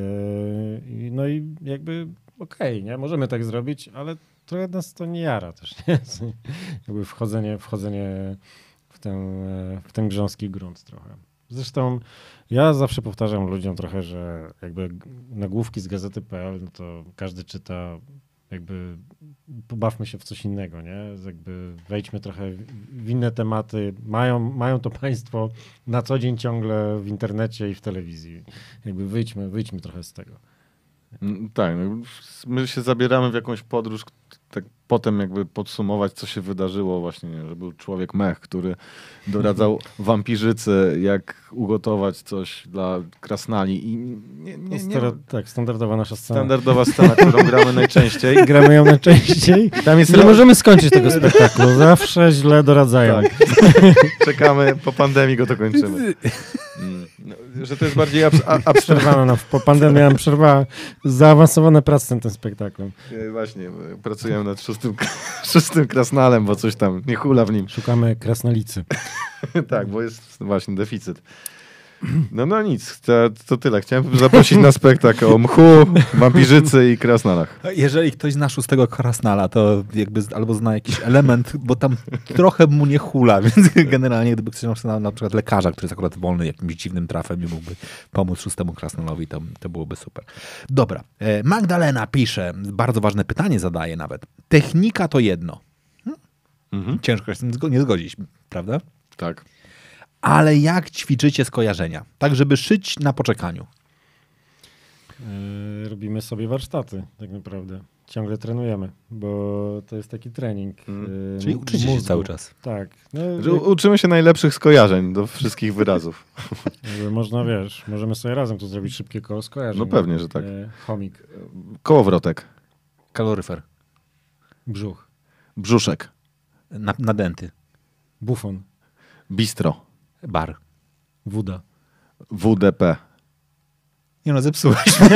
C: jakby okej, nie? Możemy tak zrobić, ale trochę nas to nie jara też, nie? Jakby wchodzenie w ten grząski grunt trochę. Zresztą ja zawsze powtarzam ludziom trochę, że jakby nagłówki z gazety.pl, no to każdy czyta, jakby pobawmy się w coś innego, nie? Jakby wejdźmy trochę w inne tematy. Mają to państwo na co dzień ciągle w internecie i w telewizji. Jakby wyjdźmy trochę z tego.
D: Tak, no, my się zabieramy w jakąś podróż, tak potem jakby podsumować, co się wydarzyło właśnie, nie, że był człowiek mech, który doradzał wampirzycy, jak ugotować coś dla krasnali i nie.
C: Tak, standardowa nasza scena.
D: Standardowa scena, którą gramy najczęściej.
C: Gramy ją najczęściej.
D: Tam jest
C: Nie możemy skończyć tego spektaklu, zawsze źle doradzają.
D: Tak. Czekamy, po pandemii go to kończymy. No, że to jest bardziej
C: Przerwano nam, po pandemii miałem przerwała zaawansowane prace nad tym spektaklem.
D: Właśnie, pracujemy nad szóstym krasnalem, bo coś tam nie hula w nim.
C: Szukamy krasnalicy.
D: Tak, bo jest właśnie deficyt. No nic, to tyle. Chciałem zaprosić na spektakl o mchu, wampirzycy i krasnalach.
B: Jeżeli ktoś zna szóstego krasnala, to jakby albo zna jakiś element, bo tam trochę mu nie hula, więc generalnie gdyby ktoś znał na przykład lekarza, który jest akurat wolny jakimś dziwnym trafem i mógłby pomóc szóstemu krasnalowi, to byłoby super. Dobra, Magdalena pisze, bardzo ważne pytanie zadaje nawet. Technika to jedno. Ciężko się z tym nie zgodzić, prawda?
D: Tak.
B: Ale jak ćwiczycie skojarzenia? Tak, żeby szyć na poczekaniu.
C: Robimy sobie warsztaty, tak naprawdę. Ciągle trenujemy, bo to jest taki trening.
B: Czyli uczycie się cały czas.
C: Tak.
D: Uczymy się najlepszych skojarzeń do wszystkich wyrazów.
C: Można, możemy sobie razem tu zrobić szybkie koło skojarzeń.
D: No pewnie, że tak.
C: Chomik.
D: Kołowrotek.
B: Kaloryfer.
C: Brzuch.
D: Brzuszek.
B: Nadęty.
C: Bufon.
D: Bistro.
B: Bar.
C: Woda.
D: WDP.
B: Nie no, zepsułeś.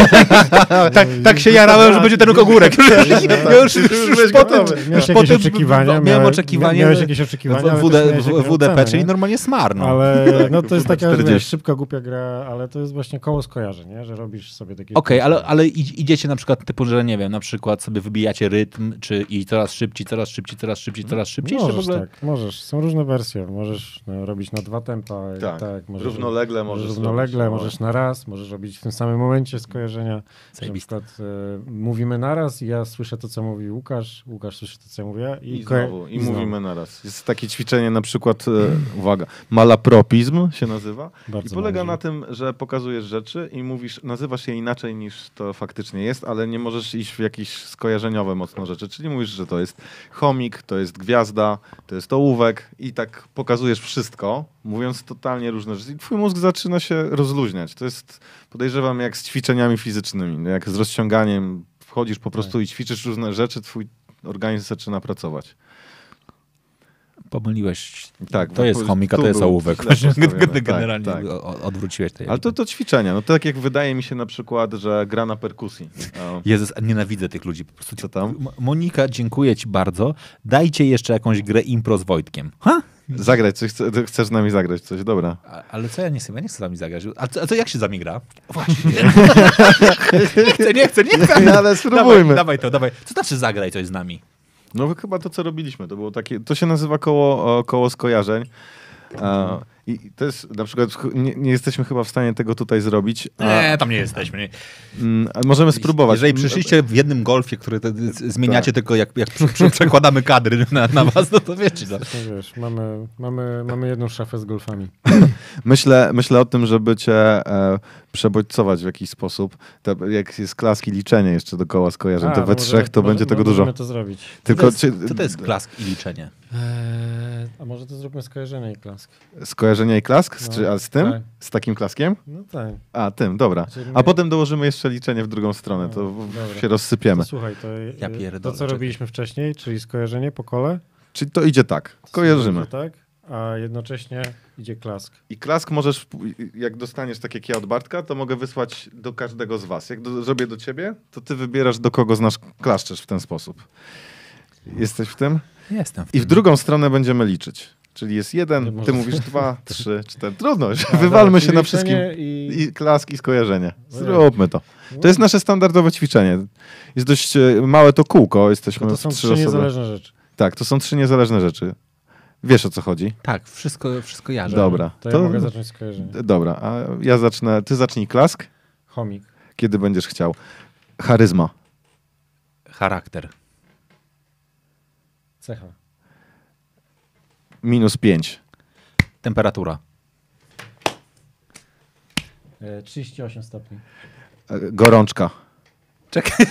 B: tak się jarałem, że będzie ten ogórek. Już gotowy.
C: Miałeś jakieś oczekiwania?
B: Miałem oczekiwania.
C: Miałeś jakieś oczekiwania?
B: WDP, czyli normalnie smar. No.
C: Ale no to jest taka szybka, głupia gra, ale to jest właśnie koło skojarzeń, nie? Że robisz sobie takie...
B: Okej, ale idziecie na przykład typu, że nie wiem, na przykład sobie wybijacie rytm, i coraz szybciej.
C: Możesz, tak, możesz. Są różne wersje. Możesz robić na 2 tempa.
D: Tak,
C: możesz,
D: równolegle możesz
C: równolegle, możesz na raz, możesz robić w tym samym momencie skojarzenia. Na przykład mówimy naraz i ja słyszę to, co mówi Łukasz słyszy to, co ja mówię.
D: I mówimy naraz. Jest takie ćwiczenie na przykład, uwaga, malapropizm się nazywa.
C: Bardzo
D: I polega
C: mądrze.
D: na tym, że pokazujesz rzeczy i nazywasz je inaczej niż to faktycznie jest, ale nie możesz iść w jakieś skojarzeniowe mocno rzeczy. Czyli mówisz, że to jest chomik, to jest gwiazda, to jest ołówek i tak pokazujesz wszystko, mówiąc totalnie różne rzeczy. I twój mózg zaczyna się rozluźniać. To jest, podejrzewam, jak z ćwiczeniami fizycznymi, jak z rozciąganiem. Wchodzisz po prostu i ćwiczysz różne rzeczy, twój organizm zaczyna pracować.
B: Pomyliłeś.
D: Tak,
B: to jest chomik, a to jest ołówek. Generalnie
D: tak.
B: Odwróciłeś to.
D: Ale to ćwiczenia. No to tak jak wydaje mi się na przykład, że gra na perkusji.
B: Jezus, nienawidzę tych ludzi. Po prostu.
D: Co tam?
B: Monika, dziękuję ci bardzo. Dajcie jeszcze jakąś grę impro z Wojtkiem. Ha?
D: Zagrać coś, chcesz z nami zagrać coś, dobra.
B: Ale co ja nie chcę z nami zagrać. A co jak się z nami gra? Właśnie. nie chcę.
D: Ale spróbujmy.
B: Dawaj. Co znaczy zagraj coś z nami?
D: No chyba to, co robiliśmy, to było takie, to się nazywa koło skojarzeń. I to jest, na przykład, nie jesteśmy chyba w stanie tego tutaj zrobić.
B: Nie, tam nie jesteśmy.
D: Możemy spróbować.
B: Jeżeli przyszliście w jednym golfie, który zmieniacie tylko jak przekładamy kadry na was, no to wiecie. No.
C: Wiesz, mamy jedną szafę z golfami.
D: Myślę o tym, żeby cię przebodźcować w jakiś sposób. Jak jest klaski liczenie jeszcze dookoła skojarzeń, to we trzech to będzie tego dużo.
C: Możemy to zrobić.
B: Tylko co to jest klask i liczenie?
C: A może to zróbmy skojarzenie i klask.
D: Skojarzenie i klask? A z tym?
C: Tak.
D: Z takim klaskiem?
C: No tak.
D: A, tym, dobra. A potem dołożymy jeszcze liczenie w drugą stronę, to się rozsypiemy.
C: To słuchaj,
B: Ja
C: to co robiliśmy wcześniej, czyli skojarzenie po kole.
D: Czyli to idzie tak, kojarzymy.
C: Tak, a jednocześnie idzie klask.
D: I klask możesz, jak dostaniesz tak jak ja od Bartka, to mogę wysłać do każdego z was. Jak zrobię do ciebie, to ty wybierasz, do kogo znasz, klaszczesz w ten sposób. Jesteś w tym?
B: Jestem w tym.
D: I w drugą stronę będziemy liczyć. Czyli jest 1, ty mówisz 2, 3, 4. Trudno, wywalmy się na wszystkim. I klask i skojarzenie. Zróbmy to. To jest nasze standardowe ćwiczenie. Jest dość małe to kółko. Jesteśmy
C: to są
D: w 3
C: 3 niezależne rzeczy.
D: Tak, to są 3 niezależne rzeczy. Wiesz, o co chodzi?
B: Tak, wszystko jarzę.
D: Dobra.
C: To ja mogę zacząć skojarzenie.
D: Dobra, a ja zacznę. Ty zacznij Klask,
C: Chomik.
D: kiedy będziesz chciał. Charyzma.
B: Charakter.
C: Cecha.
D: -5.
B: Temperatura.
C: 38 stopni.
D: Gorączka.
B: Czekaj,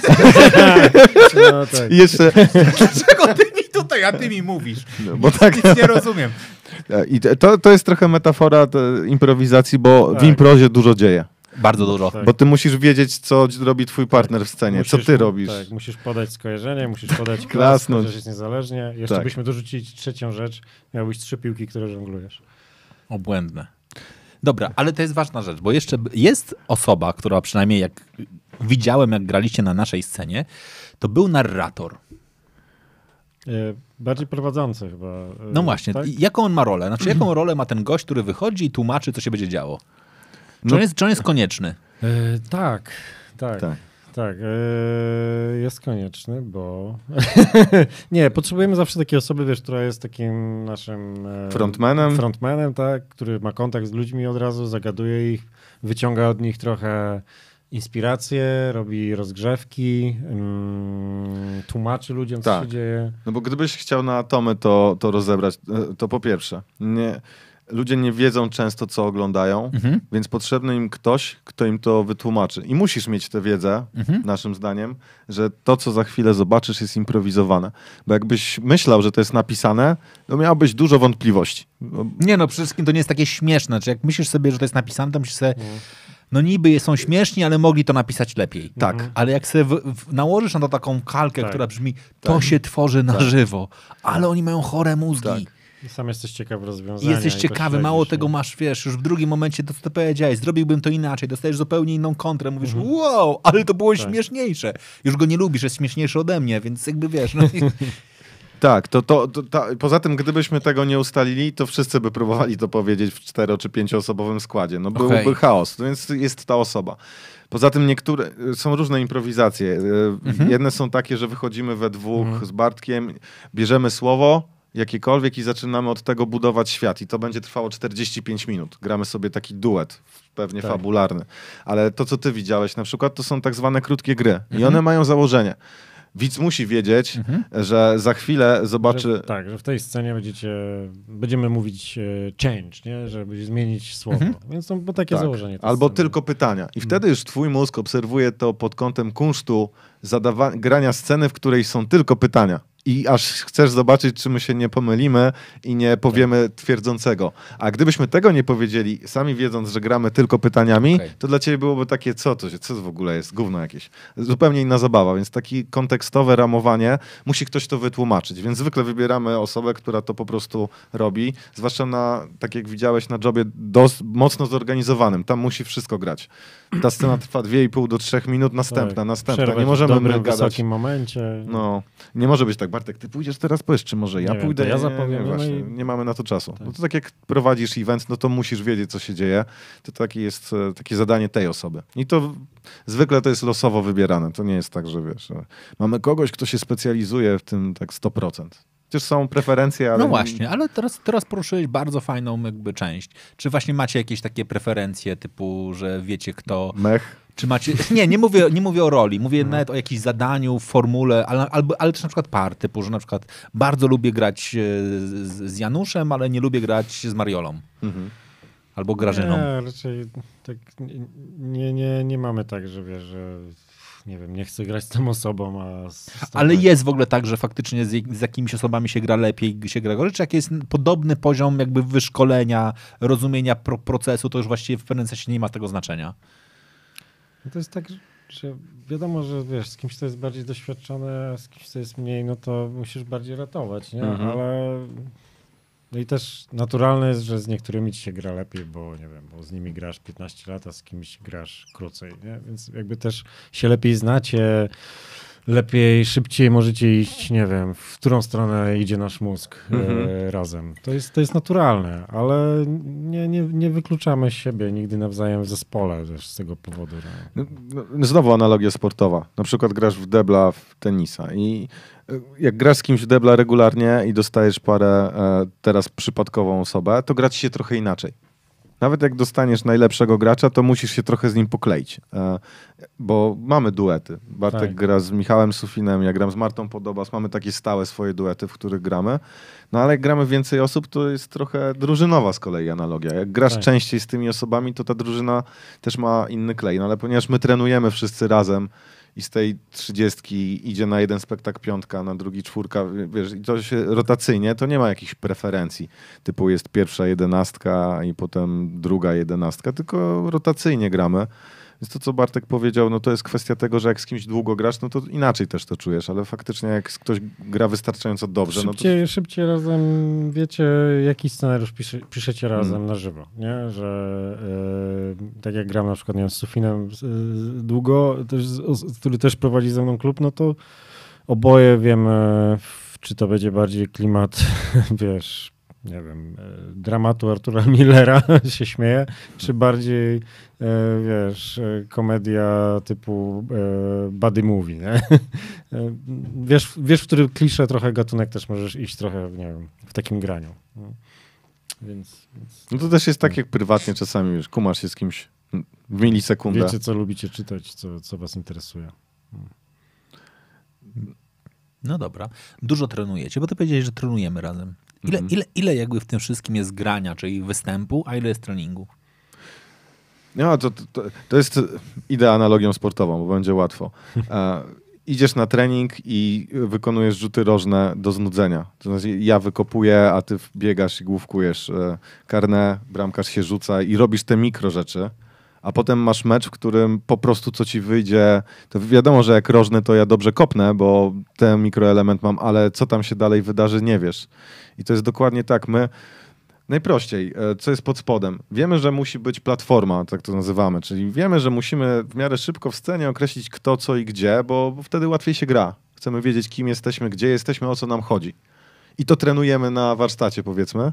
C: No tak.
D: I jeszcze,
B: dlaczego ty mi tutaj, a ty mi mówisz?
D: bo tak,
B: Nic nie rozumiem.
D: i to jest trochę metafora improwizacji, bo w
C: Tak.
D: improzie dużo dzieje.
B: Bardzo dużo.
C: Tak.
D: Bo ty musisz wiedzieć, co robi twój partner w scenie, co ty robisz.
C: Tak, musisz podać skojarzenie, musisz podać klas,
D: Klasnąć.
C: chociaż jest niezależnie. Jeszcze
D: Tak.
C: byśmy dorzucili trzecią rzecz. Miałbyś 3 piłki, które żonglujesz.
B: Obłędne. Dobra, ale to jest ważna rzecz, bo jeszcze jest osoba, która przynajmniej jak widziałem, jak graliście na naszej scenie, to był narrator.
C: Bardziej prowadzący chyba.
B: No właśnie,
C: Tak?
B: i jaką on ma rolę? Znaczy, jaką rolę ma ten gość, który wychodzi i tłumaczy, co się będzie działo? Czy,
D: No-
B: on jest konieczny?
C: Tak.
D: Tak.
C: Jest konieczny, bo... Nie, potrzebujemy zawsze takiej osoby, wiesz, która jest takim naszym... Frontmanem, tak, który ma kontakt z ludźmi od razu, zagaduje ich, wyciąga od nich trochę inspirację, robi rozgrzewki, tłumaczy ludziom, co
D: Tak.
C: się dzieje.
D: No bo gdybyś chciał na atomy to rozebrać, to po pierwsze, ludzie nie wiedzą często, co oglądają, więc potrzebny im ktoś, kto im to wytłumaczy. I musisz mieć tę wiedzę, naszym zdaniem, że to, co za chwilę zobaczysz, jest improwizowane. Bo jakbyś myślał, że to jest napisane, to miałbyś dużo wątpliwości.
B: Nie no, przede wszystkim to nie jest takie śmieszne. Czy jak myślisz sobie, że to jest napisane, to myślisz sobie, no niby są śmieszni, ale mogli to napisać lepiej.
D: Tak.
B: Ale jak sobie nałożysz na to taką kalkę,
C: Tak.
B: która brzmi, to się tworzy na żywo, ale oni mają chore mózgi.
D: Tak.
C: I sam jesteś ciekaw
B: I
C: rozwiązania.
B: jesteś
C: to
B: ciekawy,
C: śledzisz,
B: mało
C: nie?
B: tego masz, wiesz, już w drugim momencie to, co ty powiedziałeś, zrobiłbym to inaczej, dostajesz zupełnie inną kontrę, mówisz, wow, ale to było śmieszniejsze. Już go nie lubisz, jest śmieszniejszy ode mnie, więc jakby wiesz, no i...
D: Tak, poza tym, gdybyśmy tego nie ustalili, to wszyscy by próbowali to powiedzieć w 4- czy 5-osobowym składzie. No byłby chaos, więc jest ta osoba. Poza tym są różne improwizacje. Jedne są takie, że wychodzimy we dwóch z Bartkiem, bierzemy słowo jakiekolwiek i zaczynamy od tego budować świat. I to będzie trwało 45 minut. Gramy sobie taki duet, pewnie fabularny. Ale to, co ty widziałeś na przykład, to są tak zwane krótkie gry. I one mają założenie. Widz musi wiedzieć, że za chwilę zobaczy...
C: Że w tej scenie będziemy mówić change, nie? Żeby zmienić słowo. Więc to było takie założenie.
D: Albo
C: sceny.
D: tylko pytania. I wtedy już twój mózg obserwuje to pod kątem kunsztu grania sceny, w której są tylko pytania. I aż chcesz zobaczyć, czy my się nie pomylimy i nie powiemy twierdzącego. A gdybyśmy tego nie powiedzieli, sami wiedząc, że gramy tylko pytaniami, to dla ciebie byłoby takie, co to w ogóle jest? Gówno jakieś. Zupełnie inna zabawa, więc takie kontekstowe ramowanie, musi ktoś to wytłumaczyć. Więc zwykle wybieramy osobę, która to po prostu robi, zwłaszcza tak jak widziałeś, na jobie mocno zorganizowanym. Tam musi wszystko grać. Ta scena trwa 2,5 do 3 minut, następna.
C: Przerwać
D: Nie możemy
C: w dobrym,
D: gadać.
C: wysokim momencie.
D: No, nie może być tak, Bartek, ty pójdziesz teraz, powiesz, czy może ja
C: Nie wiem,
D: pójdę?
C: to ja zapowiem, no
D: właśnie,
C: i-
D: nie mamy na to czasu. No to tak jak prowadzisz event, no to musisz wiedzieć, co się dzieje. To takie zadanie tej osoby. I to zwykle to jest losowo wybierane. To nie jest tak, że wiesz, że mamy kogoś, kto się specjalizuje w tym tak 100%. Przecież są preferencje, ale...
B: No właśnie, ale teraz poruszyłeś bardzo fajną jakby część. Czy właśnie macie jakieś takie preferencje typu, że wiecie kto...
D: Mech.
B: Czy macie... Nie mówię o roli, mówię nawet o jakimś zadaniu, formule, ale też na przykład par, typu, że na przykład bardzo lubię grać z Januszem, ale nie lubię grać z Mariolą. Albo Grażyną.
C: Nie, raczej tak nie mamy tak, że wiesz, że nie wiem, nie chcę grać z tą osobą, a
B: Ale jest w ogóle tak, że faktycznie z jakimiś osobami się gra lepiej, się gra gorzej, czy jak jest podobny poziom jakby wyszkolenia, rozumienia procesu, to już właściwie w pewnym sensie nie ma tego znaczenia.
C: No to jest tak, że wiadomo, że wiesz, z kimś, kto jest bardziej doświadczony, a z kimś, kto jest mniej, no to musisz bardziej ratować, nie? Ale no i też naturalne jest, że z niektórymi ci się gra lepiej, bo nie wiem, bo z nimi grasz 15 lat, a z kimś grasz krócej, nie? Więc jakby też się lepiej znacie, lepiej, szybciej możecie iść, nie wiem, w którą stronę idzie nasz mózg razem. To jest naturalne, ale nie wykluczamy siebie nigdy nawzajem w zespole też z tego powodu.
D: Znowu analogia sportowa. Na przykład grasz w debla, w tenisa i jak grasz z kimś w debla regularnie i dostajesz parę teraz przypadkową osobę, to gra ci się trochę inaczej. Nawet jak dostaniesz najlepszego gracza, to musisz się trochę z nim pokleić, bo mamy duety. Bartek gra z Michałem Sufinem, ja gram z Martą Podobas, mamy takie stałe swoje duety, w których gramy. No ale jak gramy więcej osób, to jest trochę drużynowa z kolei analogia. Jak grasz częściej z tymi osobami, to ta drużyna też ma inny klej. No ale ponieważ my trenujemy wszyscy razem i z tej 30 idzie na jeden spektakl 5, na drugi 4, wiesz, i to się rotacyjnie, to nie ma jakichś preferencji. Typu jest pierwsza 11 i potem druga 11, tylko rotacyjnie gramy. Więc to, co Bartek powiedział, no to jest kwestia tego, że jak z kimś długo grasz, no to inaczej też to czujesz, ale faktycznie jak ktoś gra wystarczająco dobrze,
C: Szybciej razem wiecie, jaki scenariusz piszecie razem na żywo, nie? Że tak jak gram na przykład, nie wiem, z Sufinem długo, który też prowadzi ze mną klub, no to oboje wiemy, czy to będzie bardziej klimat, wiesz, nie wiem, dramatu Artura Millera się śmieje, czy bardziej, wiesz, komedia typu buddy movie, nie? Wiesz, w który klisze trochę gatunek też możesz iść trochę, nie wiem, w takim graniu. Więc...
D: No to też jest tak jak prywatnie czasami, wiesz, kumasz się z kimś w milisekundę.
C: Wiecie, co lubicie czytać, co was interesuje.
B: No dobra. Dużo trenujecie, bo ty powiedziałeś, że trenujemy razem. Ile jakby w tym wszystkim jest grania, czyli występu, a ile jest treningu?
D: No, to jest idea analogią sportową, bo będzie łatwo. Idziesz na trening i wykonujesz rzuty rożne do znudzenia. To znaczy ja wykopuję, a ty biegasz i główkujesz karne, bramkarz się rzuca i robisz te mikro rzeczy. A potem masz mecz, w którym po prostu co ci wyjdzie, to wiadomo, że jak rożny to ja dobrze kopnę, bo ten mikroelement mam, ale co tam się dalej wydarzy, nie wiesz. I to jest dokładnie tak. My najprościej, co jest pod spodem? Wiemy, że musi być platforma, tak to nazywamy, czyli wiemy, że musimy w miarę szybko w scenie określić kto, co i gdzie, bo wtedy łatwiej się gra. Chcemy wiedzieć, kim jesteśmy, gdzie jesteśmy, o co nam chodzi. I to trenujemy na warsztacie, powiedzmy,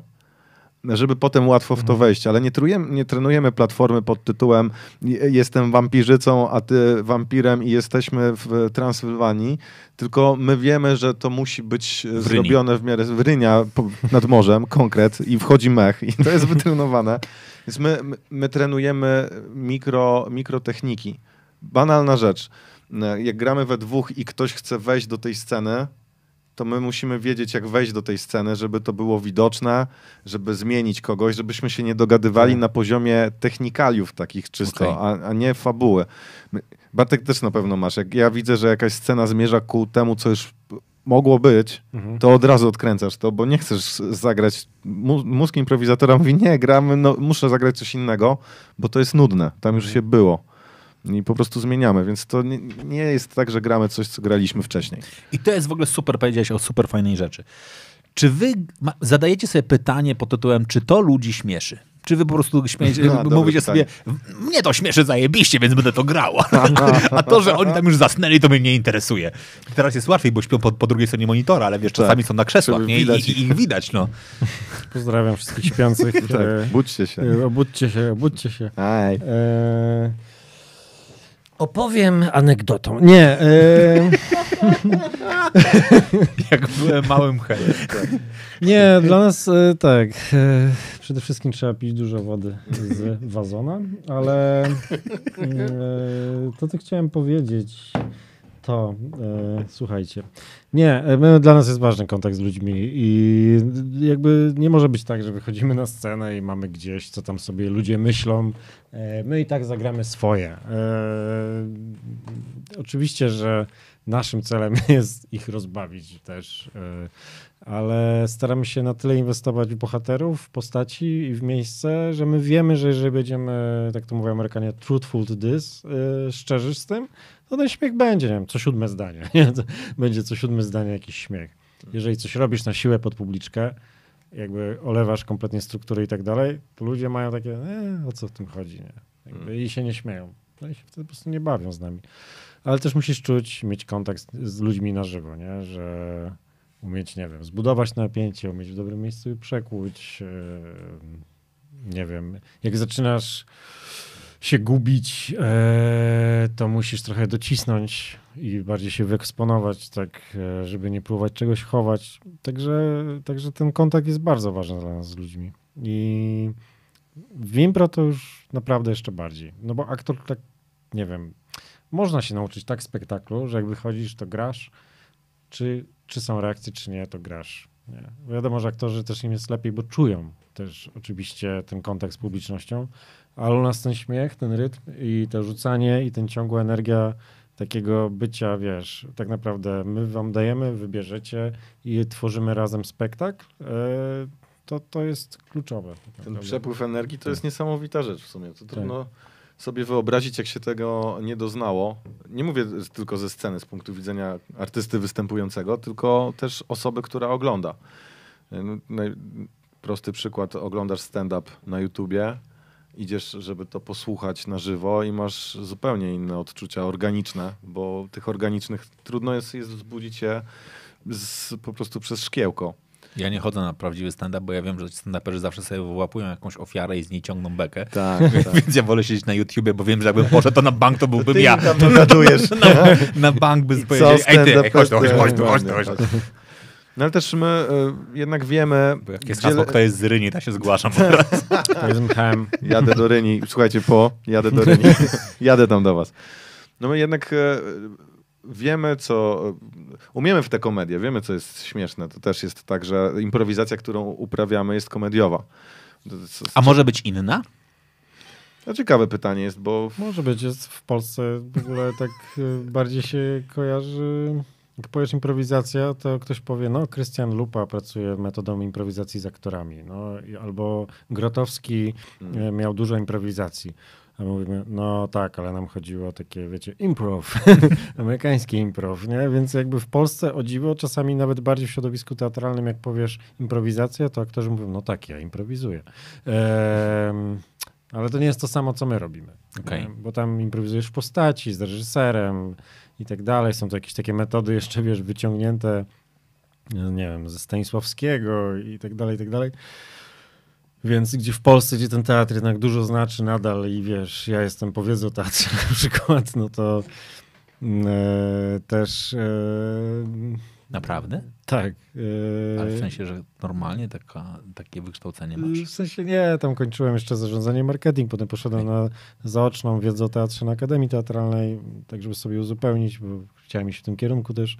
D: żeby potem łatwo w to wejść, ale nie trenujemy platformy pod tytułem jestem wampirzycą, a ty wampirem i jesteśmy w Transylwanii, tylko my wiemy, że to musi być zrobione w miarę Wrynia nad morzem, konkret i wchodzi mech i to jest wytrenowane. Więc my trenujemy mikrotechniki. Banalna rzecz. Jak gramy we dwóch i ktoś chce wejść do tej sceny, to my musimy wiedzieć, jak wejść do tej sceny, żeby to było widoczne, żeby zmienić kogoś, żebyśmy się nie dogadywali na poziomie technikaliów takich czysto, a nie fabuły. Bartek też na pewno masz. Jak ja widzę, że jakaś scena zmierza ku temu, co już mogło być, to od razu odkręcasz to, bo nie chcesz zagrać. Mózg improwizatora mówi, nie, gramy, no, muszę zagrać coś innego, bo to jest nudne. Tam już się było. I po prostu zmieniamy, więc to nie jest tak, że gramy coś, co graliśmy wcześniej.
B: I to jest w ogóle super, powiedziałeś o super fajnej rzeczy. Czy wy zadajecie sobie pytanie pod tytułem, czy to ludzi śmieszy? Czy wy po prostu mówicie sobie, mnie to śmieszy zajebiście, więc będę to grał. A to, że oni tam już zasnęli, to mnie nie interesuje. Teraz jest łatwiej, bo śpią po drugiej stronie monitora, ale wiesz, czasami są na krzesłach, nie? I ich widać, no.
C: Pozdrawiam wszystkich śpiących.
D: Budźcie się.
C: Obudźcie się. Opowiem anegdotą. Nie.
B: Jak byłem małym hejem.
C: Nie, dla nas tak. Przede wszystkim trzeba pić dużo wody z wazona, ale to, co chciałem powiedzieć, to słuchajcie. Nie, dla nas jest ważny kontakt z ludźmi i jakby nie może być tak, że wychodzimy na scenę i mamy gdzieś, co tam sobie ludzie myślą. My i tak zagramy swoje. Oczywiście, że naszym celem jest ich rozbawić też, ale staramy się na tyle inwestować w bohaterów, w postaci i w miejsce, że my wiemy, że jeżeli będziemy, tak to mówią Amerykanie, truthful to this, szczerzy z tym, to ten śmiech będzie, nie wiem, co 7 zdanie. Nie? Będzie co 7 zdanie jakiś śmiech. Jeżeli coś robisz na siłę pod publiczkę, jakby olewasz kompletnie struktury i tak dalej, to ludzie mają takie, o co w tym chodzi, nie? I się nie śmieją. No i się wtedy po prostu nie bawią z nami. Ale też musisz mieć kontakt z ludźmi na żywo, nie? Że umieć, nie wiem, zbudować napięcie, umieć w dobrym miejscu przekłuć. Nie wiem, jak zaczynasz się gubić, to musisz trochę docisnąć i bardziej się wyeksponować, tak, żeby nie próbować czegoś chować. Także ten kontakt jest bardzo ważny dla nas z ludźmi. I w impro to już naprawdę jeszcze bardziej. No bo aktor, tak, nie wiem, można się nauczyć tak spektaklu, że jak wychodzisz, to grasz, czy są reakcje, czy nie, to grasz. Nie. Wiadomo, że aktorzy też im jest lepiej, bo czują też oczywiście ten kontakt z publicznością, ale u nas ten śmiech, ten rytm i to rzucanie i ten ciągła energia takiego bycia, wiesz, tak naprawdę my wam dajemy, wybierzecie i tworzymy razem spektakl, to jest kluczowe.
D: Ten przepływ energii to jest niesamowita rzecz w sumie. To trudno sobie wyobrazić, jak się tego nie doznało. Nie mówię tylko ze sceny, z punktu widzenia artysty występującego, tylko też osoby, która ogląda. Prosty przykład, oglądasz stand-up na YouTubie, idziesz, żeby to posłuchać na żywo i masz zupełnie inne odczucia organiczne, bo tych organicznych trudno jest wzbudzić je po prostu przez szkiełko.
B: Ja nie chodzę na prawdziwy stand-up, bo ja wiem, że stand-uperzy zawsze sobie wyłapują jakąś ofiarę i z niej ciągną bekę.
D: Tak.
B: Więc ja wolę siedzieć na YouTubie, bo wiem, że jakbym poszedł to na bank, to byłbym ja.
D: Tam dogadujesz.
B: Na bank by powiedzieli, ej ty, chodź tu.
D: No ale też my jednak wiemy...
B: Bo jak jest hasło, kto jest z Ryni, to się zgłaszam.
C: To jest mchem.
D: Jadę do Ryni. Słuchajcie, jadę do Ryni. Jadę tam do was. No my jednak wiemy, umiemy w tę komedię, wiemy, co jest śmieszne. To też jest tak, że improwizacja, którą uprawiamy, jest komediowa.
B: A może być inna?
D: To ciekawe pytanie jest, bo...
C: Może być, jest w Polsce w ogóle tak bardziej się kojarzy... Jak powiesz improwizacja, to ktoś powie, no Krystian Lupa pracuje metodą improwizacji z aktorami, no, albo Grotowski miał dużo improwizacji. A mówimy, no tak, ale nam chodziło o takie, wiecie, improv, amerykański improv, nie? Więc jakby w Polsce, o dziwo, czasami nawet bardziej w środowisku teatralnym, jak powiesz improwizacja, to aktorzy mówią, no tak, ja improwizuję. Ale to nie jest to samo, co my robimy.
B: Okay.
C: Bo tam improwizujesz w postaci, z reżyserem i tak dalej. Są to jakieś takie metody jeszcze, wiesz, wyciągnięte, nie wiem, ze Stanisławskiego i tak dalej, i tak dalej. Więc gdzie w Polsce, gdzie ten teatr jednak dużo znaczy nadal i wiesz, ja jestem po wiedzy o teatrze na przykład, no to też...
B: Naprawdę?
C: Tak.
B: Ale w sensie, że normalnie takie wykształcenie masz?
C: W sensie nie, tam kończyłem jeszcze zarządzanie i marketing, potem poszedłem na zaoczną wiedzę o teatrze na Akademii Teatralnej, tak żeby sobie uzupełnić, bo chciałem iść w tym kierunku też.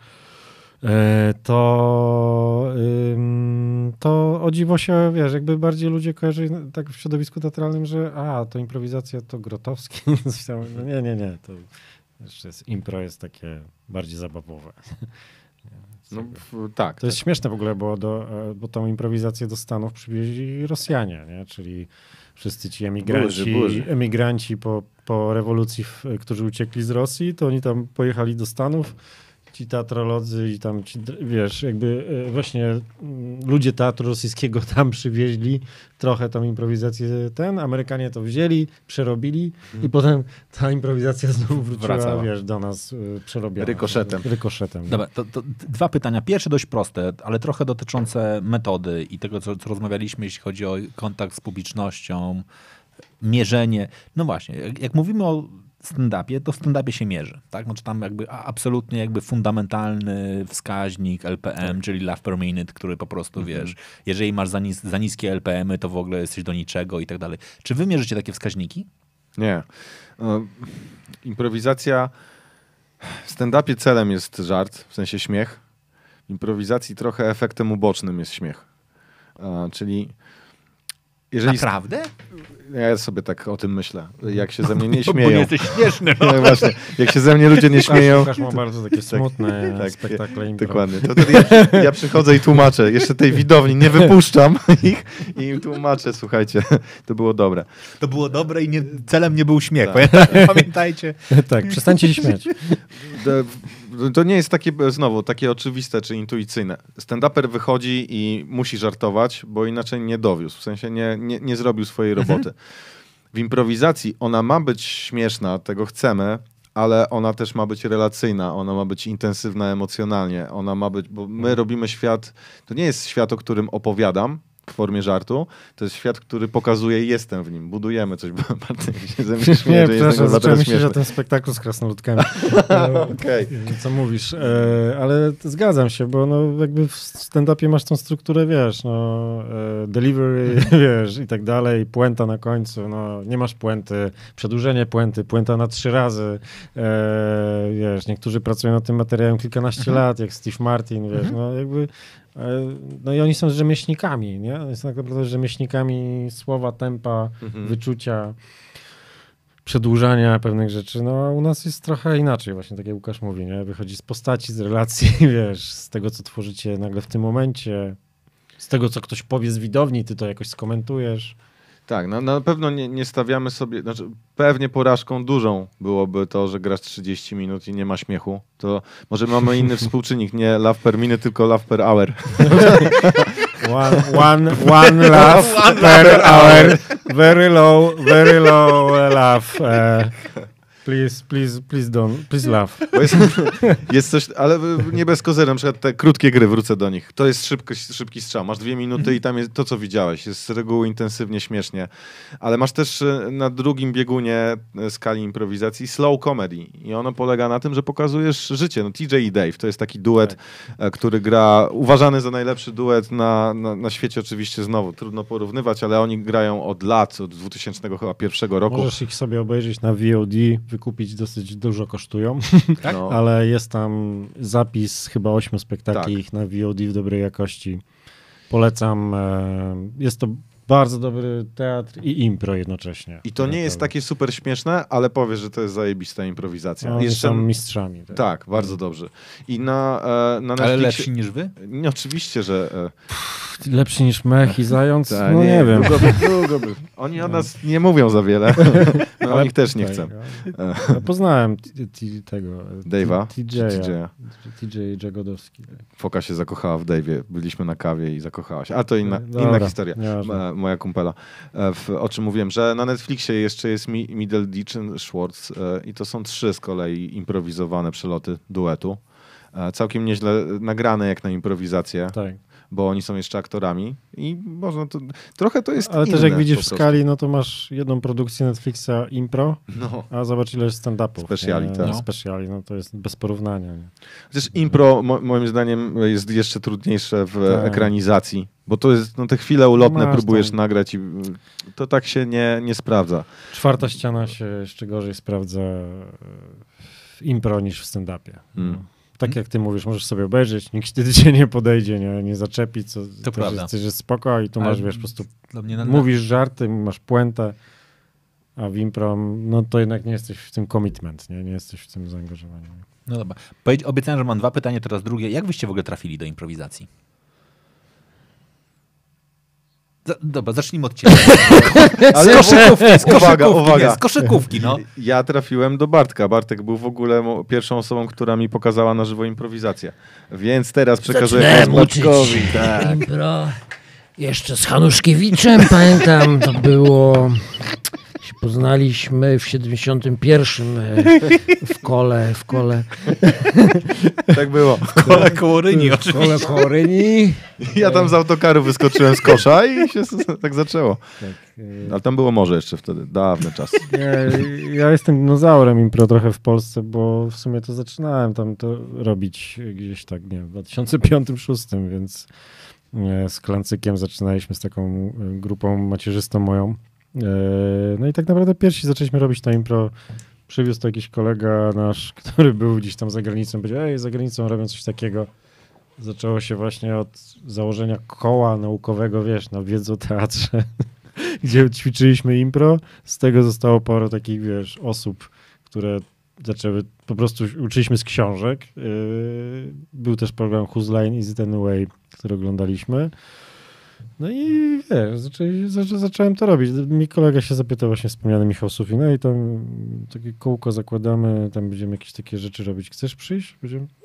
C: To o dziwo się, wiesz, jakby bardziej ludzie kojarzą tak w środowisku teatralnym, że to improwizacja to Grotowski. No nie, to jeszcze jest impro, jest takie bardziej zabawowe.
D: No, tak.
C: To jest śmieszne w ogóle, bo tą improwizację do Stanów przywieźli Rosjanie, nie? Czyli wszyscy ci emigranci po rewolucji, którzy uciekli z Rosji, to oni tam pojechali do Stanów, ci teatrolodzy i tam, wiesz, jakby właśnie ludzie teatru rosyjskiego tam przywieźli trochę tą improwizację Amerykanie to wzięli, przerobili i potem ta improwizacja znowu wróciła, wiesz, do nas przerobiona. Rykoszetem.
B: Dobra, to dwa pytania. Pierwsze dość proste, ale trochę dotyczące metody i tego, co rozmawialiśmy, jeśli chodzi o kontakt z publicznością, mierzenie. No właśnie, jak mówimy o stand-upie, to w stand-upie się mierzy, tak? Znaczy tam jakby absolutnie jakby fundamentalny wskaźnik LPM, czyli laugh per minute, który po prostu, wiesz, jeżeli masz za niskie LPM-y, to w ogóle jesteś do niczego i tak dalej. Czy wy mierzycie takie wskaźniki?
D: Nie. Improwizacja, w stand-upie celem jest żart, w sensie śmiech. W improwizacji trochę efektem ubocznym jest śmiech. Czyli jeżeli...
B: Naprawdę?
D: Ja sobie tak o tym myślę. Jak się ze mnie nie śmieją.
B: Bo nie jesteś śmieszny.
D: No właśnie. Jak się ze mnie ludzie nie śmieją.
C: Łukasz ma bardzo takie smutne spektakle impro.
D: Dokładnie. To ja przychodzę i tłumaczę. Jeszcze tej widowni nie wypuszczam ich i tłumaczę. Słuchajcie, to było dobre.
B: To było dobre i celem nie był śmiech. Pamiętajcie.
C: Tak, przestańcie się śmiać.
D: To nie jest takie oczywiste czy intuicyjne. Stand-uper wychodzi i musi żartować, bo inaczej nie dowiózł. W sensie nie zrobił swojej roboty. w improwizacji ona ma być śmieszna, tego chcemy, ale ona też ma być relacyjna, ona ma być intensywna emocjonalnie, ona ma być, bo my robimy świat, to nie jest świat, o którym opowiadam w formie żartu, to jest świat, który pokazuje, jestem w nim, budujemy coś. Bartek się ze mnie śmieje,
C: Nie,
D: że
C: przepraszam, zacząłem myśleć
D: śmieszny.
C: o tym spektaklu z krasnoludkami.
D: Okej.
C: Co mówisz, ale zgadzam się, bo no jakby w stand-upie masz tą strukturę, wiesz, no delivery, wiesz, i tak dalej, puenta na końcu, no nie masz puenty, przedłużenie puenty, puenta na 3 razy, wiesz, niektórzy pracują nad tym materiałem kilkanaście lat, jak Steve Martin, wiesz, no jakby no i oni są rzemieślnikami, nie? Oni są tak naprawdę rzemieślnikami słowa, tempa, wyczucia, przedłużania pewnych rzeczy. No a u nas jest trochę inaczej, właśnie tak jak Łukasz mówi, nie? Wychodzi z postaci, z relacji, wiesz, z tego, co tworzycie nagle w tym momencie, z tego, co ktoś powie z widowni, ty to jakoś skomentujesz.
D: Tak, na pewno nie stawiamy sobie, znaczy pewnie porażką dużą byłoby to, że grasz 30 minut i nie ma śmiechu. To może mamy inny współczynnik, nie laugh per minute, tylko laugh per hour.
C: One laugh per hour. Very low laugh. Please laugh.
D: Bo jest coś, ale nie bez kozery, na przykład te krótkie gry, wrócę do nich. To jest szybki strzał. Masz 2 minuty i tam jest to, co widziałeś. Jest z reguły intensywnie, śmiesznie. Ale masz też na drugim biegunie skali improwizacji slow comedy. I ono polega na tym, że pokazujesz życie. No TJ i Dave to jest taki duet, który gra, uważany za najlepszy duet na świecie oczywiście znowu. Trudno porównywać, ale oni grają od lat, od 2001 roku.
C: Możesz ich sobie obejrzeć na VOD, wykupić, dosyć dużo kosztują,
B: Tak?
D: No.
C: ale jest tam zapis chyba 8 spektakli
D: Tak.
C: ich na VOD w dobrej jakości. Polecam. Jest to bardzo dobry teatr i impro jednocześnie.
D: I to nie jest takie super śmieszne, ale powiesz, że to jest zajebista improwizacja.
C: No, oni są mistrzami.
D: Tak, bardzo dobrze. I na Netflixie...
B: Ale lepsi niż wy?
D: Nie, oczywiście, że...
C: Lepszy niż Mech i Zając?
D: Tak,
C: No nie wiem.
D: Długo by. Oni o nas nie mówią za wiele. No, o nich też nie chcę.
C: Ja poznałem tego
D: Dave'a?
C: TJ'a. TJ Jagodowski.
D: Foka się zakochała w Dave'ie. Byliśmy na kawie i zakochała się. A to inna historia. Moja kumpela. O czym mówiłem, że na Netflixie jeszcze jest Middleditch Schwartz i to są 3 z kolei improwizowane przeloty duetu. Całkiem nieźle nagrane jak na improwizację.
C: Tak.
D: Bo oni są jeszcze aktorami i można to... Trochę to jest
C: Ale
D: inne,
C: też jak widzisz
D: po
C: w
D: prostu.
C: skali, no to masz jedną produkcję Netflixa impro,
D: No.
C: a zobacz ile jest stand-upów.
D: Speciali,
C: nie?
D: tak.
C: No. Speciali, no to jest bez porównania. Nie?
D: Chociaż impro moim zdaniem jest jeszcze trudniejsze w ekranizacji, bo to jest, no te chwile ulotne
C: Masz
D: próbujesz
C: tam.
D: nagrać i to tak się nie sprawdza.
C: 4. ściana się jeszcze gorzej sprawdza w impro niż w stand-upie. Tak jak ty mówisz, możesz sobie obejrzeć, nikt do ciebie nie podejdzie, nie zaczepi, co
B: To prawda.
C: jest spoko i tu
B: Ale
C: masz, wiesz, po prostu
B: Dla mnie
C: mówisz żarty, masz puentę, a w impro, no to jednak nie jesteś w tym commitment, nie jesteś w tym zaangażowaniu.
B: No dobra. Obiecałem, że mam 2 pytania, teraz drugie. Jak wyście w ogóle trafili do improwizacji? Dobra, zacznijmy od ciebie.
D: Ale uwaga.
B: Z koszykówki, no.
D: Ja trafiłem do Bartka. Bartek był w ogóle pierwszą osobą, która mi pokazała na żywo improwizację. Więc teraz przekazuję
E: Zaczynałem
D: Bartkowi.
E: uczyć
D: Tak.
E: impro. Jeszcze z Hanuszkiewiczem, pamiętam, to było... się poznaliśmy w 71 w kole.
D: Tak było.
B: Kole koło Ryni, oczywiście.
E: Kole Koryni.
D: Ja tam z autokaru wyskoczyłem z kosza i się tak zaczęło. Ale tam było morze jeszcze wtedy, dawne czasy.
C: Ja jestem dinozaurem impro trochę w Polsce, bo w sumie to zaczynałem tam to robić gdzieś tak, nie wiem, w 2005-2006, więc z Klancykiem zaczynaliśmy z taką grupą macierzystą moją. No i tak naprawdę pierwsi zaczęliśmy robić to impro. Przywiózł to jakiś kolega nasz, który był gdzieś tam za granicą. Powiedział, za granicą robią coś takiego. Zaczęło się właśnie od założenia koła naukowego, wiesz, na wiedzę o teatrze, gdzie ćwiczyliśmy impro. Z tego zostało parę takich, wiesz, osób, które zaczęły, po prostu uczyliśmy z książek. Był też program Whose Line Is It Anyway, który oglądaliśmy. No i wiesz, zacząłem to robić. Mi kolega się zapytał, właśnie wspomniany Michał Sufin, no i tam takie kółko zakładamy, tam będziemy jakieś takie rzeczy robić. Chcesz przyjść? Powiedziałem,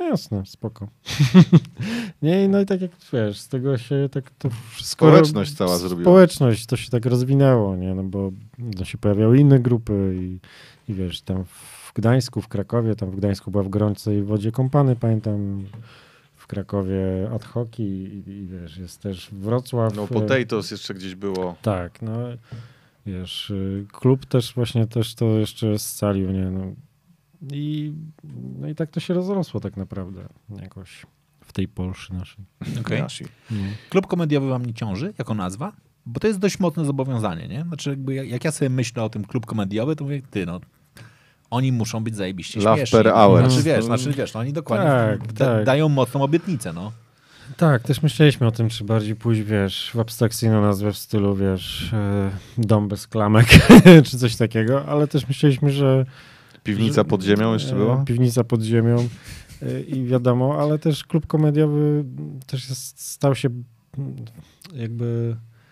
C: jasne, spoko. Nie, no i tak jak wiesz, z tego się tak to wszystko...
D: Społeczność cała zrobiła.
C: Społeczność, to się tak rozwinęło, nie? No bo się pojawiały inne grupy i wiesz, tam w Gdańsku, w Krakowie, tam w Gdańsku była w gorącej wodzie Kompany, pamiętam, w Krakowie ad hoc i wiesz, jest też Wrocław.
D: No Potatoes jeszcze gdzieś było.
C: Tak, no wiesz, klub też właśnie też to jeszcze scalił, nie? No i tak to się rozrosło tak naprawdę jakoś w tej Polsce naszej.
B: Okay. Klub komediowy wam nie ciąży jako nazwa? Bo to jest dość mocne zobowiązanie, nie? Znaczy jakby jak ja sobie myślę o tym klub komediowy, to mówię, oni muszą być zajebiście
D: Love
B: śmieszni.
D: per hour.
B: Znaczy wiesz, oni dokładnie dają mocną obietnicę, no.
C: Tak, też myśleliśmy o tym, czy bardziej pójść, wiesz, w abstrakcyjną nazwę w stylu, wiesz, dom bez klamek, czy coś takiego, ale też myśleliśmy, że...
D: Piwnica pod ziemią jeszcze była?
C: Piwnica pod ziemią i wiadomo, ale też klub komediowy też stał się jakby...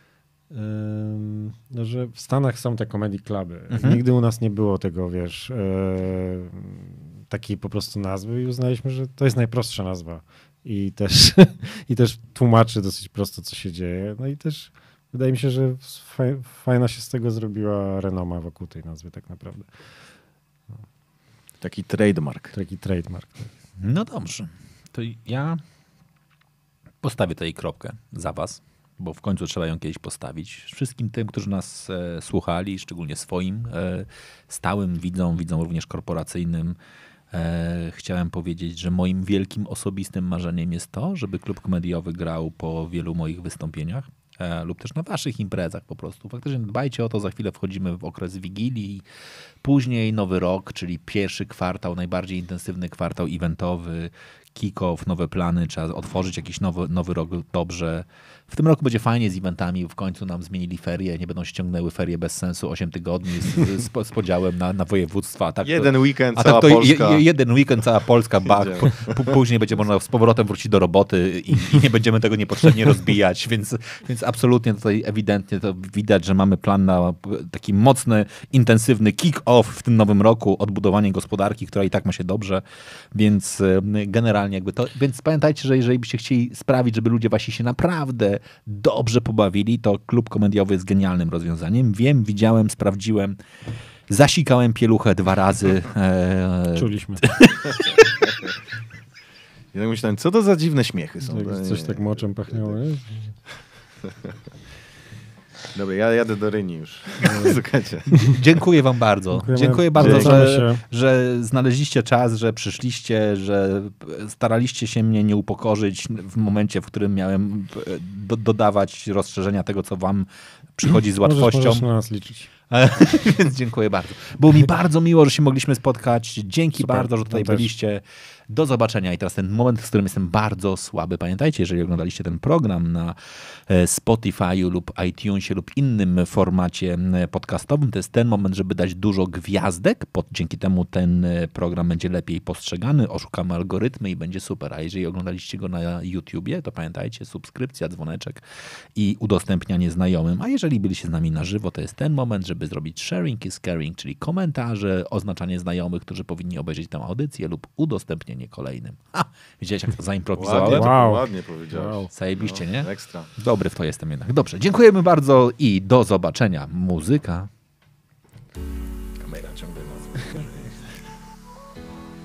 C: No, że w Stanach są te comedy cluby. Nigdy u nas nie było tego, wiesz, takiej po prostu nazwy i uznaliśmy, że to jest najprostsza nazwa. I też tłumaczy dosyć prosto, co się dzieje. No i też wydaje mi się, że fajna się z tego zrobiła renoma wokół tej nazwy tak naprawdę.
D: Taki trademark.
C: Taki trademark.
B: No dobrze. To ja postawię tutaj kropkę za was, bo w końcu trzeba ją kiedyś postawić. Wszystkim tym, którzy nas słuchali, szczególnie swoim stałym widzom również korporacyjnym, chciałem powiedzieć, że moim wielkim osobistym marzeniem jest to, żeby klub komediowy grał po wielu moich wystąpieniach lub też na waszych imprezach po prostu. Faktycznie dbajcie o to, za chwilę wchodzimy w okres Wigilii, później Nowy Rok, czyli pierwszy kwartał, najbardziej intensywny kwartał eventowy, kick-off, nowe plany, trzeba otworzyć jakiś nowy rok dobrze. W tym roku będzie fajnie z eventami, w końcu nam zmienili ferie, nie będą ściągnęły ferie bez sensu, 8 tygodni z podziałem na województwa. Tak,
D: jeden weekend, cała Polska.
B: Jeden weekend, cała Polska, później będzie można z powrotem wrócić do roboty i nie będziemy tego niepotrzebnie rozbijać, więc absolutnie tutaj ewidentnie to widać, że mamy plan na taki mocny, intensywny kick-off w tym nowym roku, odbudowanie gospodarki, która i tak ma się dobrze, więc generalnie jakby to, więc pamiętajcie, że jeżeli byście chcieli sprawić, żeby ludzie wasi się naprawdę dobrze pobawili, to klub komediowy jest genialnym rozwiązaniem. Wiem, widziałem, sprawdziłem, zasikałem pieluchę 2 razy.
C: Czuliśmy.
D: Ja tak myślałem, co to za dziwne śmiechy są.
C: Coś tak moczem pachniało, nie?
D: Dobra, ja jadę do Ryni już. Słuchajcie.
B: Dziękuję wam bardzo. Dziękuję bardzo, że znaleźliście czas, że przyszliście, że staraliście się mnie nie upokorzyć w momencie, w którym miałem dodawać rozszerzenia tego, co wam przychodzi z łatwością.
C: Możesz na nas liczyć.
B: Więc dziękuję bardzo. Było mi bardzo miło, że się mogliśmy spotkać. Dzięki bardzo, że tutaj byliście. Do zobaczenia. I teraz ten moment, w którym jestem bardzo słaby. Pamiętajcie, jeżeli oglądaliście ten program na Spotify'u lub iTunesie lub innym formacie podcastowym, to jest ten moment, żeby dać dużo gwiazdek. Dzięki temu ten program będzie lepiej postrzegany, oszukamy algorytmy i będzie super. A jeżeli oglądaliście go na YouTubie, to pamiętajcie, subskrypcja, dzwoneczek i udostępnianie znajomym. A jeżeli byliście z nami na żywo, to jest ten moment, żeby zrobić sharing is caring, czyli komentarze, oznaczanie znajomych, którzy powinni obejrzeć tę audycję lub udostępnienie kolejnym. Widziałeś, jak to zaimprowizowałem?
D: Ładnie powiedziałeś.
B: Zajebiście, nie?
D: Ekstra.
B: Dobry w to jestem jednak. Dobrze, dziękujemy bardzo i do zobaczenia. Muzyka.
D: Kamera ciągle nas.